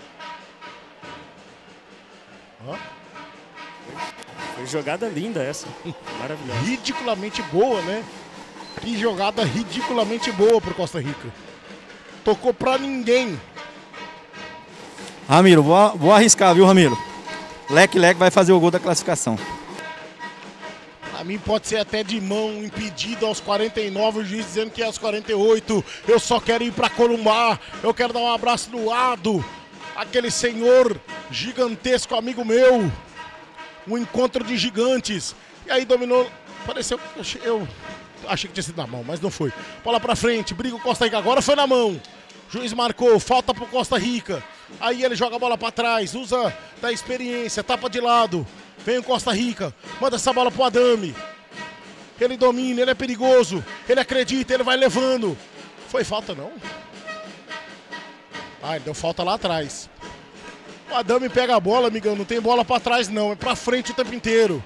Hã? Foi jogada linda essa. Maravilhosa. Ridiculamente boa, né? Que jogada ridiculamente boa pro Costa Rica. Tocou pra ninguém. Ramiro, vou, vou arriscar, viu, Ramiro? Leque Leque vai fazer o gol da classificação. A mim pode ser até de mão, impedido aos quarenta e nove, o juiz dizendo que é aos quarenta e oito. Eu só quero ir pra Corumbá, eu quero dar um abraço no lado. Aquele senhor gigantesco, amigo meu. Um encontro de gigantes. E aí dominou, pareceu que eu achei que tinha sido na mão, mas não foi. Bola pra frente, briga o Costa Rica, agora foi na mão. Juiz marcou, falta pro Costa Rica. Aí ele joga a bola pra trás, usa da experiência, tapa de lado. Vem o Costa Rica, manda essa bola pro Adame. Ele domina, ele é perigoso, ele acredita, ele vai levando. Foi falta não? Ah, ele deu falta lá atrás. O Adame pega a bola, amigão, não tem bola pra trás não, é pra frente o tempo inteiro.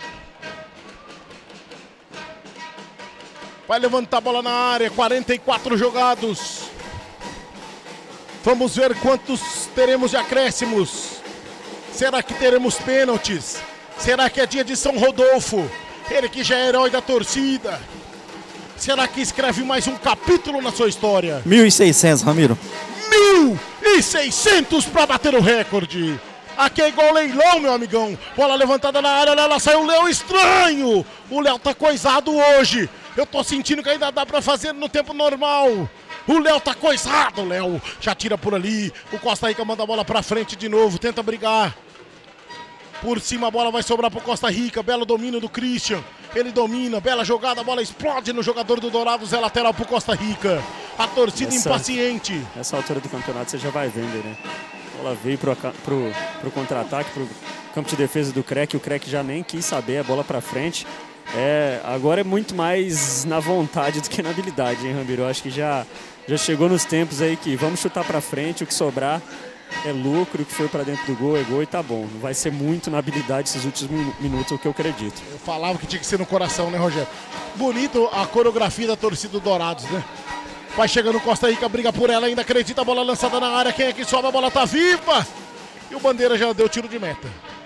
Vai levantar a bola na área, quarenta e quatro jogados. Vamos ver quantos teremos de acréscimos. Será que teremos pênaltis? Será que é dia de São Rodolfo? Ele que já é herói da torcida. Será que escreve mais um capítulo na sua história? mil e seiscentos, Ramiro. mil e seiscentos para bater o recorde. Aqui é igual leilão, meu amigão. Bola levantada na área, ela saiu o Léo estranho. O Léo tá coisado hoje. Eu tô sentindo que ainda dá para fazer no tempo normal. O Léo tá coisado, Léo. Já tira por ali. O Costa Rica manda a bola pra frente de novo. Tenta brigar. Por cima a bola vai sobrar pro Costa Rica. Belo domínio do Christian. Ele domina. Bela jogada. A bola explode no jogador do Dourados. É lateral pro Costa Rica. A torcida Essa, impaciente. Nessa altura do campeonato você já vai vendo, né? A bola veio pro, pro, pro contra-ataque, pro campo de defesa do Crack. O Crack já nem quis saber. A bola pra frente. É, agora é muito mais na vontade do que na habilidade, hein, Ramiro? Eu acho que já, já chegou nos tempos aí que vamos chutar pra frente, o que sobrar é lucro, o que foi pra dentro do gol é gol e tá bom. Não vai ser muito na habilidade esses últimos minutos, o que eu acredito. Eu falava que tinha que ser no coração, né, Rogério? Bonito a coreografia da torcida do Dourados, né? Vai chegando o Costa Rica, briga por ela, ainda acredita, a bola lançada na área, quem é que sobe, a bola tá viva! E o Bandeira já deu tiro de meta.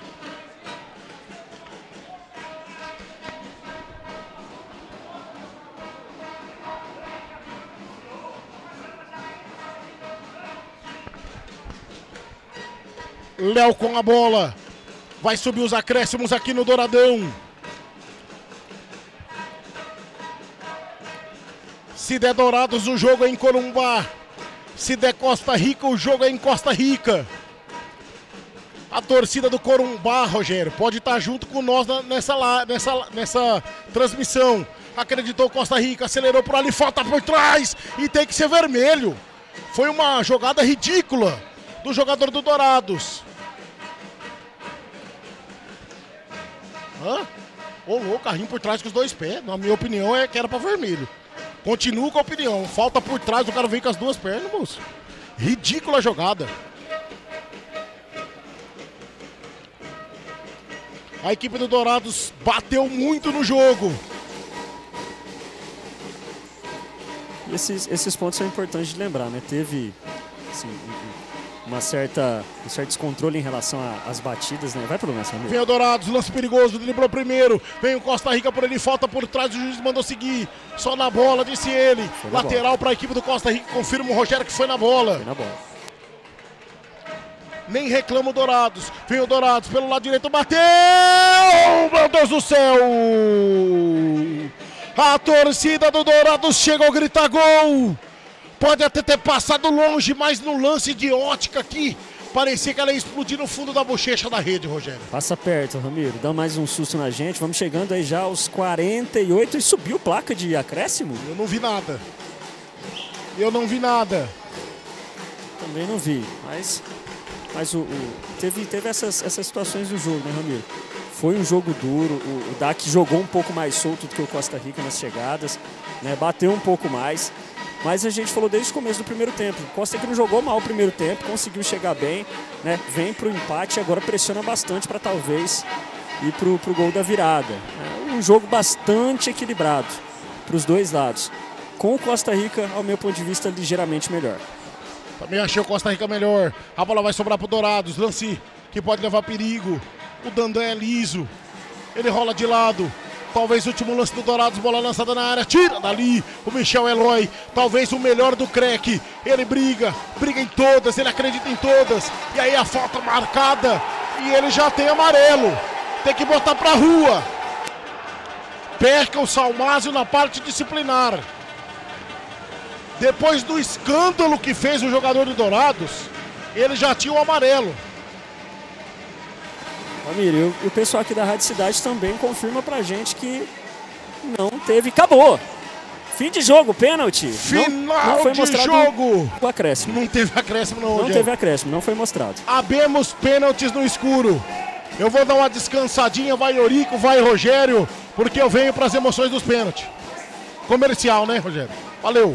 Léo com a bola. Vai subir os acréscimos aqui no Douradão. Se der Dourados, o jogo é em Corumbá. Se der Costa Rica, o jogo é em Costa Rica. A torcida do Corumbá, Rogério, pode estar junto com nós nessa, nessa, nessa transmissão. Acreditou Costa Rica, acelerou por ali, falta por trás e tem que ser vermelho. Foi uma jogada ridícula do jogador do Dourados. Hã? Ô, louco, carrinho por trás com os dois pés. Na minha opinião é que era pra vermelho. Continuo com a opinião. Falta por trás, o cara vem com as duas pernas, moço. Ridícula jogada. A equipe do Dourados bateu muito no jogo. E esses, esses pontos são importantes de lembrar, né? Teve, assim, uma certa, um certo descontrole em relação às batidas, né? Vai pro lance, amigo. Vem o Dourados, lance perigoso, driblou primeiro. Vem o Costa Rica por ele, falta por trás, o juiz mandou seguir. Só na bola, disse ele. Lateral para a equipe do Costa Rica, confirma o Rogério que foi na bola. Foi na bola. Nem reclama o Dourados. Vem o Dourados pelo lado direito, bateu! Meu Deus do céu! A torcida do Dourados chegou a gritar gol! Pode até ter passado longe, mas no lance de ótica aqui, parecia que ela ia explodir no fundo da bochecha da rede, Rogério. Passa perto, Ramiro, dá mais um susto na gente. Vamos chegando aí já aos quarenta e oito e subiu placa de acréscimo? Eu não vi nada. Eu não vi nada. Também não vi, mas, mas o, o, teve, teve essas, essas situações do jogo, né, Ramiro? Foi um jogo duro, o, o D A C jogou um pouco mais solto do que o Costa Rica nas chegadas, né, bateu um pouco mais. Mas a gente falou desde o começo do primeiro tempo. O Costa Rica não jogou mal o primeiro tempo, conseguiu chegar bem, né? Vem para o empate e agora pressiona bastante para talvez ir para o gol da virada. É um jogo bastante equilibrado para os dois lados. Com o Costa Rica, ao meu ponto de vista, ligeiramente melhor. Também achei o Costa Rica melhor. A bola vai sobrar para o Dourados. Lance que pode levar perigo. O Dandan é liso. Ele rola de lado. talvez o último lance do Dourados, bola lançada na área, tira dali o Michel Eloy, talvez o melhor do Crack, ele briga, briga em todas, ele acredita em todas, e aí a falta marcada, e ele já tem amarelo, tem que botar pra rua. Perca o Salmásio na parte disciplinar. Depois do escândalo que fez o jogador do Dourados, ele já tinha o amarelo. Ramiro, e o pessoal aqui da Rádio Cidade também confirma pra gente que não teve, acabou. Fim de jogo, pênalti. Final não, não foi de mostrado jogo. O acréscimo. Não teve acréscimo não, Não Rogério. teve acréscimo, não foi mostrado. Abemos pênaltis no escuro. Eu vou dar uma descansadinha, vai Eurico, vai Rogério, porque eu venho para as emoções dos pênaltis. Comercial, né, Rogério? Valeu.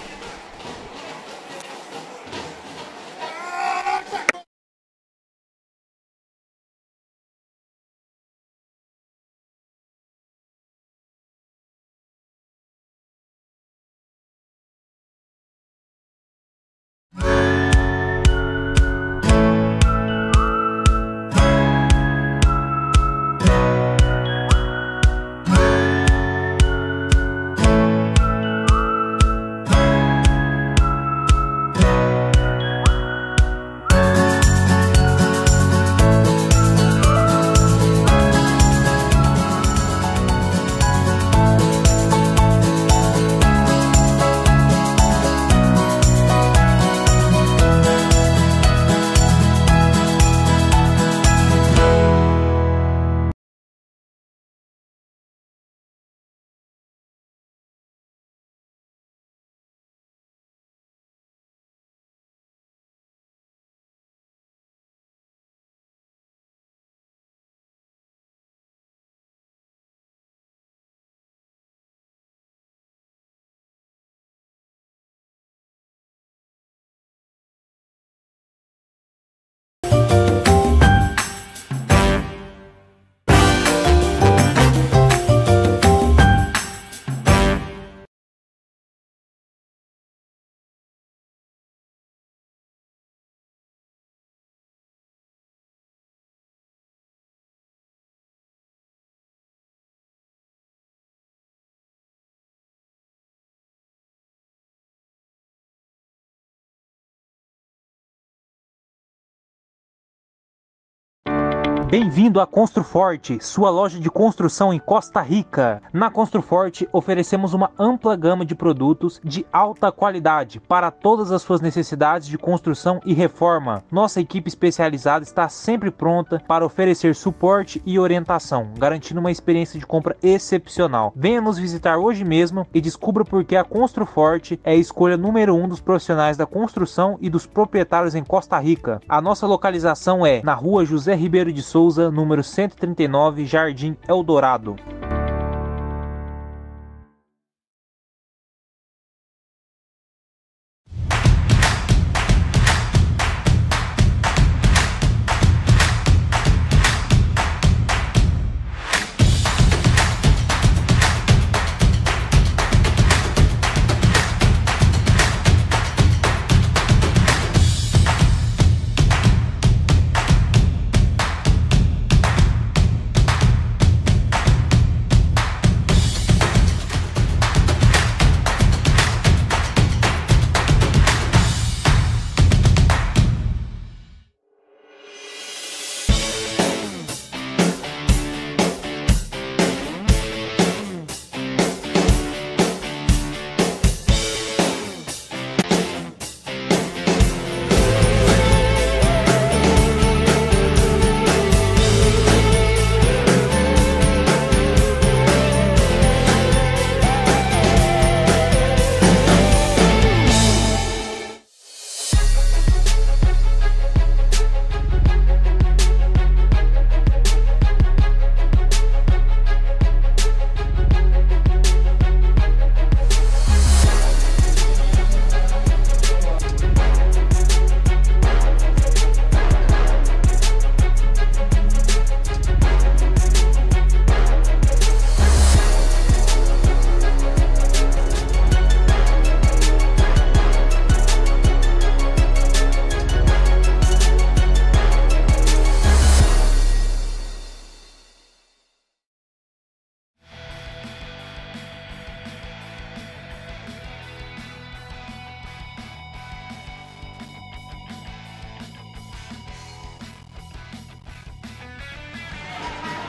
Bem-vindo a Construforte, sua loja de construção em Costa Rica. Na Construforte oferecemos uma ampla gama de produtos de alta qualidade para todas as suas necessidades de construção e reforma. Nossa equipe especializada está sempre pronta para oferecer suporte e orientação, garantindo uma experiência de compra excepcional. Venha nos visitar hoje mesmo e descubra por que a Construforte é a escolha número um dos profissionais da construção e dos proprietários em Costa Rica. A nossa localização é na rua José Ribeiro de Souza, número cento e trinta e nove, Jardim Eldorado.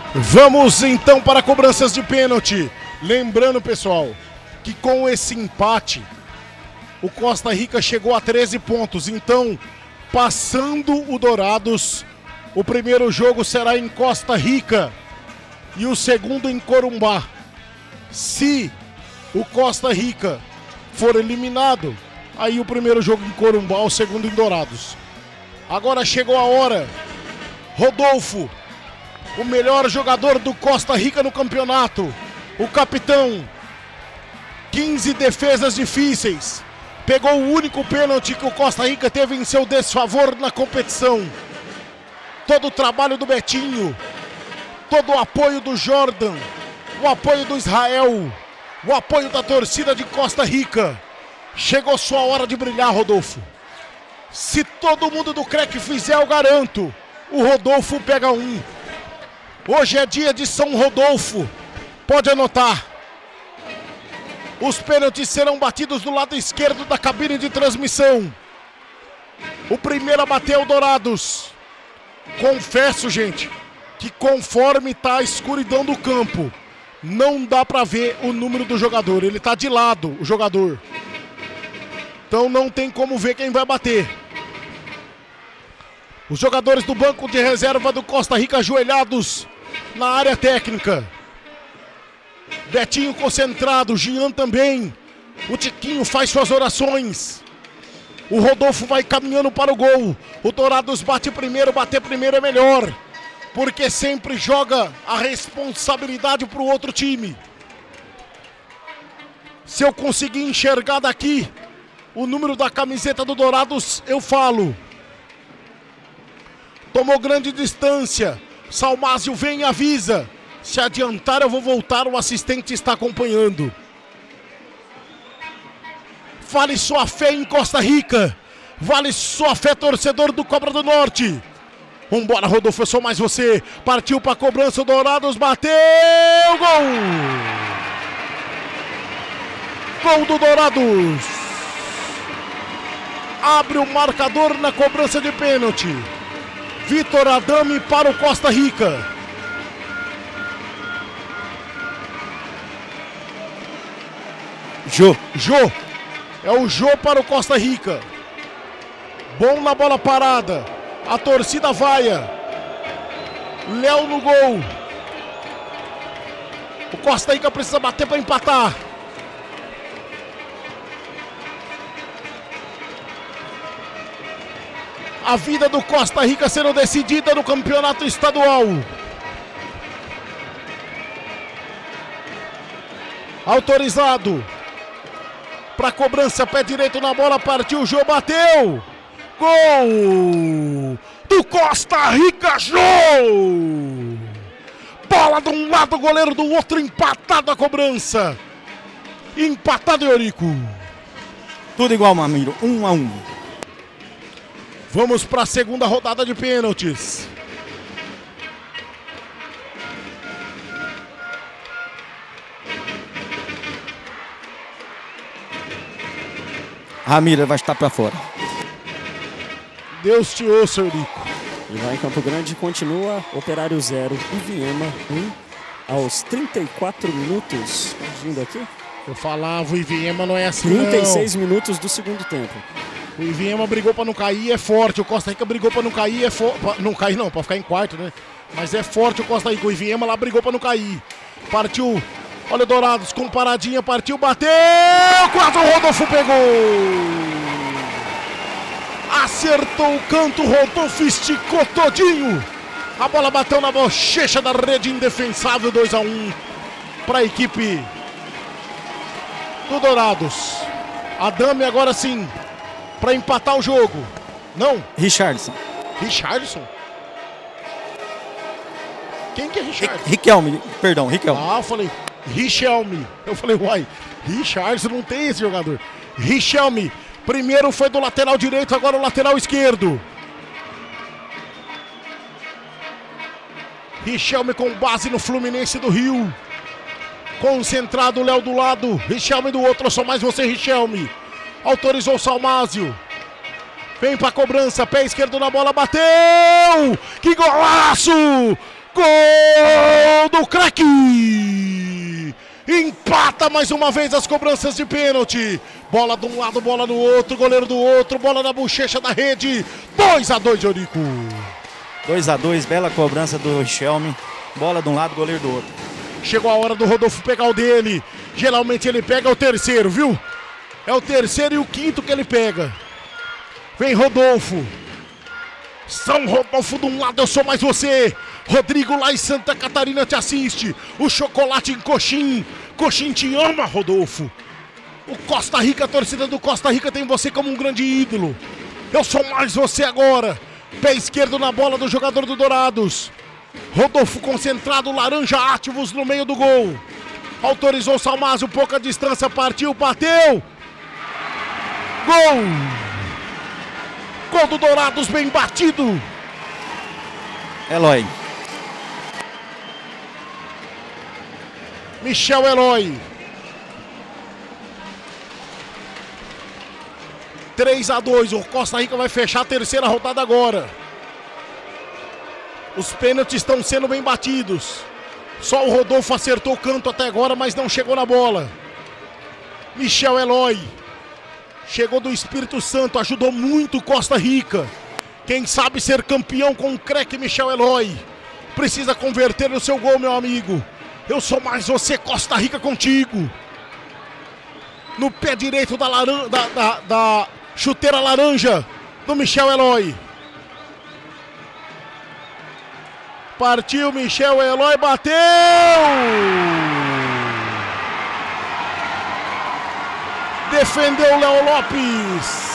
Vamos então para cobranças de pênalti. Lembrando, pessoal, que com esse empate, o Costa Rica chegou a treze pontos. Então, passando o Dourados, o primeiro jogo será em Costa Rica e o segundo em Corumbá. Se o Costa Rica for eliminado, aí o primeiro jogo em Corumbá, o segundo em Dourados. Agora chegou a hora. Rodolfo, o melhor jogador do Costa Rica no campeonato, o capitão, quinze defesas difíceis, pegou o único pênalti que o Costa Rica teve em seu desfavor na competição. Todo o trabalho do Betinho, todo o apoio do Jordan, o apoio do Israel, o apoio da torcida de Costa Rica. Chegou sua hora de brilhar, Rodolfo. Se todo mundo do C R E C fizer, eu garanto, o Rodolfo pega um. Hoje é dia de São Rodolfo, pode anotar. Os pênaltis serão batidos do lado esquerdo da cabine de transmissão. O primeiro a bater é o Dourados. Confesso, gente, que conforme está a escuridão do campo, não dá para ver o número do jogador. Ele está de lado, o jogador. Então não tem como ver quem vai bater. Os jogadores do banco de reserva do Costa Rica ajoelhados na área técnica. Betinho concentrado, Jean também. O Tiquinho faz suas orações. O Rodolfo vai caminhando para o gol. O Dourados bate primeiro, bater primeiro é melhor, porque sempre joga a responsabilidade para o outro time. Se eu conseguir enxergar daqui o número da camiseta do Dourados, eu falo. Tomou grande distância. Salmásio vem e avisa. Se adiantar, eu vou voltar, o assistente está acompanhando. Vale sua fé em Costa Rica. Vale sua fé, torcedor do Cobra do Norte. Vambora, Rodolfo, é só mais você. Partiu para a cobrança, o Dourados bateu. Gol! Gol do Dourados. Abre o marcador na cobrança de pênalti. Vitor Adame para o Costa Rica. Jô. Jô. É o Jô para o Costa Rica. Bom na bola parada. A torcida vaia. Léo no gol. O Costa Rica precisa bater para empatar. A vida do Costa Rica sendo decidida no campeonato estadual. Autorizado. Para cobrança, pé direito na bola, partiu, Jô, bateu. Gol do Costa Rica, Jô. Bola de um lado, goleiro do outro, empatado a cobrança. Empatado, Eurico. Tudo igual, Mamiro, um a um. Vamos para a segunda rodada de pênaltis. Ramiro vai estar para fora. Deus te ouça, Eurico. E lá em Campo Grande continua Operário zero e Viema um aos trinta e quatro minutos. Vindo aqui. Eu falava, o Iviema não é assim trinta e seis não. minutos do segundo tempo. O Iviema brigou para não cair, é forte. O Costa Rica brigou para não cair, é forte. Não cair não, para ficar em quarto, né? Mas é forte o Costa Rica. O Iviema lá brigou para não cair. Partiu. Olha o Dourados com paradinha, partiu, bateu. Quase o Rodolfo pegou. Acertou o canto, Rodolfo esticou todinho. A bola bateu na bochecha da rede, indefensável. Dois a um para a equipe do Dourados. Adame agora sim para empatar o jogo. Não? Richardson. Richardson? Quem que é Richardson? Riquelme, perdão, Riquelme. Ah, eu falei Richelme. Eu falei, uai, Richardson não tem esse jogador. Richelme. Primeiro foi do lateral direito, agora o lateral esquerdo. Richelme com base no Fluminense do Rio. Concentrado, Léo do lado, Richelme do outro, só mais você, Richelme. Autorizou o Salmásio. Vem pra cobrança, pé esquerdo na bola, bateu! Que golaço! Gol do craque! Empata mais uma vez as cobranças de pênalti. Bola de um lado, bola do outro, goleiro do outro, bola na bochecha da rede. dois a dois, Eurico. dois a dois, bela cobrança do Richelme. Bola de um lado, goleiro do outro. Chegou a hora do Rodolfo pegar o dele. Geralmente ele pega o terceiro, viu? É o terceiro e o quinto que ele pega. Vem Rodolfo. São Rodolfo de um lado, eu sou mais você. Rodrigo lá em Santa Catarina te assiste. O chocolate em Coxim. Coxim te ama, Rodolfo. O Costa Rica, a torcida do Costa Rica tem você como um grande ídolo. Eu sou mais você agora. Pé esquerdo na bola do jogador do Dourados. Rodolfo concentrado, laranja ativos no meio do gol. Autorizou o Salmásio, pouca distância, partiu, bateu. Gol! Gol do Dourados, bem batido. Eloy. Michel Eloy. três a dois, o Costa Rica vai fechar a terceira rodada agora. Os pênaltis estão sendo bem batidos. Só o Rodolfo acertou o canto até agora, mas não chegou na bola. Michel Eloy. Chegou do Espírito Santo, ajudou muito o Costa Rica. Quem sabe ser campeão com o craque Michel Eloy. Precisa converter o seu gol, meu amigo. Eu sou mais você, Costa Rica, contigo. No pé direito da, laran... da, da, da chuteira laranja do Michel Eloy. Partiu Michel Eloy, bateu! Defendeu Léo Lopes.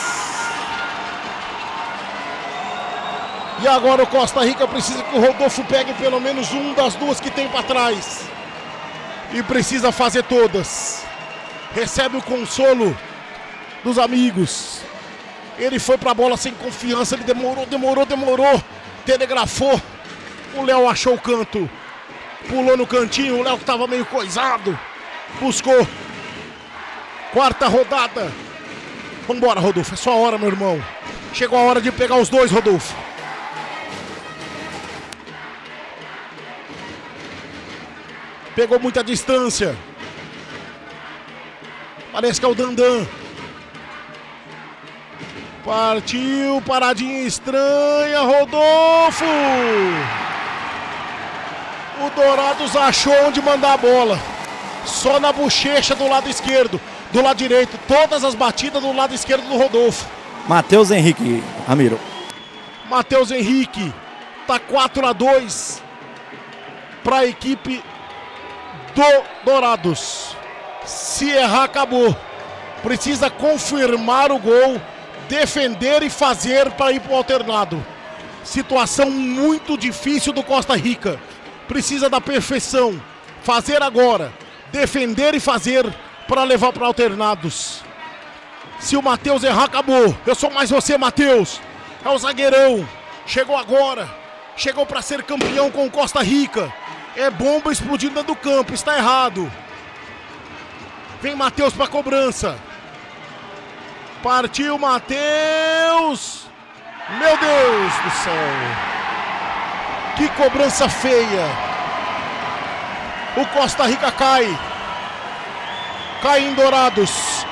E agora o Costa Rica precisa que o Rodolfo pegue pelo menos um das duas que tem para trás. E precisa fazer todas. Recebe o consolo dos amigos. Ele foi para a bola sem confiança, ele demorou, demorou, demorou. Telegrafou. O Léo achou o canto. Pulou no cantinho, o Léo que estava meio coisado. Buscou. Quarta rodada. Vambora, Rodolfo, é sua hora, meu irmão. Chegou a hora de pegar os dois, Rodolfo. Pegou muita distância. Parece que é o Dandan. Partiu, paradinha estranha, Rodolfo. O Dourados achou onde mandar a bola. Só na bochecha do lado esquerdo. Do lado direito, todas as batidas do lado esquerdo do Rodolfo. Matheus Henrique, Ramiro. Matheus Henrique. Tá quatro a dois para a equipe do Dourados. Se errar, acabou. Precisa confirmar o gol, defender e fazer para ir para o alternado. Situação muito difícil do Costa Rica. Precisa da perfeição. Fazer agora, defender e fazer para levar para alternados. Se o Matheus errar, acabou. Eu sou mais você, Matheus. É o zagueirão. Chegou agora. Chegou para ser campeão com o Costa Rica. É bomba explodindo dentro do campo. Está errado. Vem Matheus para cobrança. Partiu Matheus. Meu Deus do céu. Que cobrança feia. O Costa Rica cai. Cai em Dourados.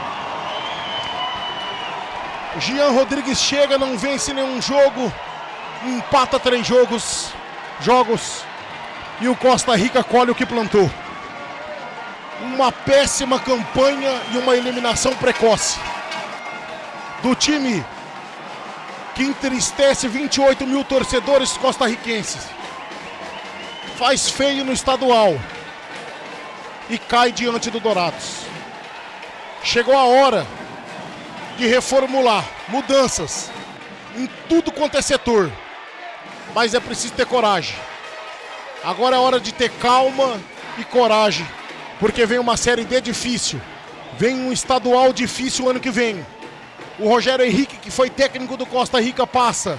Jean Rodrigues chega, não vence nenhum jogo. Empata três jogos. Jogos. E o Costa Rica colhe o que plantou. Uma péssima campanha e uma eliminação precoce do time que entristece vinte e oito mil torcedores costarriquenses. Faz feio no estadual e cai diante do Dourados. Chegou a hora de reformular, mudanças em tudo quanto é setor, mas é preciso ter coragem. Agora é hora de ter calma e coragem, porque vem uma Série D difícil, vem um estadual difícil ano que vem. O Rogério Henrique, que foi técnico do Costa Rica, passa.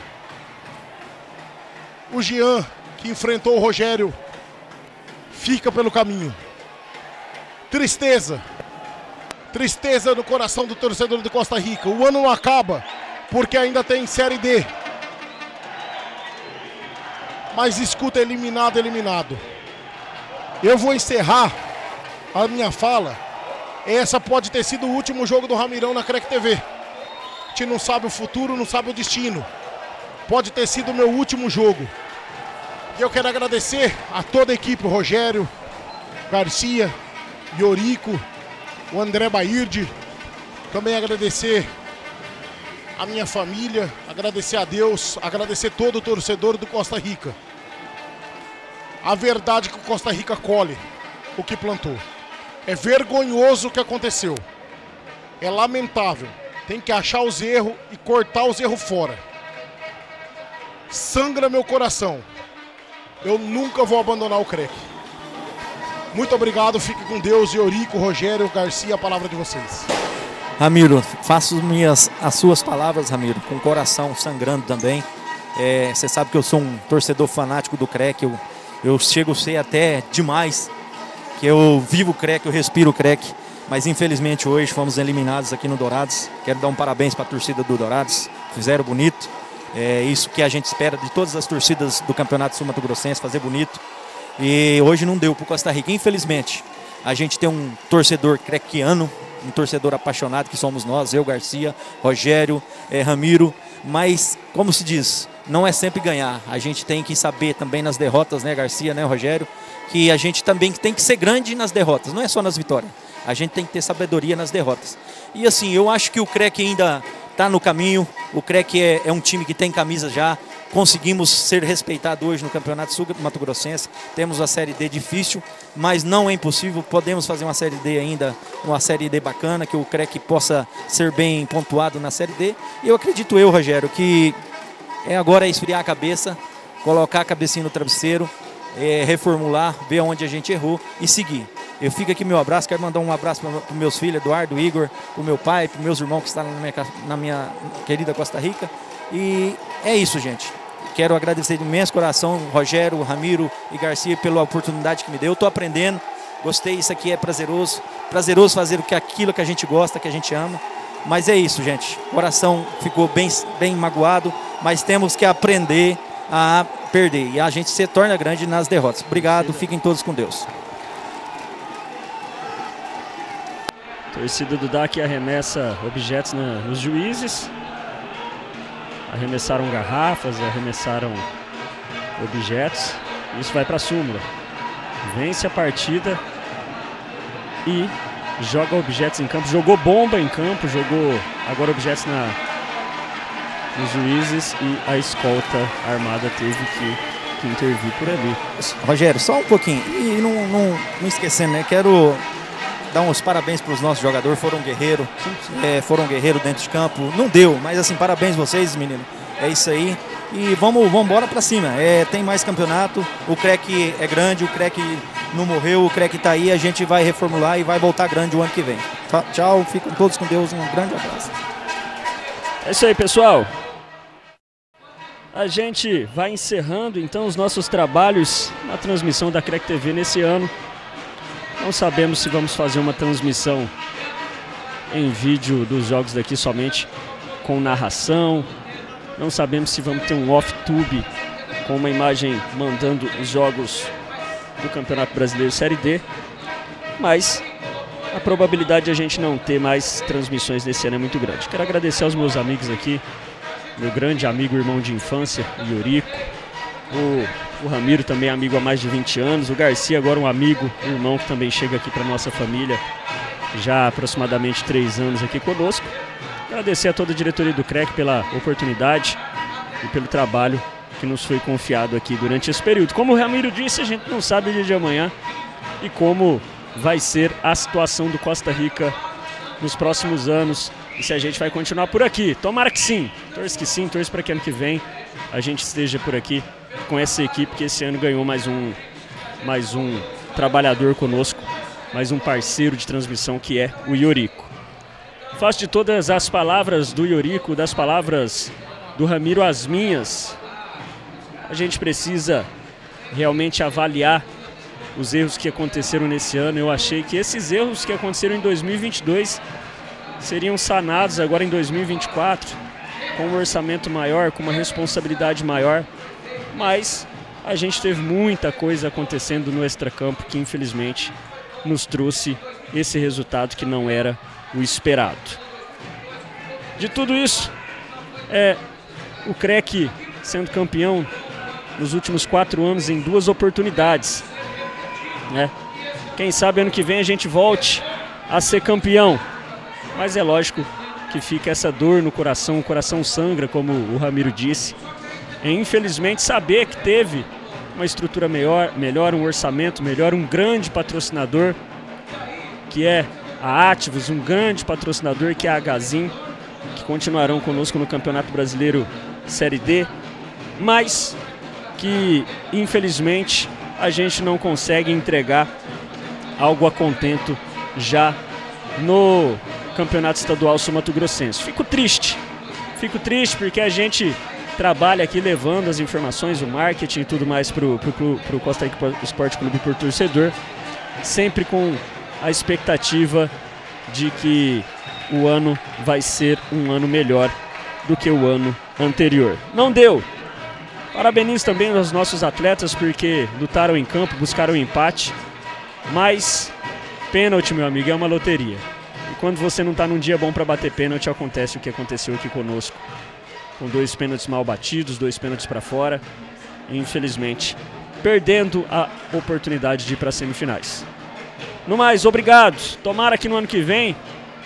O Jean, que enfrentou o Rogério, fica pelo caminho. Tristeza. Tristeza no coração do torcedor do Costa Rica. O ano não acaba, porque ainda tem Série D. Mas escuta, eliminado, eliminado. Eu vou encerrar a minha fala. Essa pode ter sido o último jogo do Ramirão na Crec T V. A gente não sabe o futuro, não sabe o destino. Pode ter sido o meu último jogo. E eu quero agradecer a toda a equipe, o Rogério, Garcia, Iorico, o André Bairdi. Também agradecer a minha família, agradecer a Deus, agradecer todo o torcedor do Costa Rica. A verdade é que o Costa Rica colhe o que plantou. É vergonhoso o que aconteceu. É lamentável. Tem que achar os erros e cortar os erros fora. Sangra meu coração. Eu nunca vou abandonar o Crec. Muito obrigado, fique com Deus. Iorico, Rogério, Garcia, a palavra de vocês. Ramiro, faço minhas, as suas palavras, Ramiro, com o coração sangrando também. É, você sabe que eu sou um torcedor fanático do Crec. Eu, eu chego a ser até demais. Que eu vivo o Crec, eu respiro o Crec. Mas infelizmente hoje fomos eliminados aqui no Dourados. Quero dar um parabéns para a torcida do Dourados. Fizeram bonito. É isso que a gente espera de todas as torcidas do Campeonato Sul Mato Grossense, fazer bonito. E hoje não deu para o Costa Rica. Infelizmente, a gente tem um torcedor creciano, um torcedor apaixonado que somos nós, eu, Garcia, Rogério, é, Ramiro. Mas, como se diz, não é sempre ganhar. A gente tem que saber também nas derrotas, né, Garcia, né, Rogério? Que a gente também tem que ser grande nas derrotas, não é só nas vitórias. A gente tem que ter sabedoria nas derrotas. E assim, eu acho que o Crec ainda está no caminho. O Crec é, é um time que tem camisa já. Conseguimos ser respeitado hoje no Campeonato Sul Mato Grossense. Temos a Série D difícil, mas não é impossível. Podemos fazer uma Série D ainda, uma Série D bacana, que o Crec possa ser bem pontuado na Série D. E eu acredito eu, Rogério, que é agora é esfriar a cabeça, colocar a cabecinha no travesseiro, é, reformular, ver onde a gente errou e seguir. Eu fico aqui meu abraço, quero mandar um abraço para os meus filhos, Eduardo, Igor, para o meu pai, para os meus irmãos que estão na minha, na minha querida Costa Rica. E é isso, gente. Quero agradecer de imenso coração, Rogério, Ramiro e Garcia, pela oportunidade que me deu. Eu estou aprendendo, gostei, isso aqui é prazeroso. Prazeroso fazer o que, aquilo que a gente gosta, que a gente ama. Mas é isso, gente. O coração ficou bem, bem magoado, mas temos que aprender a perder. E a gente se torna grande nas derrotas. Obrigado, fiquem todos com Deus. Torcida do D A C arremessa objetos na, nos juízes. Arremessaram garrafas, arremessaram objetos. Isso vai para a súmula. Vence a partida e joga objetos em campo. Jogou bomba em campo, jogou agora objetos na, nos juízes e a escolta armada teve que, que intervir por ali. Rogério, só um pouquinho. E não, não, não esquecendo, né? Quero dar uns parabéns para os nossos jogadores, foram guerreiros, é, foram guerreiros dentro de campo. Não deu, mas assim, parabéns vocês, menino. É isso aí. E vamos, vamos embora para cima. É, tem mais campeonato, o Crec é grande, o Crec não morreu, o Crec tá aí, a gente vai reformular e vai voltar grande o ano que vem. Tá, tchau, fiquem todos com Deus, um grande abraço. É isso aí, pessoal. A gente vai encerrando então os nossos trabalhos na transmissão da Crec T V nesse ano. Não sabemos se vamos fazer uma transmissão em vídeo dos jogos daqui somente com narração. Não sabemos se vamos ter um off-tube com uma imagem mandando os jogos do Campeonato Brasileiro Série D. Mas a probabilidade de a gente não ter mais transmissões nesse ano é muito grande. Quero agradecer aos meus amigos aqui, meu grande amigo, irmão de infância, Iorico, o O Ramiro também é amigo há mais de vinte anos. O Garcia agora um amigo, irmão que também chega aqui para nossa família já há aproximadamente três anos aqui conosco. Agradecer a toda a diretoria do Crec pela oportunidade e pelo trabalho que nos foi confiado aqui durante esse período. Como o Ramiro disse, a gente não sabe o dia de amanhã e como vai ser a situação do Costa Rica nos próximos anos e se a gente vai continuar por aqui. Tomara que sim, torço que sim, torço para que ano que vem a gente esteja por aqui com essa equipe que esse ano ganhou mais um, mais um trabalhador conosco, mais um parceiro de transmissão que é o Iorico. Faço de todas as palavras do Iorico, das palavras do Ramiro as minhas. A gente precisa realmente avaliar os erros que aconteceram nesse ano. Eu achei que esses erros que aconteceram em dois mil e vinte e dois seriam sanados agora em dois mil e vinte e quatro, com um orçamento maior, com uma responsabilidade maior. Mas a gente teve muita coisa acontecendo no extracampo que infelizmente nos trouxe esse resultado que não era o esperado. De tudo isso, é, o C R E C sendo campeão nos últimos quatro anos em duas oportunidades, né? Quem sabe ano que vem a gente volte a ser campeão, mas é lógico que fica essa dor no coração, o coração sangra, como o Ramiro disse. E, infelizmente, saber que teve uma estrutura melhor, melhor, um orçamento melhor, um grande patrocinador, que é a Ativos, um grande patrocinador que é a Gazin, que continuarão conosco no Campeonato Brasileiro Série D, mas que, infelizmente, a gente não consegue entregar algo a contento já no Campeonato Estadual Sul-Mato-Grossense. Fico triste, fico triste porque a gente trabalha aqui levando as informações, o marketing e tudo mais para o Costa Rica Esporte Clube por torcedor, sempre com a expectativa de que o ano vai ser um ano melhor do que o ano anterior. Não deu. Parabenizo também aos nossos atletas porque lutaram em campo, buscaram um empate, mas pênalti, meu amigo, é uma loteria. E quando você não está num dia bom para bater pênalti, acontece o que aconteceu aqui conosco. Com dois pênaltis mal batidos, dois pênaltis para fora, e, infelizmente, perdendo a oportunidade de ir para as semifinais. No mais, obrigado. Tomara que no ano que vem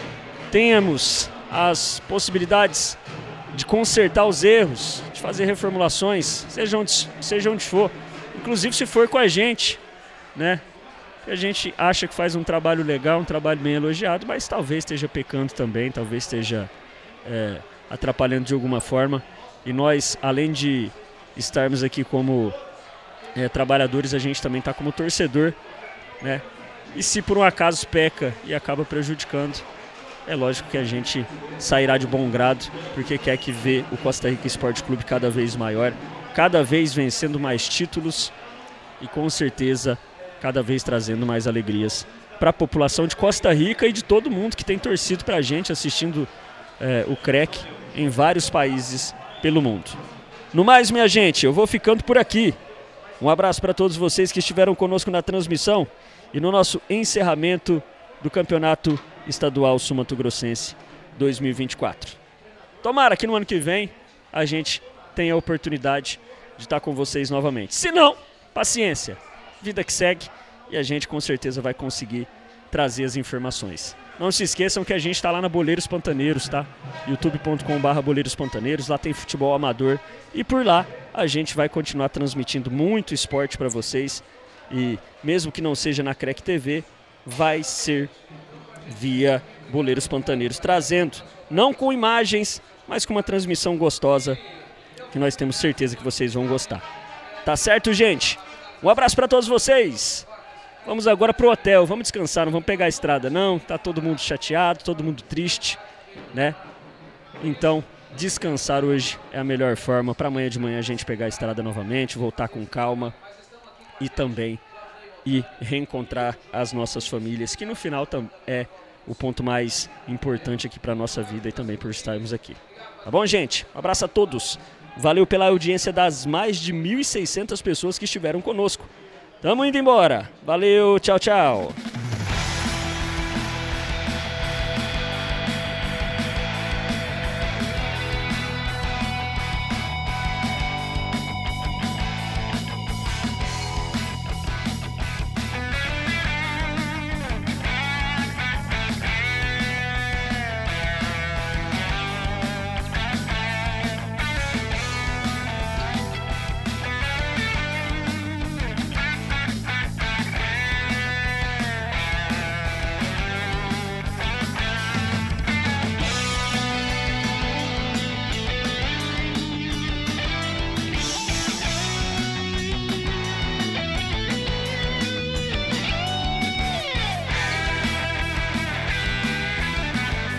tenhamos as possibilidades de consertar os erros, de fazer reformulações, seja onde, seja onde for, inclusive se for com a gente, né? A gente acha que faz um trabalho legal, um trabalho bem elogiado, mas talvez esteja pecando também, talvez esteja é, atrapalhando de alguma forma. E nós, além de estarmos aqui como é, trabalhadores, a gente também está como torcedor, né? E se por um acaso peca e acaba prejudicando, é lógico que a gente sairá de bom grado, porque quer que vê o Costa Rica Esporte Clube cada vez maior, cada vez vencendo mais títulos e com certeza cada vez trazendo mais alegrias para a população de Costa Rica e de todo mundo que tem torcido para a gente assistindo é, o C R E C em vários países pelo mundo. No mais, minha gente, eu vou ficando por aqui. Um abraço para todos vocês que estiveram conosco na transmissão e no nosso encerramento do Campeonato Estadual Sul-Mato-Grossense dois mil e vinte e quatro. Tomara que no ano que vem a gente tenha a oportunidade de estar com vocês novamente. Se não, paciência, vida que segue e a gente com certeza vai conseguir trazer as informações. Não se esqueçam que a gente está lá na Boleiros Pantaneiros, tá? youtube ponto com barra Boleiros Pantaneiros, lá tem futebol amador e por lá a gente vai continuar transmitindo muito esporte para vocês e mesmo que não seja na C R E C T V, vai ser via Boleiros Pantaneiros, trazendo, não com imagens, mas com uma transmissão gostosa, que nós temos certeza que vocês vão gostar. Tá certo, gente? Um abraço para todos vocês. Vamos agora pro hotel, vamos descansar, não vamos pegar a estrada não, tá todo mundo chateado, todo mundo triste, né? Então, descansar hoje é a melhor forma, para amanhã de manhã a gente pegar a estrada novamente, voltar com calma e também e reencontrar as nossas famílias, que no final é o ponto mais importante aqui para a nossa vida e também por estarmos aqui. Tá bom, gente? Um abraço a todos. Valeu pela audiência das mais de mil e seiscentas pessoas que estiveram conosco. Tamo indo embora. Valeu, tchau, tchau.